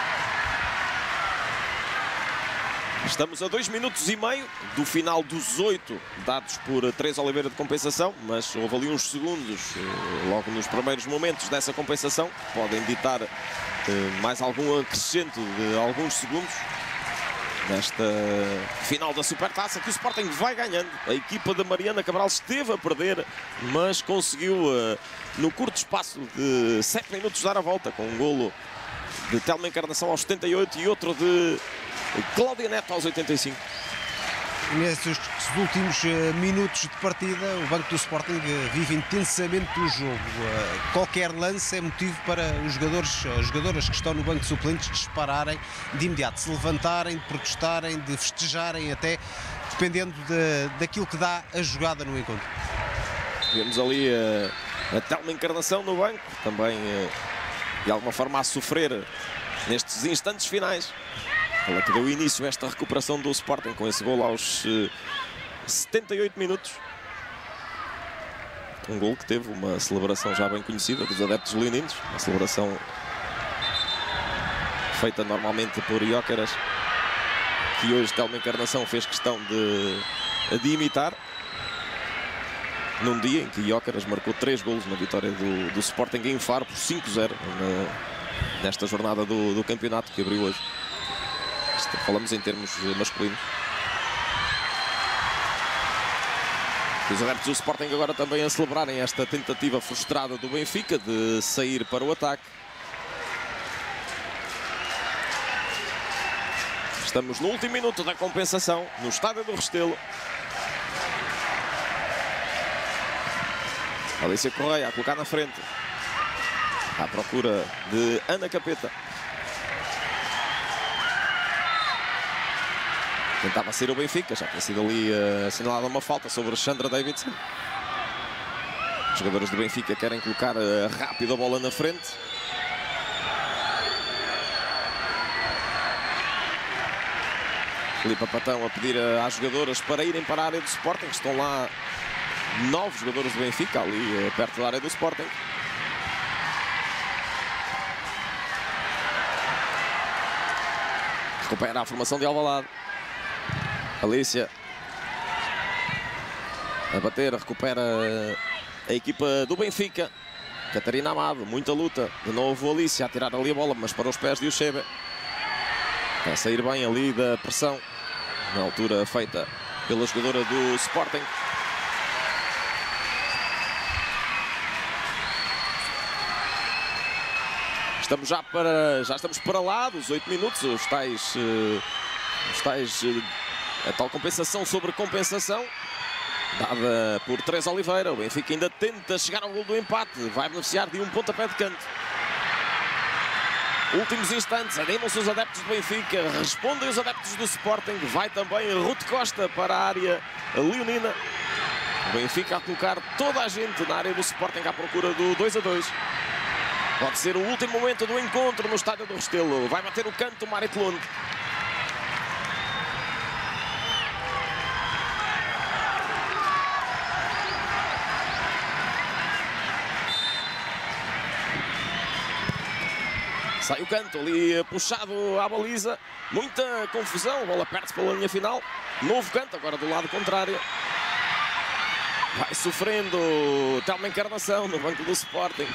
Estamos a 2 minutos e meio do final dos 8 dados por Teresa Oliveira de compensação, mas houve ali uns segundos logo nos primeiros momentos dessa compensação que podem ditar mais algum acrescento de alguns segundos nesta final da Supertaça, que o Sporting vai ganhando. A equipa da Mariana Cabral esteve a perder, mas conseguiu no curto espaço de 7 minutos dar a volta com um golo de Telma Encarnação aos 78 e outro de Cláudia Neto aos 85. Nesses últimos minutos de partida, o banco do Sporting vive intensamente o jogo. Qualquer lance é motivo para os jogadores, as jogadoras que estão no banco de suplentes dispararem de imediato, se levantarem, de protestarem, de festejarem até, dependendo daquilo que dá a jogada no encontro. Vemos ali a Telma Encarnação no banco, também de alguma forma a sofrer nestes instantes finais. Ela que deu início a esta recuperação do Sporting com esse gol aos 78 minutos. Um gol que teve uma celebração já bem conhecida dos adeptos leoninos. Uma celebração feita normalmente por Iócaras, que hoje Telma Encarnação fez questão de imitar. Num dia em que Iócaras marcou 3 golos na vitória do Sporting em Faro por 5-0 nesta jornada do campeonato que abriu hoje. Falamos em termos masculinos. Os adeptos do Sporting agora também a celebrarem esta tentativa frustrada do Benfica de sair para o ataque. Estamos no último minuto da compensação no estádio do Restelo. Alicia Correia a colocar na frente, à procura de Ana Capeta. Tentava sair o Benfica, já tinha sido ali assinalada uma falta sobre Sandra Davidson. Os jogadores do Benfica querem colocar rápido a bola na frente. Filipe Patão a pedir às jogadoras para irem para a área do Sporting. Estão lá 9 jogadores do Benfica ali perto da área do Sporting. Recupera a formação de Alvalade. Alicia a bater, recupera a equipa do Benfica. Catarina Amado, muita luta. De novo Alicia a tirar ali a bola, mas para os pés de Uchebe. A sair bem ali da pressão, na altura feita pela jogadora do Sporting. Já estamos para lá dos 8 minutos, os tais a tal compensação sobre compensação dada por Teresa Oliveira. O Benfica ainda tenta chegar ao gol do empate, vai beneficiar de um pontapé de canto. Últimos instantes, animam-se os adeptos do Benfica, respondem os adeptos do Sporting, vai também Ruth Costa para a área leonina. O Benfica a colocar toda a gente na área do Sporting à procura do 2-2. Pode ser o último momento do encontro no estádio do Restelo. Vai bater o canto o Marit Lund. Sai o canto ali puxado à baliza. Muita confusão. A bola perde-se pela linha final. Novo canto agora do lado contrário. Vai sofrendo Telma Encarnação no banco do Sporting.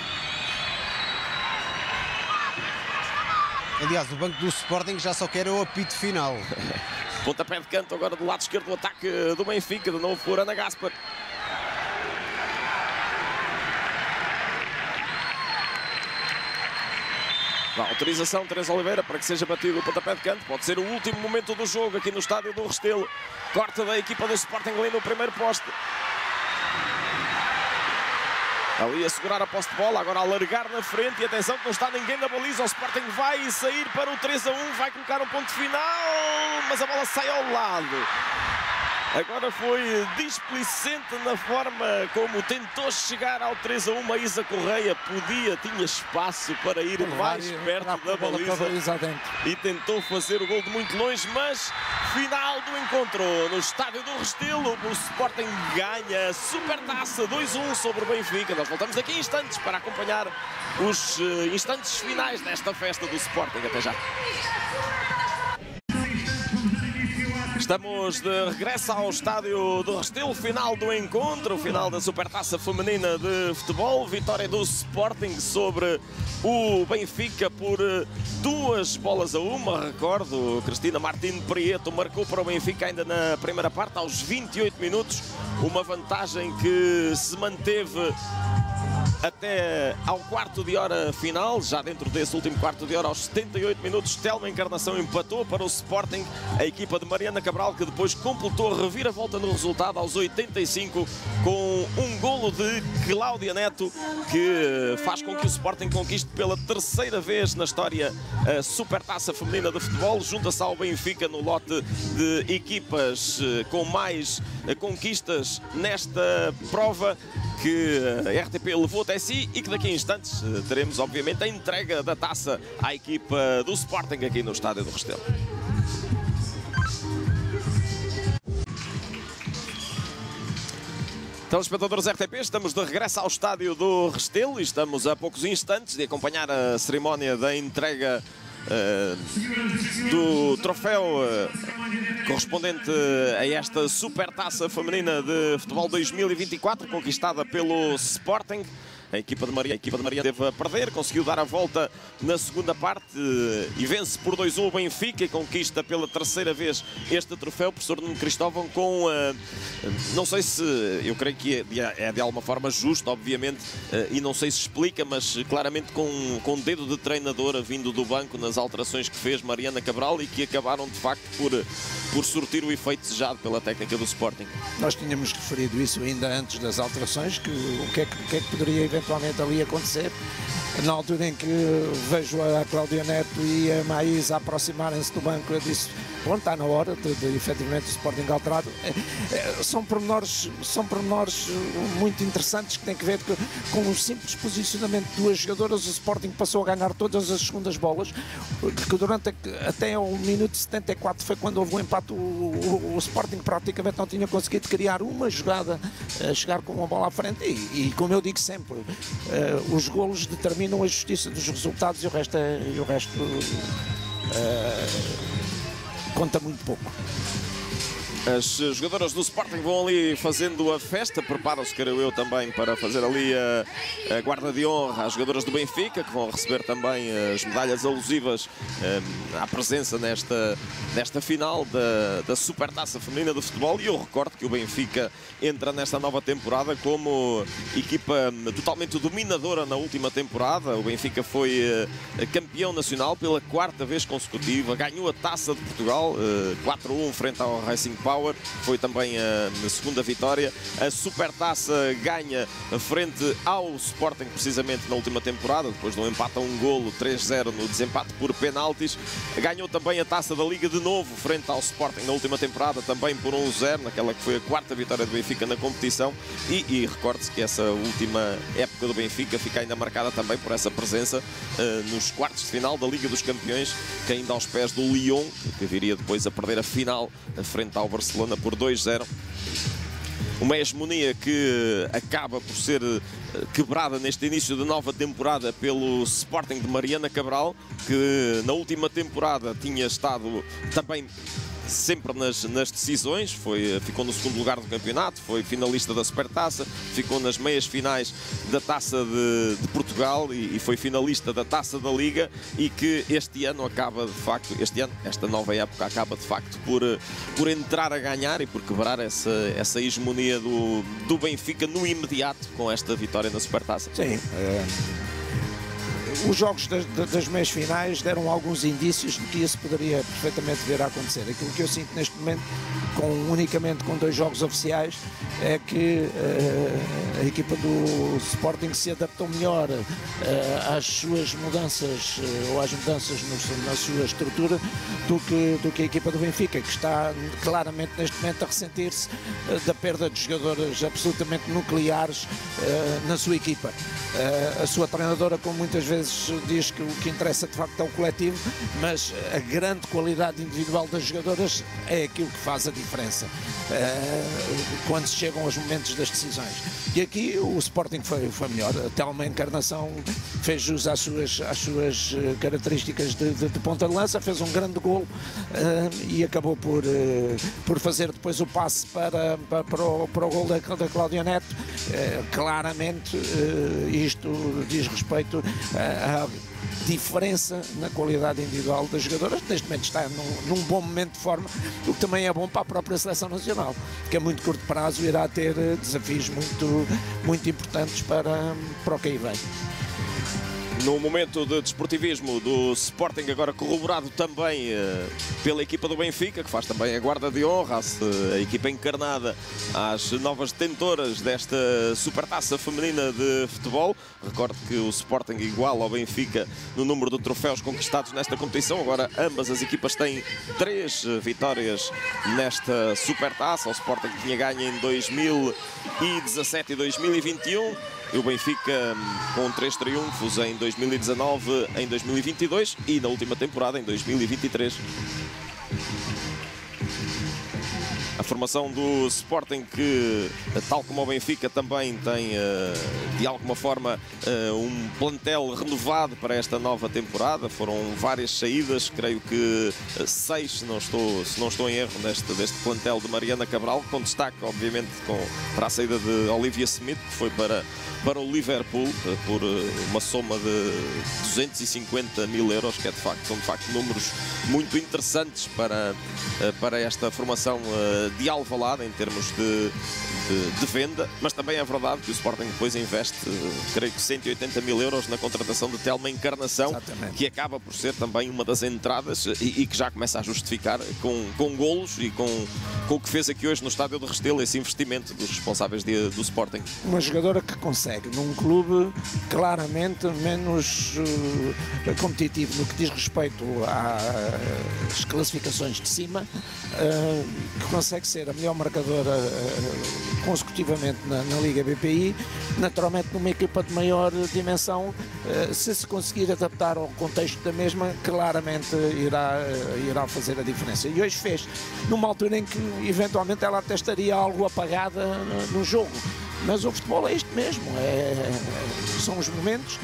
Aliás, o banco do Sporting já só quer o apito final. Pontapé de canto agora do lado esquerdo do ataque do Benfica. De novo por Ana Gaspar. Dá autorização Teresa Oliveira para que seja batido o pontapé de canto. Pode ser o último momento do jogo aqui no estádio do Restelo. Corte da equipa do Sporting ali no primeiro poste. Ali a segurar a posse de bola, agora a largar na frente. E atenção que não está ninguém na baliza. O Sporting vai sair para o 3-1. Vai colocar um ponto final, mas a bola sai ao lado. Agora foi displicente na forma como tentou chegar ao 3-1. A Isa Correia tinha espaço para ir mais perto da baliza e tentou fazer o gol de muito longe, mas final do encontro no estádio do Restelo. O Sporting ganha a Supertaça 2-1 sobre o Benfica. Nós voltamos daqui a instantes para acompanhar os instantes finais desta festa do Sporting. Até já. Estamos de regresso ao estádio do Restelo, final do encontro, final da Supertaça Feminina de Futebol, vitória do Sporting sobre o Benfica por 2-1. Recordo, Cristina Martins Prieto marcou para o Benfica ainda na primeira parte, aos 28 minutos, uma vantagem que se manteve até ao quarto de hora final. Já dentro desse último quarto de hora, aos 78 minutos, Telma Encarnação empatou para o Sporting. A equipa de Mariana Cabral, que depois completou a reviravolta no resultado aos 85 com um golo de Cláudia Neto, que faz com que o Sporting conquiste pela terceira vez na história a Supertaça Feminina de Futebol. Junta-se ao Benfica no lote de equipas com mais conquistas nesta prova, que a RTP levou até si, e que daqui a instantes teremos obviamente a entrega da taça à equipa do Sporting aqui no estádio do Restelo. Telespectadores RTP, estamos de regresso ao estádio do Restelo e estamos a poucos instantes de acompanhar a cerimónia da entrega do troféu correspondente a esta Supertaça Feminina de Futebol 2024, conquistada pelo Sporting. A equipa de Maria teve a perder, conseguiu dar a volta na segunda parte e vence por 2-1 o Benfica e conquista pela terceira vez este troféu. O professor Nuno Cristóvão com, não sei se, eu creio que é de alguma forma justo, obviamente, e não sei se explica, mas claramente com dedo de treinadora vindo do banco nas alterações que fez Mariana Cabral e que acabaram de facto por surtir o efeito desejado pela técnica do Sporting. Nós tínhamos referido isso ainda antes das alterações, que o que é que poderia eventualmente ali acontecer. Na altura em que vejo a Cláudia Neto e a Maísa aproximarem-se do banco, eu disse, bom, está na hora de efetivamente o Sporting alterado. São pormenores muito interessantes que têm que ver com o simples posicionamento de duas jogadoras. O Sporting passou a ganhar todas as segundas bolas, que durante até o minuto 74 foi quando houve o empate. O Sporting praticamente não tinha conseguido criar uma jogada, chegar com uma bola à frente e como eu digo sempre, os golos determinam a justiça dos resultados e o resto conta muito pouco. As jogadoras do Sporting vão ali fazendo a festa, preparam-se, creio eu, também para fazer ali a guarda de honra às jogadoras do Benfica, que vão receber também as medalhas alusivas à presença nesta final da Supertaça Feminina de Futebol. E eu recordo que o Benfica entra nesta nova temporada como equipa totalmente dominadora na última temporada. O Benfica foi campeão nacional pela quarta vez consecutiva, ganhou a Taça de Portugal 4-1 frente ao Racing Power. Foi também a segunda vitória. A Supertaça ganha frente ao Sporting precisamente na última temporada, depois de um empate a um golo, 3-0 no desempate por penaltis. Ganhou também a Taça da Liga de novo frente ao Sporting na última temporada, também por 1-0, naquela que foi a quarta vitória do Benfica na competição. E recorde-se que essa última época do Benfica fica ainda marcada também por essa presença nos quartos de final da Liga dos Campeões, caindo aos pés do Lyon, que viria depois a perder a final frente ao Barcelona por 2-0. Uma hegemonia que acaba por ser quebrada neste início de nova temporada pelo Sporting de Mariana Cabral, que na última temporada tinha estado também sempre nas decisões, ficou no segundo lugar do campeonato, foi finalista da Supertaça, ficou nas meias finais da Taça de Portugal e foi finalista da Taça da Liga, e que este ano acaba de facto, esta nova época acaba de facto por entrar a ganhar e por quebrar essa hegemonia do Benfica no imediato com esta vitória na Supertaça. Sim. Os jogos das meias finais deram alguns indícios de que isso poderia perfeitamente vir a acontecer. Aquilo que eu sinto neste momento unicamente com 2 jogos oficiais, é que a equipa do Sporting se adaptou melhor às suas mudanças ou às mudanças na sua estrutura do que a equipa do Benfica, que está claramente neste momento a ressentir-se da perda de jogadoras absolutamente nucleares na sua equipa. A sua treinadora, como muitas vezes diz, que o que interessa de facto é o coletivo, mas a grande qualidade individual das jogadoras é aquilo que faz a diferença quando se chegam aos momentos das decisões. E aqui o Sporting foi melhor. A Telma Encarnação fez jus às suas características de ponta de lança, fez um grande golo e acabou por fazer depois o passe para o golo da Cláudia Neto. Claramente isto diz respeito à diferença na qualidade individual das jogadoras. Neste momento está num bom momento de forma, o que também é bom para a própria seleção nacional, que a muito curto prazo irá ter desafios muito importantes para o que aí vem. No momento de desportivismo do Sporting, agora corroborado também pela equipa do Benfica, que faz também a guarda de honra, a equipa encarnada às novas detentoras desta supertaça feminina de futebol. Recordo que o Sporting iguala ao Benfica no número de troféus conquistados nesta competição. Agora ambas as equipas têm 3 vitórias nesta supertaça. O Sporting tinha ganho em 2017 e 2021. E o Benfica com 3 triunfos em 2019, em 2022 e na última temporada em 2023. A formação do Sporting, que tal como o Benfica também tem de alguma forma um plantel renovado para esta nova temporada. Foram várias saídas, creio que 6, se não estou em erro, deste plantel de Mariana Cabral, com destaque obviamente para a saída de Olivia Smith, que foi para o Liverpool por uma soma de 250 mil euros, que são de facto números muito interessantes para esta formação de Alvalade em termos de venda, mas também é verdade que o Sporting depois investe, creio que 180 mil euros na contratação de Telma Encarnação. Exatamente. Que acaba por ser também uma das entradas e que já começa a justificar com golos e com o que fez aqui hoje no estádio de Restelo, esse investimento dos responsáveis do Sporting. Uma jogadora que consegue, num clube claramente menos competitivo no que diz respeito às classificações de cima, que consegue ser a melhor marcadora consecutivamente na Liga BPI, naturalmente numa equipa de maior dimensão, se conseguir adaptar ao contexto da mesma, claramente irá fazer a diferença. E hoje fez, numa altura em que eventualmente ela até estaria algo apagada no jogo. Mas o futebol é isto mesmo, são os momentos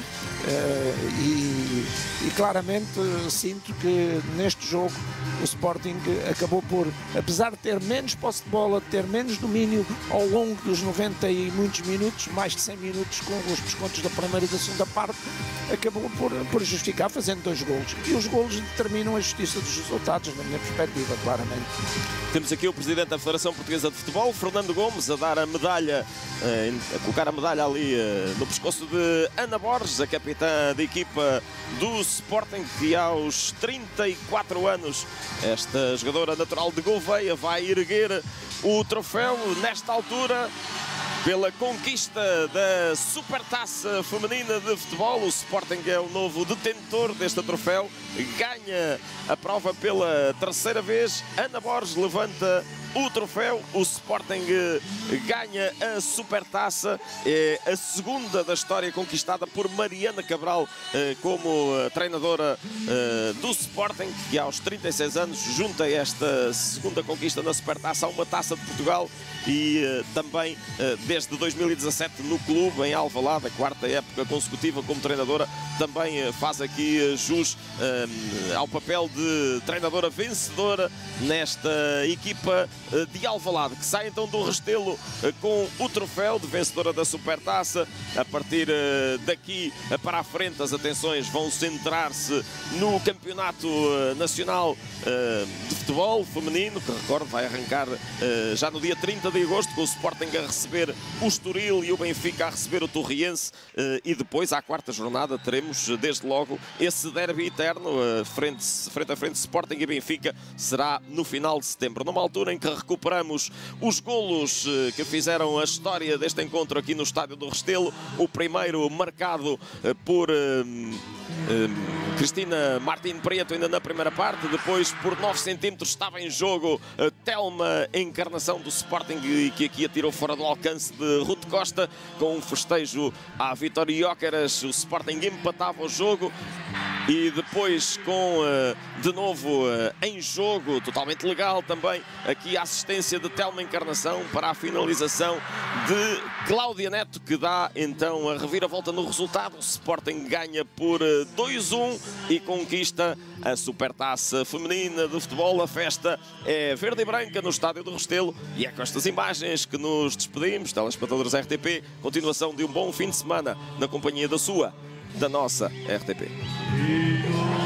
e claramente sinto que neste jogo o Sporting acabou por, apesar de ter menos posse de bola, ter menos domínio ao longo dos 90 e muitos minutos, mais de 100 minutos com os descontos da primeira e da segunda parte, acabou por justificar fazendo 2 golos. E os golos determinam a justiça dos resultados, na minha perspectiva, claramente. Temos aqui o Presidente da Federação Portuguesa de Futebol, Fernando Gomes, a dar a medalha, a colocar a medalha ali no pescoço de Ana Borges, a capitã da equipa do Sporting, que aos 34 anos, esta jogadora natural de Gouveia, vai erguer o troféu nesta altura pela conquista da Supertaça Feminina de Futebol. O Sporting é o novo detentor deste troféu, ganha a prova pela 3ª vez. Ana Borges levanta o troféu, o Sporting ganha a Supertaça, é a 2ª da história conquistada por Mariana Cabral como treinadora do Sporting, que aos 36 anos junta esta 2ª conquista na Supertaça a uma Taça de Portugal e também desde 2017 no clube em Alvalade, a 4ª época consecutiva como treinadora, também faz aqui jus ao papel de treinadora vencedora nesta equipa de Alvalade, que sai então do Restelo com o troféu de vencedora da Supertaça. A partir daqui para a frente as atenções vão centrar-se no Campeonato Nacional de Futebol Feminino, que recordo vai arrancar já no dia 30 de agosto, com o Sporting a receber o Estoril e o Benfica a receber o Torriense, e depois à 4ª jornada teremos desde logo esse derby eterno frente a frente Sporting e Benfica, será no final de setembro, numa altura em que que recuperamos os golos que fizeram a história deste encontro aqui no Estádio do Restelo. O primeiro marcado por Cristina Martim Preto ainda na primeira parte, depois por 9 centímetros estava em jogo Telma, encarnação do Sporting, e que aqui atirou fora do alcance de Ruth Costa, com um festejo à Vitória Jóqueras. O Sporting empatava o jogo e depois com de novo em jogo, totalmente legal também, aqui a assistência de Telma Encarnação para a finalização de Cláudia Neto, que dá então a reviravolta no resultado. O Sporting ganha por 2-1 e conquista a Supertaça Feminina de Futebol. A festa é verde e branca no Estádio do Restelo, e é com estas imagens que nos despedimos, telespectadores RTP. Continuação de um bom fim de semana na companhia da nossa RTP.